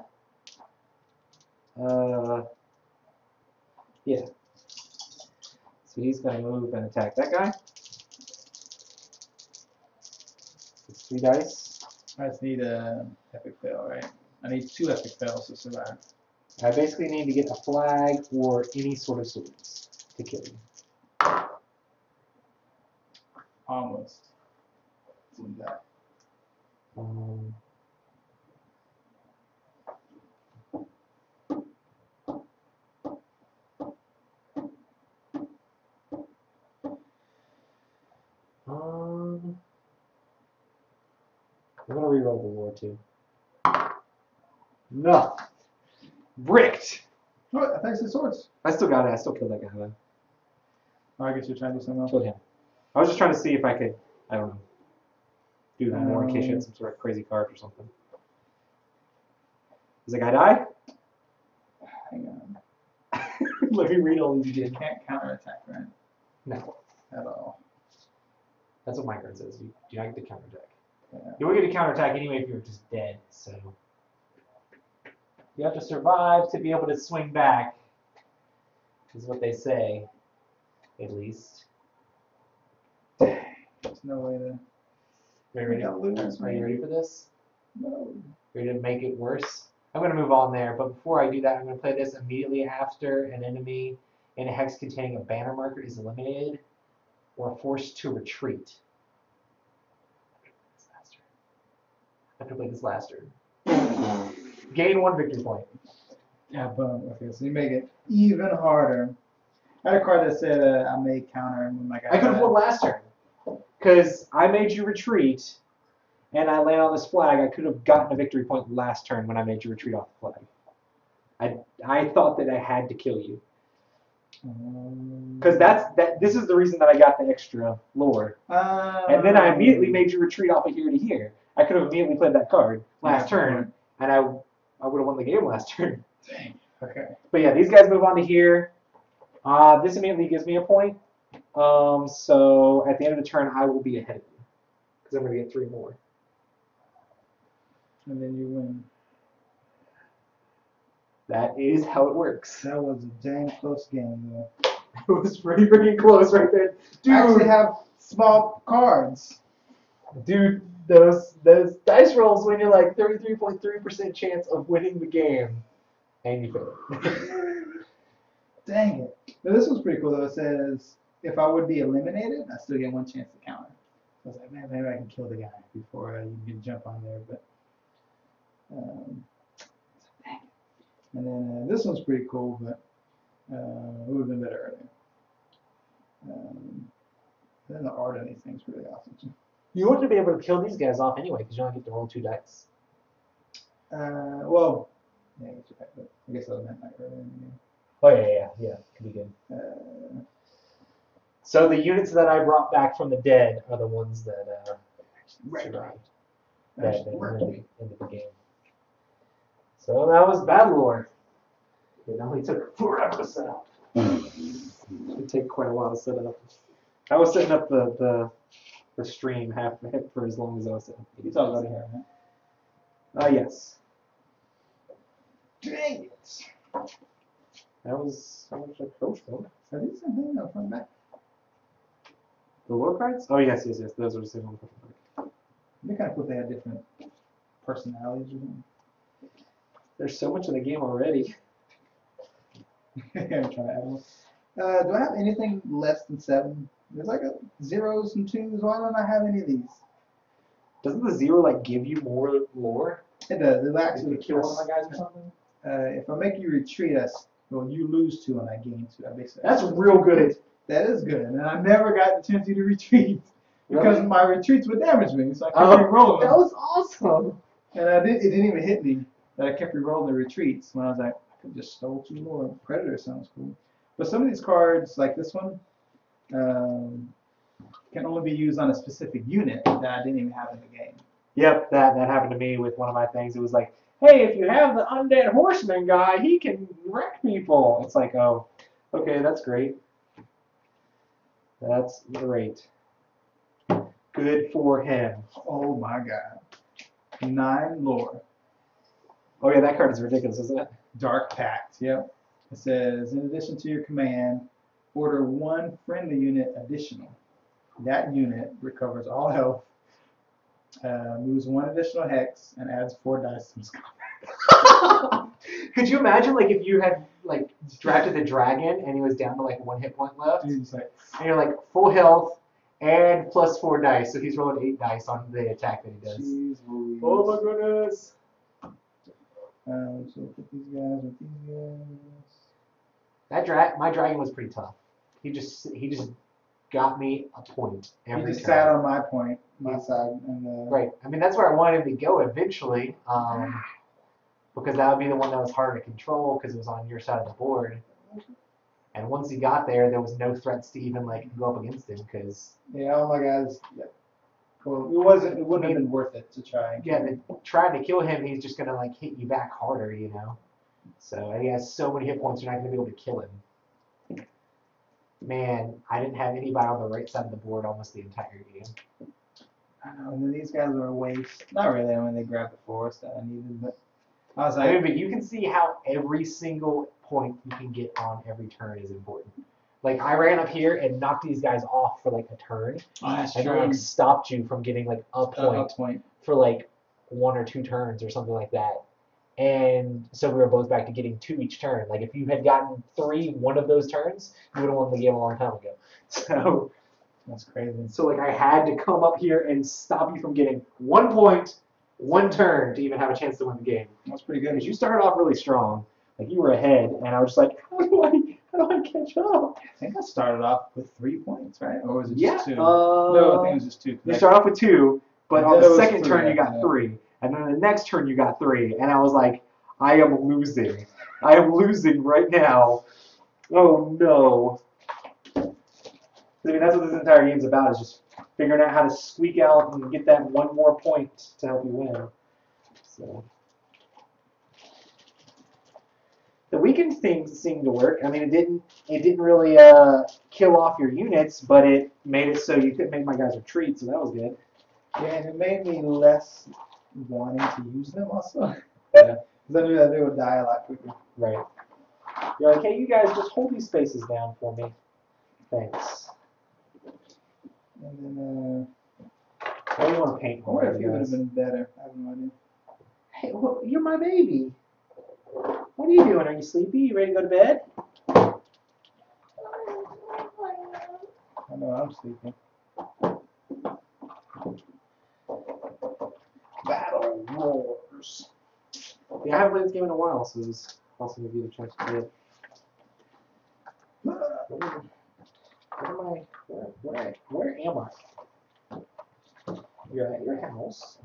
Uh. Yeah. So he's gonna move and attack that guy. It's three dice. I just need a epic fail, right? I need two epic fails to survive. I basically need to get a flag or any sort of swords to kill you. Almost. Didn't die. Um, um, I'm gonna reroll the war too. No, bricked. Oh, I thought you said swords. I still got it. I still killed that guy though. Oh, I guess you're trying to do something else. Killed him. I was just trying to see if I could, I don't know, do that more in case you Um, had some sort of crazy card or something. Does that guy die? Hang on. Let me read all these You again. can't counterattack, right? No, At all. that's what my card says. You do not get to counterattack. Yeah. You would get to counterattack anyway if you were just dead, so. You have to survive to be able to swing back, is what they say, at least. There's no way to. Are you ready, I got losers, are you man. ready for this? No. Ready to make it worse? I'm going to move on there, but before I do that, I'm going to play this immediately after an enemy in a hex containing a banner marker is eliminated or forced to retreat. I have to play this last turn. Gain one victory point. Yeah, boom. Okay, so you make it even harder. I had a card that said uh, I may counter when my guy. I could have won last turn because I made you retreat, and I land on this flag. I could have gotten a victory point last turn when I made you retreat off the flag. I I thought that I had to kill you because that's that. This is the reason that I got the extra lore, Um, and then I immediately made you retreat off of here to here. I could have immediately played that card last Yeah, turn, and I I would have won the game last turn. Dang. Okay. But yeah, these guys move on to here. Uh, this immediately gives me a point. Um, so at the end of the turn, I will be ahead of you because I'm going to get three more. And then you win. That is how it works. That was a dang close game, though. It was pretty freaking close right there, dude. I actually have small cards. Dude, those those dice rolls when you're like thirty-three point three percent chance of winning the game, and you fail. Dang it. Now, this one's pretty cool, though. It says, if I would be eliminated, I still get one chance to counter. So I was like, man, maybe I can kill the guy before uh, you can jump on there. But, um, dang it. And then uh, this one's pretty cool, but uh, it would have been better earlier. Um, then the art on these things is really awesome, too. You want to be able to kill these guys off anyway because you only get to roll two dice. Uh, well, yeah, I guess you're right, but I guess I meant like earlier in the game. Oh yeah, yeah, yeah. Could be good. Uh, So the units that I brought back from the dead are the ones that uh, survived. That, that Right. ended, ended the game. So that was Battle Lore. It only took forever to set up. It would take quite a while to set up. I was setting up the the, the stream half for as long as I was setting up. It's all over here, huh? Uh, yes. Dang it! That was how much I coached them. Are these the same thing though, front and back? The lore cards? Oh yes, yes, yes. Those are the same ones. They kind of cool if they had different personalities or something. There's so much in the game already. I'm trying to add one. Uh, do I have anything less than seven? There's like a zeros and twos. Why don't I have any of these? Doesn't the zero like give you more lore? It does. It If actually you kill one of my guys or something? Uh, if I make you retreat, I, well, you lose two and I gain two. I basically. That's real good. That is good, and I never got the chance to retreat because Really? my retreats would damage me, so I kept Oh, re-rolling them. that was awesome. And I did. It didn't even hit me that I kept re-rolling the retreats when I was like, I could just stole two more. Predator sounds cool, but some of these cards, like this one, um, can only be used on a specific unit that I didn't even have in the game. Yep, that, that happened to me with one of my things. It was like, hey, if you have the undead horseman guy, he can wreck people. It's like, oh, okay, that's great. That's great. Good for him. Oh my god, nine lore, Oh yeah, that card is ridiculous, isn't it? Dark Pact. Yep. It says, in addition to your command, order one friendly unit additional. That unit recovers all health, uh, moves one additional hex, and adds four dice to its combat. Could you imagine like if you had like drafted the dragon and he was down to like one hit point left, and It's like, you're like full health and plus four dice, so he's rolling eight dice on the attack that he does. jeez Louise. Oh my goodness! Um, so put these guys with these guys. That dra- my dragon was pretty tough. He just he just got me a point He every just turn. sat on my point, my side, and uh, Right. I mean that's where I wanted him to go eventually, um, because that would be the one that was harder to control because it was on your side of the board. And once he got there, there was no threats to even like go up against him because yeah, all my guys. Yeah. Well, it wasn't. It wouldn't have been worth it to try. And yeah, the, trying to kill him, he's just gonna like hit you back harder, you know. So and he has so many hit points, you're not gonna be able to kill him. Man, I didn't have anybody on the right side of the board almost the entire game. I know. And then these guys were a waste. Not really. I mean, they grabbed the forest that I needed, but I was I mean, like, but you can see how every single point you can get on every turn is important. Like I ran up here and knocked these guys off for like a turn, oh, that's and true. then like stopped you from getting like a Uh, point a point. for like one or two turns or something like that. And so we were both back to getting two each turn. Like if you had gotten three one of those turns, you would have won the game a long time ago. So That's crazy. so like I had to come up here and stop you from getting one point, one turn to even have a chance to win the game. That's pretty good. Because you started off really strong. Like you were ahead, and I was just like, how do I, how do I catch up? I think I started off with three points, right? Or was it Yeah. just two? Uh, no, I think it was just two. You start off with two, but I on thought the it was second three, turn you got yeah. three, and then the next turn you got three, and I was like, I am losing. I am losing right now. Oh no. I mean, that's what this entire game's about, is just figuring out how to squeak out and get that one more point to help you win. So the weakened things seemed to work. I mean, it didn't. It didn't really uh, kill off your units, but it made it so you couldn't make my guys retreat. So that was good. Yeah, and it made me less wanting to use them also. Yeah. Because I knew that they would die a lot quicker. Right. You're like, hey, you guys, just hold these spaces down for me. Thanks. And then, What do you want to paint uh, I more, wonder if you it would have guys? been better. I have no idea. Hey, well, you're my baby. What are you doing? Are you sleepy? You ready to go to bed? I know I'm sleeping. Battle Roars. Yeah, I haven't played this game in a while, so it was awesome to give you the chance to play it. Where, where am I? Where, where, where am I? You're at your house.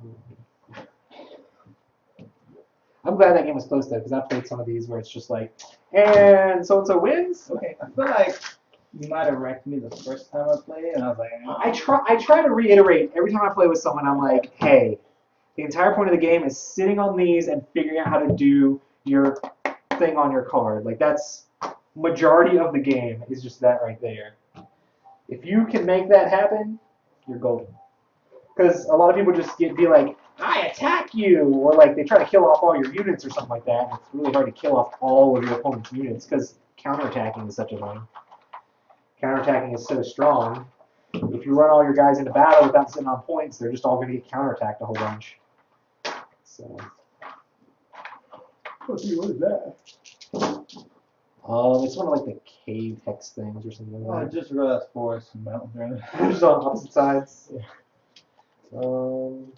I'm glad that game was close though, because I played some of these where it's just like, and so and so wins. Okay, I feel like you might have wrecked me the first time I played, and I was like, eh. I try. I try to reiterate every time I play with someone. I'm like, hey, the entire point of the game is sitting on these and figuring out how to do your thing on your card. Like that's majority of the game is just that right there. If you can make that happen, you're golden. Because a lot of people just get be like, I attack you, or like they try to kill off all your units or something like that. And it's really hard to kill off all of your opponent's units because counterattacking is such a thing. Counterattacking is so strong. If you run all your guys into battle without sitting on points, they're just all going to get counterattacked a whole bunch. So, what is that? um, it's one of like the cave hex things or something Oh, I like that. just realized forests and mountains are in it. Just on opposite sides. Um,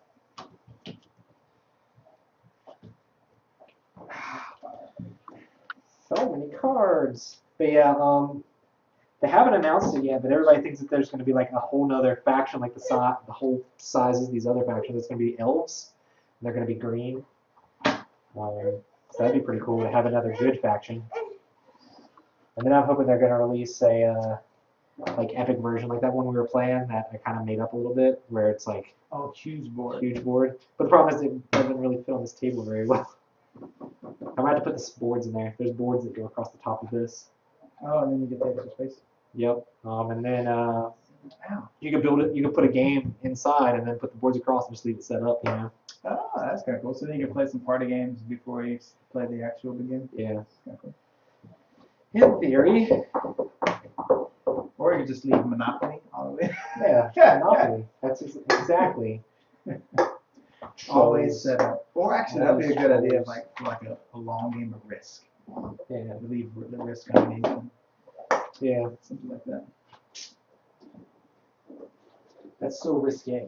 so many cards. But yeah, um, they haven't announced it yet, but everybody thinks that there's going to be like a whole nother faction, like the si- the whole sizes of these other factions. It's going to be elves. And they're going to be green. Um, so that'd be pretty cool to have another good faction. And then I'm hoping they're going to release a uh, like epic version, like that one we were playing that I kind of made up a little bit, where it's like Oh, huge board. huge board. But the problem is it doesn't really fit on this table very well. I might have to put the boards in there. There's boards that go across the top of this. Oh, and then you get the extra space. Yep. Um, and then uh, Ow. you could build it. You could put a game inside and then put the boards across and just leave it set up. You know. Oh, that's kind of cool. So then you can play some party games before you play the actual game. Yeah. Kind of cool. In theory. Or you could just leave Monopoly all the way. Yeah. Yeah, Monopoly. That's ex- exactly. Always set up. Or actually, that'd be a good Always idea, chose. like for like a, a long game of Risk. Yeah. Leave the Risk underneath and Yeah. something like that. That's so risque.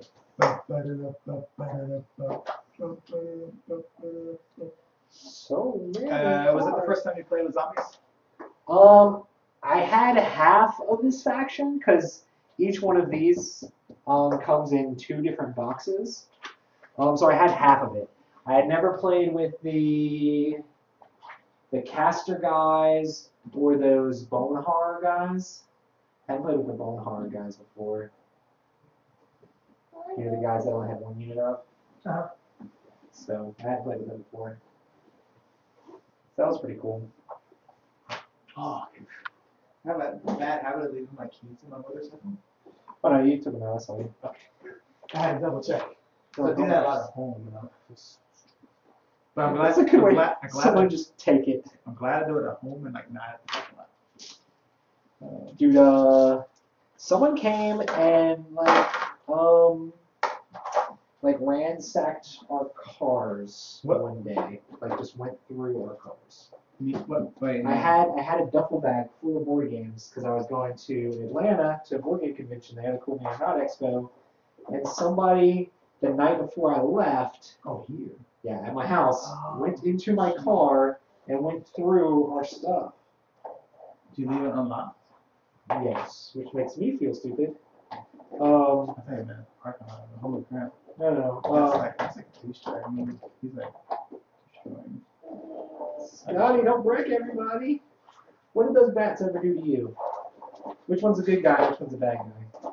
So many. Uh, was it the cards. first time you played with zombies? Um, I had half of this faction because each one of these um, comes in two different boxes. Um, so I had half of it. I had never played with the the caster guys or those bone horror guys. I hadn't played with the bone horror guys before. You know, the guys that only had one unit up. Uh-huh. So I hadn't played with them before. So that was pretty cool. Oh, I have a bad habit of leaving my keys in my motorcycle. Oh no, you took them out. That's all. I had to double check. So I do that a lot at home, you know. But I'm glad, That's a good I'm way. glad, I'm glad, Someone I, just take it. I'm glad I do it at home and like not at the parking lot. Uh, Dude, uh, someone came and like, um, like ransacked our cars What? one day. Like just went through our cars. You- What, wait, I had I had a duffel bag full of board games because I was going to Atlanta to a board game convention. They had a Cool Man Not Expo, and somebody the night before I left, Oh, here. yeah, at my house, Oh. went into my car and went through our stuff. Do you leave it unlocked? Yes, which makes me feel stupid. Um, I thought you meant parking lot. Holy crap. no, no, That's no. Uh, like, that's like a police strike. I mean, he's like destroying. Scotty, don't break everybody. What did those bats ever do to you? Which one's a good guy? Which one's a bad guy?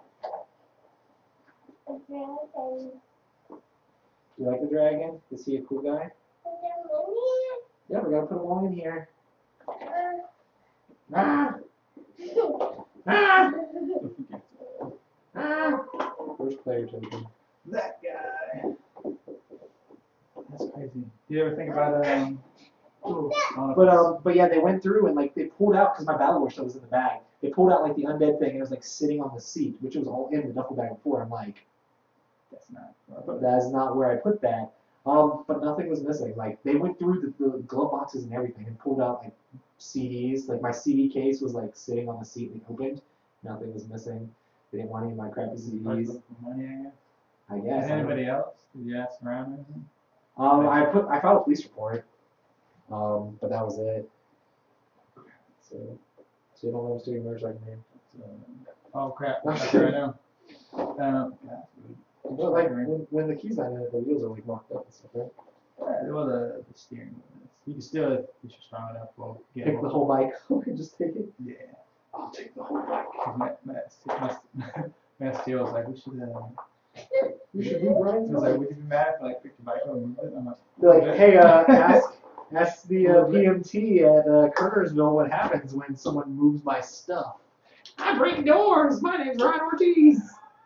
Do you like the dragon? Is he a cool guy? Yeah, we gotta put him all in here. Ah! Ah! Ah! First player token. That guy. That's crazy. Do you ever think about um? oh, But um, but yeah, they went through and like they pulled out because my Battle War stuff was in the bag. They pulled out like the undead thing and it was like sitting on the seat, which was all in the duffel bag before. I'm like, that's not. But that's not where I put that. Um, but nothing was missing. Like they went through the, the glove boxes and everything and pulled out like C Ds. Like my C D case was like sitting on the seat and opened. Nothing was missing. They didn't want any of my crappy C Probably Ds. look for money, I guess. I guess. And I don't- anybody else? Did you ask around or anything? Um, I put I filed a police report. Um, but that was it. So, so you don't know what's doing merge like me. So, oh crap! That's right now. Um, yeah, But like when, when the keys not in it, the wheels are like mocked up and stuff, right? yeah, well, the, the steering wheel is. You can still, if you're strong enough, well, get Pick the whole bike. Just take it. Yeah. I'll take the whole bike. Matt, Matt, Matt, Matt Steele was like, we should. Uh, We should move Ryan's He was like, bike. would you be mad if I like picked your bike up and moved it? I'm like, They're like, hey, uh, ask ask the uh, P M T at uh, Kernersville what happens when someone moves my stuff. I break doors. My name's Ryan Ortiz.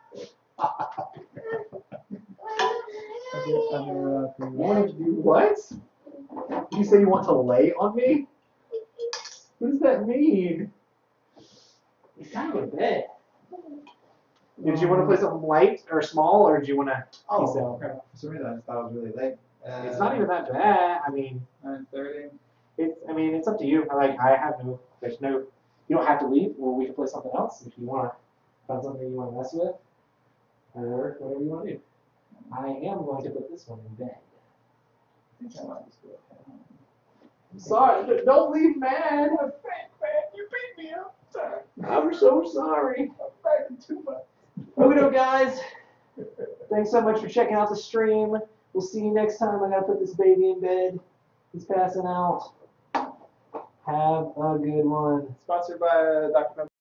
okay, I'm gonna, uh, You want to do what? You say you want to lay on me? What does that mean? It's time to go to bed. Did you want to play something light or small, or did you want to? Oh, Peace out. crap. For some reason, I just thought it was really late. Uh, It's not even that bad. I mean, nine thirty. it's. I mean, it's up to you. I like. I have no. There's no. You don't have to leave, or we can play something else if you want to find something you want to mess with, or whatever you want to do. I am going to put this one in bed. I think I might just go ahead. I'm sorry. d- Don't leave mad. You beat me up. Sorry. I'm so sorry. I'm fighting too much. Okay, guys. Thanks so much for checking out the stream. We'll see you next time. I gotta put this baby in bed. He's passing out. Have a good one. Sponsored by uh, Doctor